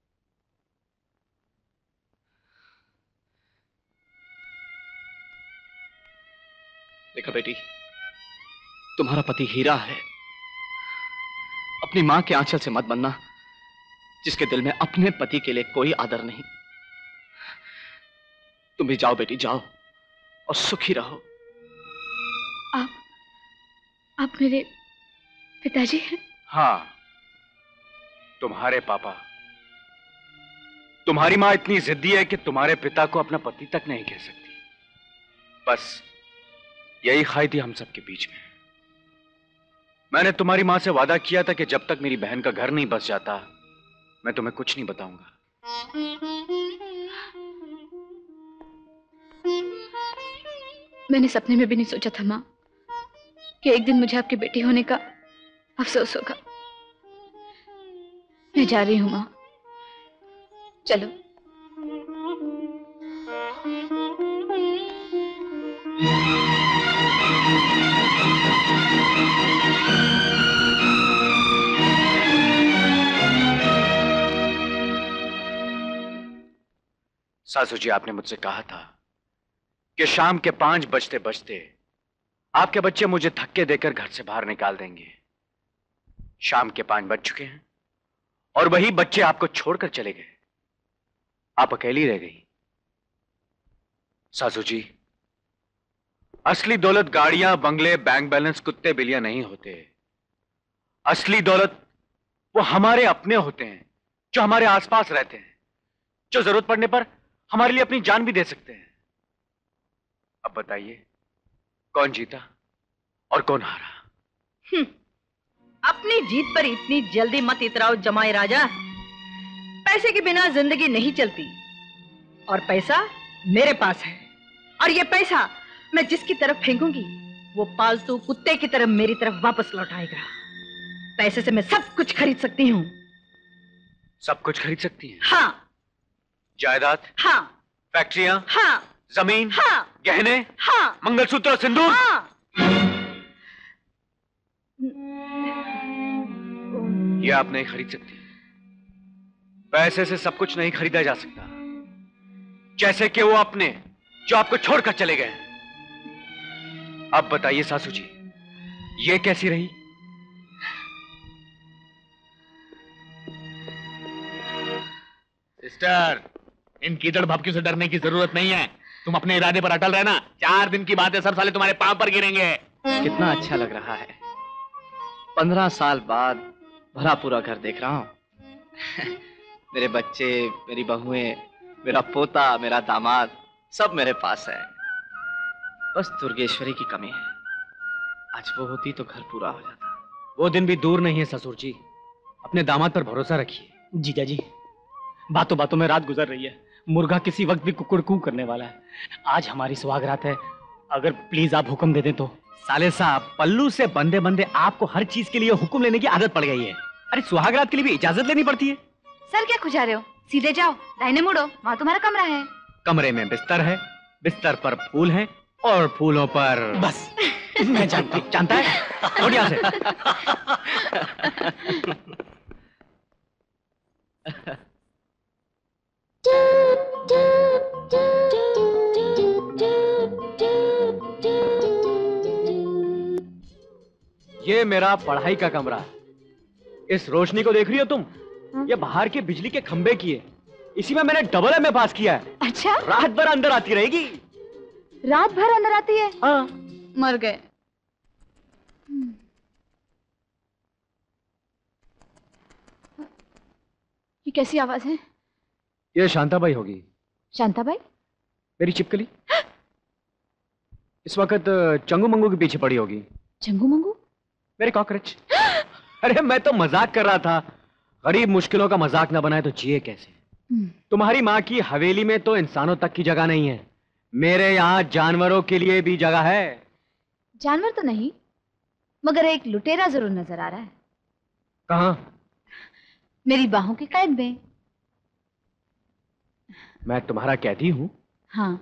देखो बेटी, तुम्हारा पति हीरा है। अपनी मां के आंचल से मत बनना, जिसके दिल में अपने पति के लिए कोई आदर नहीं। तुम भी जाओ बेटी, जाओ और सुखी रहो। आप आप मेरे पिताजी हैं? हाँ, तुम्हारे पापा। तुम्हारी मां इतनी जिद्दी है कि तुम्हारे पिता को अपना पति तक नहीं कह सकती। बस यही खाई थी हम सबके बीच में। मैंने तुम्हारी मां से वादा किया था कि जब तक मेरी बहन का घर नहीं बस जाता, मैं तुम्हें कुछ नहीं बताऊंगा। मैंने सपने में भी नहीं सोचा था माँ कि एक दिन मुझे आपकी बेटी होने का अफसोस होगा। मैं जा रही हूँ माँ, चलो। सासू जी, आपने मुझसे कहा था कि शाम के पांच बजते बजते आपके बच्चे मुझे धक्के देकर घर से बाहर निकाल देंगे। शाम के पांच बज चुके हैं और वही बच्चे आपको छोड़कर चले गए। आप अकेली रह गई। सासू जी, असली दौलत गाड़ियां, बंगले, बैंक बैलेंस, कुत्ते बिल्लियां नहीं होते। असली दौलत वो हमारे अपने होते हैं, जो हमारे आसपास रहते हैं, जो जरूरत पड़ने पर हमारे लिए अपनी जान भी दे सकते हैं। अब बताइए कौन जीता और कौन हारा? हम्म, अपनी जीत पर इतनी जल्दी मत इतराओ जमाई राजा। पैसे के बिना जिंदगी नहीं चलती और पैसा मेरे पास है, और ये पैसा मैं जिसकी तरफ फेंकूंगी वो पालतू कुत्ते की तरफ मेरी तरफ वापस लौट आएगा। पैसे से मैं सब कुछ खरीद सकती हूँ। सब कुछ खरीद सकती हैं? हाँ। जायदाद? हाँ। फैक्ट्रियां? हाँ। जमीन? हाँ। गहने? हाँ। मंगलसूत्र और सिंदूर? हाँ। ये आप नहीं खरीद सकती। पैसे से सब कुछ नहीं खरीदा जा सकता, जैसे कि वो अपने जो आपको छोड़कर चले गए। अब बताइए सासू जी, ये कैसी रही? सिस्टर, इन कीचड़ भपकियों से डरने की जरूरत नहीं है। तुम अपने इरादे पर अटल रहना। चार दिन की बात है, सब साले तुम्हारे पांव पर गिरेंगे। कितना अच्छा लग रहा है। पंद्रह साल बाद भरा पूरा घर देख रहा हूँ। मेरे बच्चे, मेरी बहुएं, मेरा पोता, मेरा दामाद, सब मेरे पास है। बस दुर्गेश्वरी की कमी है। आज वो होती तो घर पूरा हो जाता। वो दिन भी दूर नहीं है ससुर जी। अपने दामाद पर भरोसा रखिए। जीजा जी, बातों बातों में रात गुजर रही है। मुर्गा किसी वक्त भी कुकुड़ कू करने वाला है। आज हमारी सुहागरात है, अगर प्लीज आप हुक्म दे दें तो। साले साहब, पल्लू से बंदे बंदे आपको हर चीज के लिए हुक्म लेने की आदत पड़ गई है। अरे सुहागरात के लिए भी इजाजत लेनी पड़ती है। सर क्या खुजा रहे हो? सीधे जाओ, दाहिने मुड़ो, वहाँ तुम्हारा कमरा है। कमरे में बिस्तर है, बिस्तर पर फूल हैं और फूलों पर बस मैं जानता हूँ। जानता है? और यहाँ से ये मेरा पढ़ाई का कमरा है। इस रोशनी को देख रही हो तुम? ये बाहर के बिजली के खंबे की है। इसी में मैंने डबल एम ए पास किया है। अच्छा? रात भर अंदर आती रहेगी। रात भर अंदर आती है? हाँ। मर गए। ये कैसी आवाज है? ये शांताबाई होगी। शांताबाई? मेरी चिपकली इस वक्त चंगू मंगू के पीछे पड़ी होगी। चंगू मंगू? मेरे कॉकरोच। अरे मैं तो मजाक कर रहा था। गरीब मुश्किलों का मजाक ना बनाए तो जिए कैसे? तुम्हारी माँ की हवेली में तो इंसानों तक की जगह नहीं है। मेरे यहाँ जानवरों के लिए भी जगह है। जानवर तो नहीं, मगर एक लुटेरा जरूर नजर आ रहा है। कहाँ? मेरी बाहों की कैद में। मैं तुम्हारा कैदी हूँ? हाँ।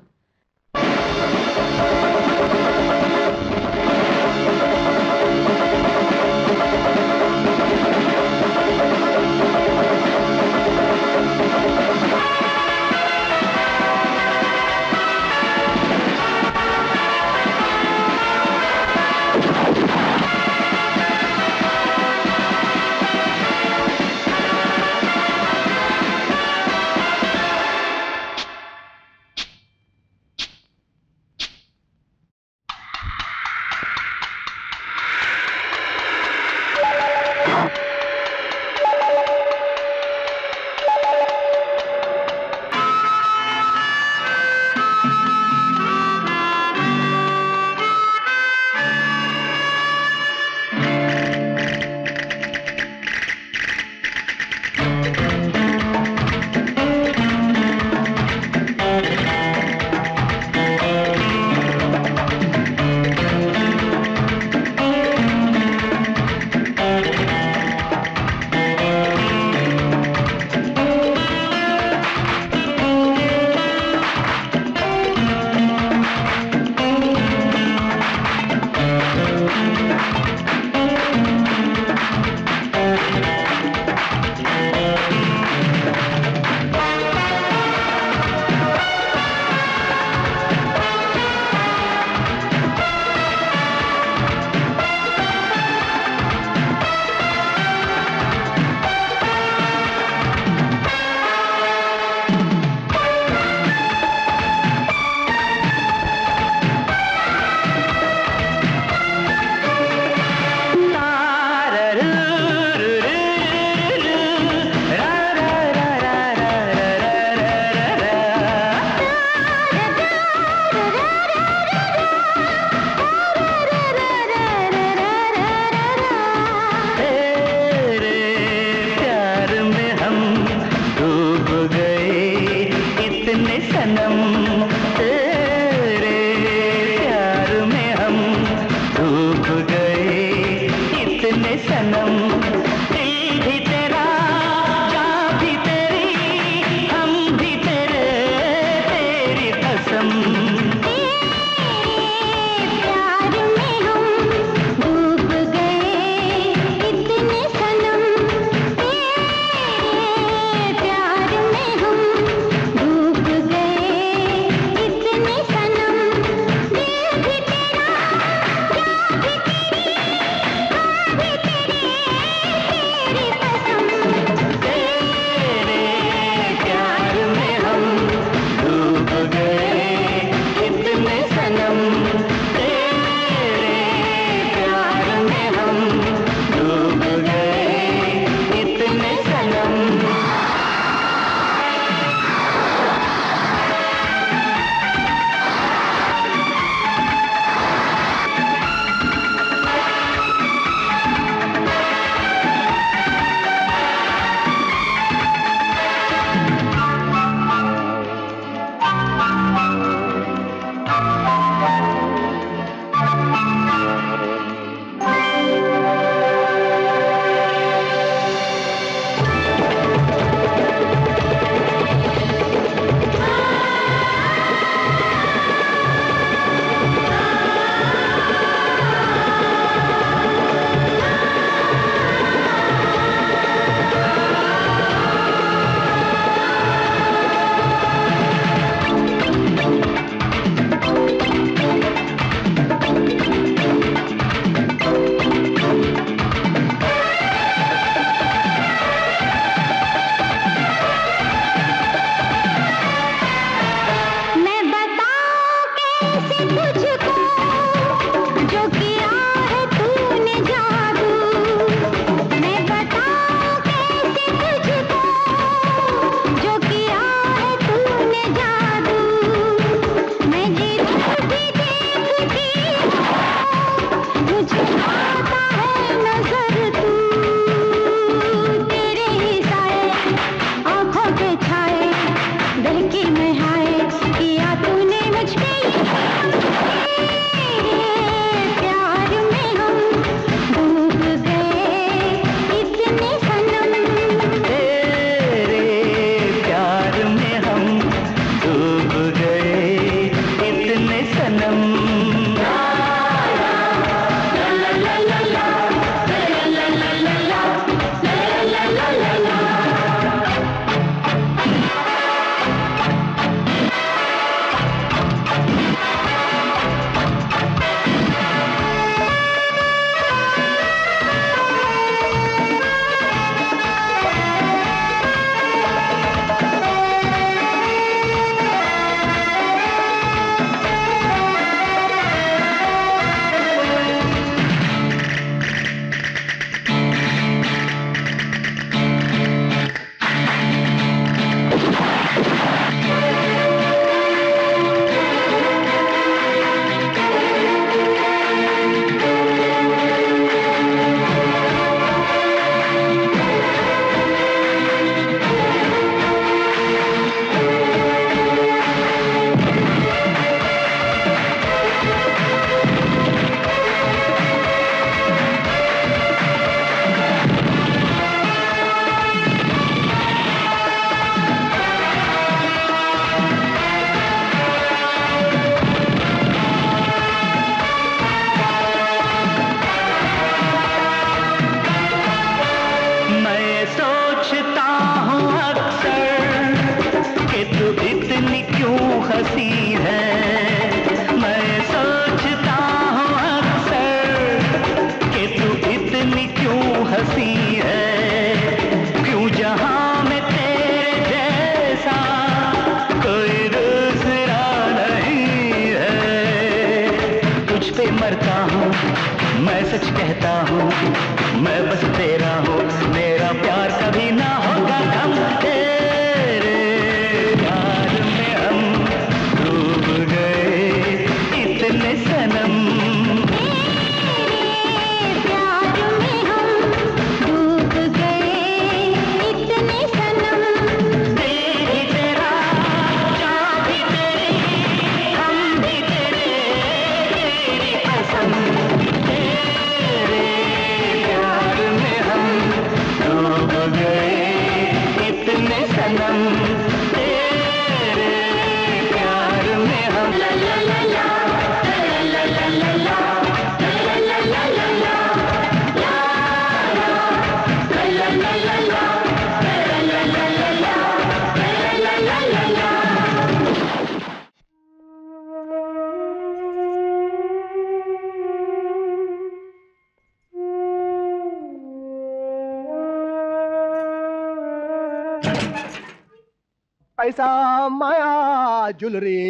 पैसा माया ज्वेलरी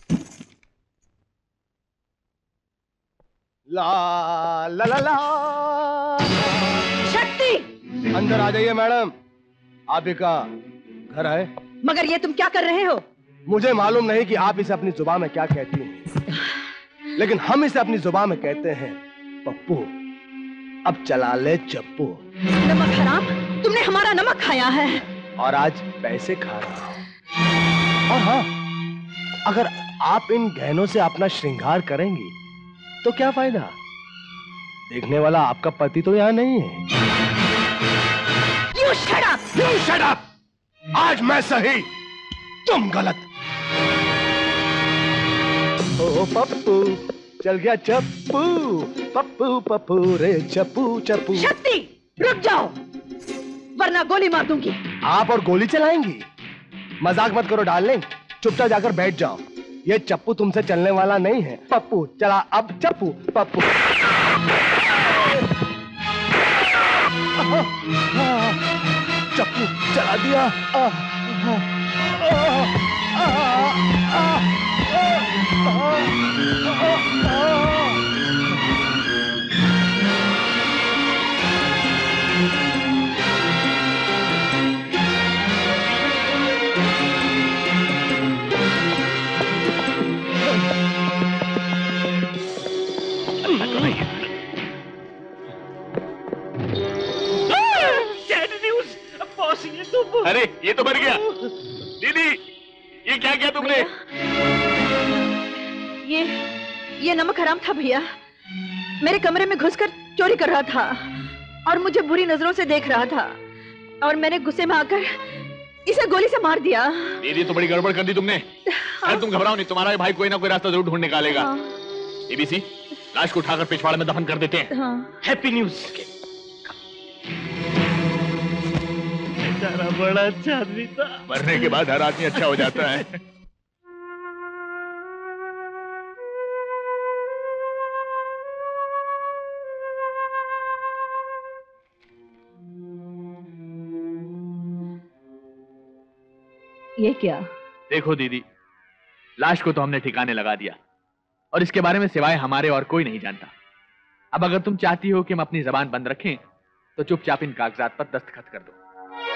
ला ला ला ला शक्ति अंदर आ जाइए मैडम, आप ही का घर है। मगर ये तुम क्या कर रहे हो? मुझे मालूम नहीं कि आप इसे अपनी जुबान में क्या कहती हैं, लेकिन हम इसे अपनी जुबान में कहते हैं पप्पू। अब चला ले चप्पू। नमक हराम, तुमने हमारा नमक खाया है और आज पैसे खा रहा हूं। और हाँ, अगर आप इन गहनों से अपना श्रृंगार करेंगी तो क्या फायदा, देखने वाला आपका पति तो यहाँ नहीं है। You shut up! You shut up! आज मैं सही, तुम गलत। ओ पप्पू, चल गया चप्पू, पप्पू पप्पू रे चप्पू चप्पू। शक्ति, रुक जाओ, वरना गोली मार दूंगी। आप और गोली चलाएंगी? मजाक मत करो डार्लिंग, चुपचाप जाकर बैठ जाओ। ये चप्पू तुमसे चलने वाला नहीं है। पप्पू चला अब चप्पू, पप्पू। चप्पू चला दिया। अरे ये तो मर गया। दीदी ये क्या किया तुमने? ये ये नमक हराम था भैया। मेरे कमरे में घुसकर चोरी कर रहा था और मुझे बुरी नजरों से देख रहा था और मैंने गुस्से में आकर इसे गोली से मार दिया। दीदी तो बड़ी गड़बड़ कर दी तुमने। अरे तुम घबराओ नहीं, तुम्हारा भाई कोई ना कोई रास्ता जरूर ढूंढ निकालेगा। एबीसी लाश को उठाकर पिछवाड़े में दफन कर देते हैं। हाँ। Happy news. बड़ा अच्छा आदमी था। मरने के बाद हर आदमी अच्छा हो जाता है। ये क्या? देखो दीदी, लाश को तो हमने ठिकाने लगा दिया और इसके बारे में सिवाय हमारे और कोई नहीं जानता। अब अगर तुम चाहती हो कि हम अपनी जबान बंद रखें तो चुपचाप इन कागजात पर दस्तखत कर दो।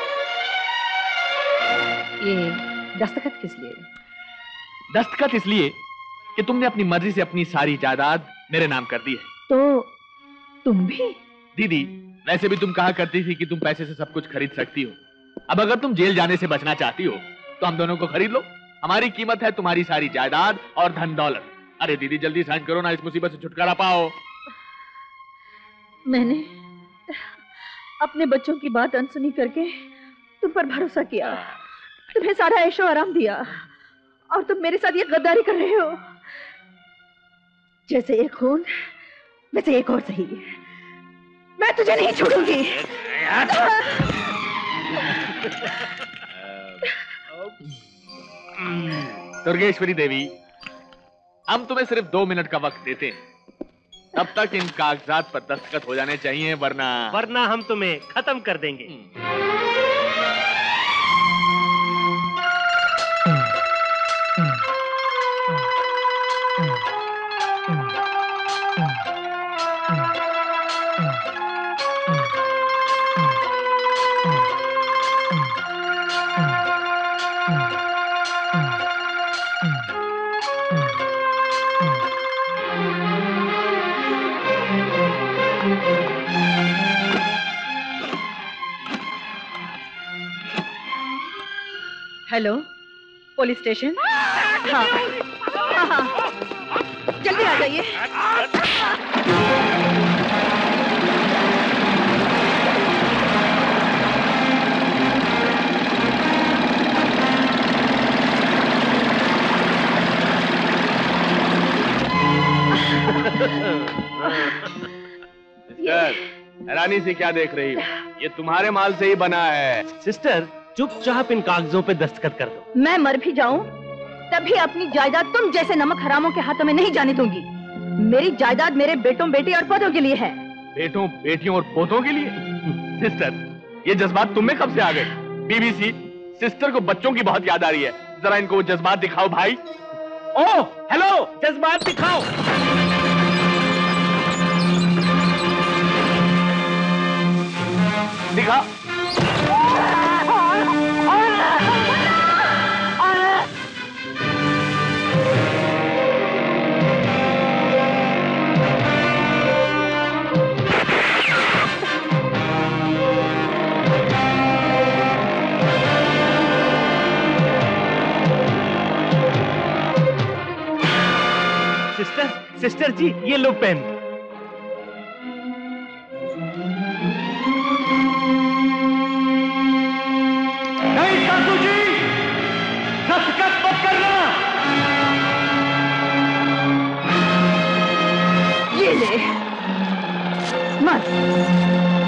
ये दस्तखत किस लिए? दस्तखत इसलिए कि तुमने अपनी मर्जी से अपनी सारी जायदाद मेरे नाम कर दी है। तो तुम भी? दीदी वैसे भी तुम कहा करती थी कि तुम पैसे से सब कुछ खरीद सकती हो। अब अगर तुम जेल जाने से बचना चाहती हो तो हम दोनों को खरीद लो। हमारी कीमत है तुम्हारी सारी जायदाद और धन दौलत। अरे दीदी जल्दी साइन करो ना, इस मुसीबत से छुटकारा पाओ। मैंने अपने बच्चों की बात अनसुनी करके तुम पर भरोसा किया, तुम्हें सारा ऐशो आराम दिया और तुम मेरे साथ ये गद्दारी कर रहे हो। जैसे एक खून वैसे एक और सही। मैं तुझे नहीं छोड़ूंगी। दुर्गेश्वरी देवी, हम तुम्हें सिर्फ दो मिनट का वक्त देते हैं। तब तक इन कागजात पर दस्तखत हो जाने चाहिए, वरना वरना हम तुम्हें खत्म कर देंगे। Hello, police station? हाँ, हाँ, हाँ, जल्दी आ जाइए। सिस्टर, हैरानी से क्या देख रही हो? ये तुम्हारे माल से ही बना है। सिस्टर चुपचाप इन कागजों पे दस्तखत कर दो। मैं मर भी जाऊं तभी अपनी जायदाद तुम जैसे नमक हरामों के हाथों में नहीं जाने दूंगी। मेरी जायदाद मेरे बेटों बेटी और पोतों के लिए है। बेटों बेटियों और पोतों के लिए? सिस्टर ये जज्बात तुम में कब से आ गए? बीबीसी, सिस्टर को बच्चों की बहुत याद आ रही है, जरा इनको वो जज्बात दिखाओ भाई। ओह हेलो, जज्बात दिखाओ। दिखा। सिस्टर सिस्टर जी, ये लो पेन। मत।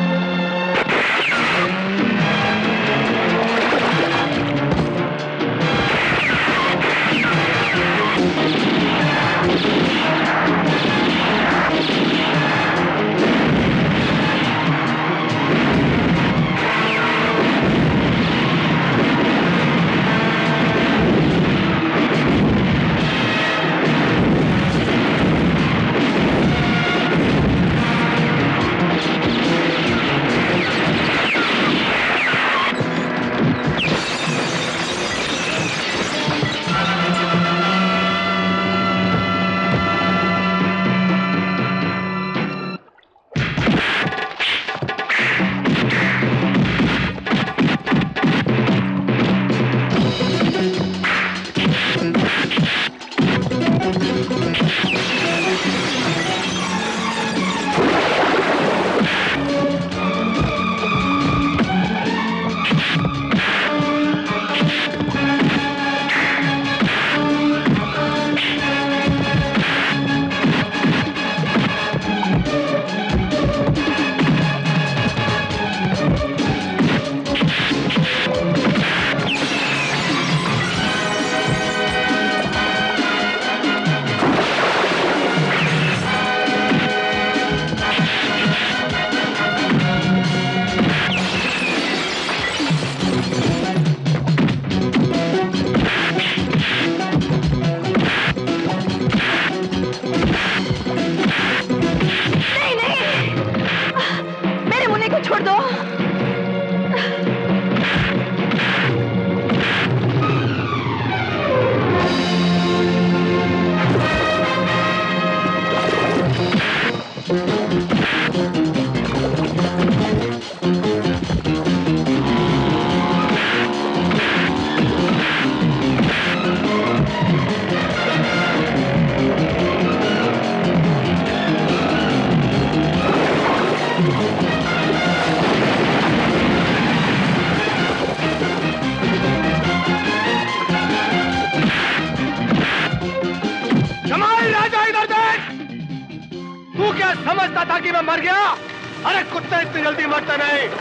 समझता था कि मैं मर गया। अरे कुत्ते इतनी जल्दी मरते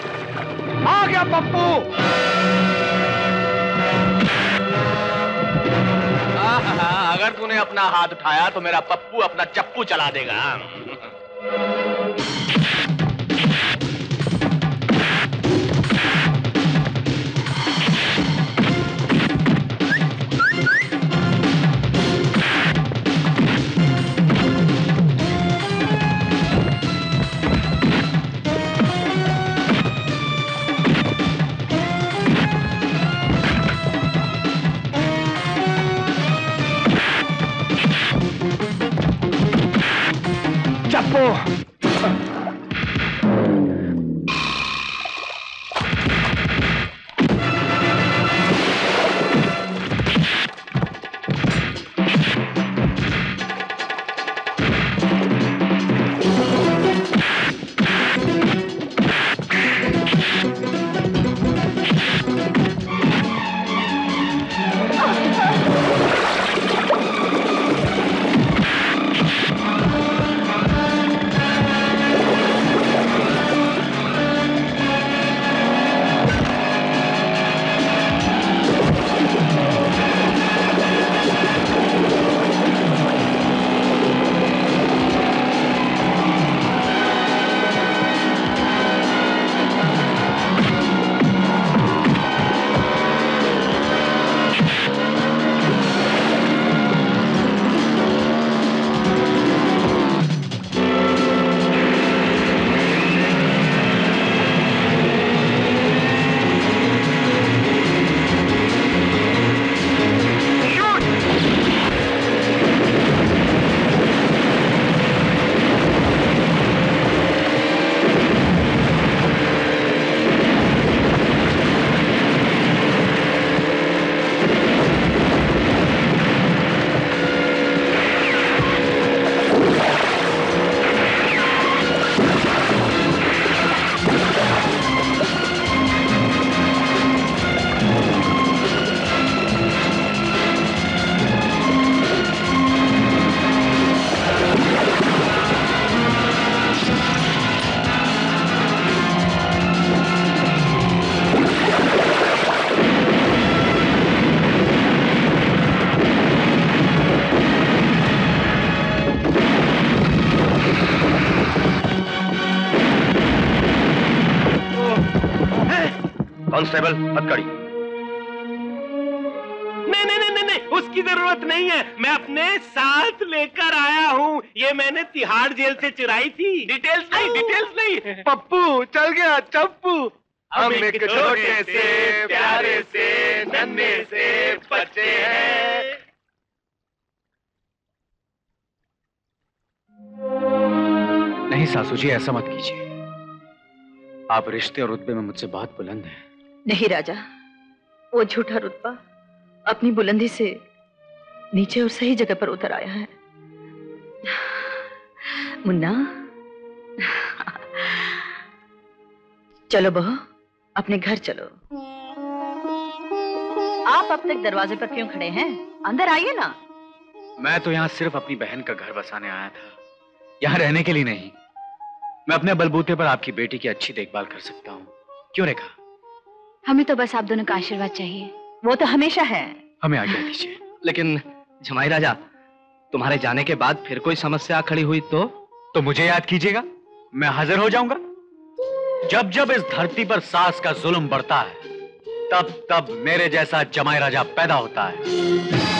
नहीं। आ गया पप्पू। अगर तूने अपना हाथ उठाया तो मेरा पप्पू अपना चप्पू चला देगा। कांस्टेबल हथकड़ी। नहीं नहीं नहीं नहीं, उसकी जरूरत नहीं है, मैं अपने साथ लेकर आया हूँ। ये मैंने तिहाड़ जेल से चुराई थी। डिटेल्स नहीं, डिटेल्स नहीं। पप्पू चल गया चप्पू। हम एक छोटे से प्यारे से नन्हे से बच्चे हैं। नहीं सासू जी, ऐसा मत कीजिए। आप रिश्ते और रुतबे में मुझसे बहुत बुलंद हैं। नहीं राजा, वो झूठा रुतबा अपनी बुलंदी से नीचे और सही जगह पर उतर आया है। मुन्ना, चलो बहू, अपने घर चलो। आप अब तक दरवाजे पर क्यों खड़े हैं? अंदर आइए ना। मैं तो यहाँ सिर्फ अपनी बहन का घर बसाने आया था, यहाँ रहने के लिए नहीं। मैं अपने बलबूते पर आपकी बेटी की अच्छी देखभाल कर सकता हूँ। क्यों रेखा? हमें तो बस आप दोनों का आशीर्वाद चाहिए। वो तो हमेशा है। हमें आज्ञा दीजिए। लेकिन जमाई राजा, तुम्हारे जाने के बाद फिर कोई समस्या खड़ी हुई तो तो मुझे याद कीजिएगा, मैं हाजिर हो जाऊंगा। जब जब इस धरती पर सास का जुल्म बढ़ता है, तब तब मेरे जैसा जमाई राजा पैदा होता है।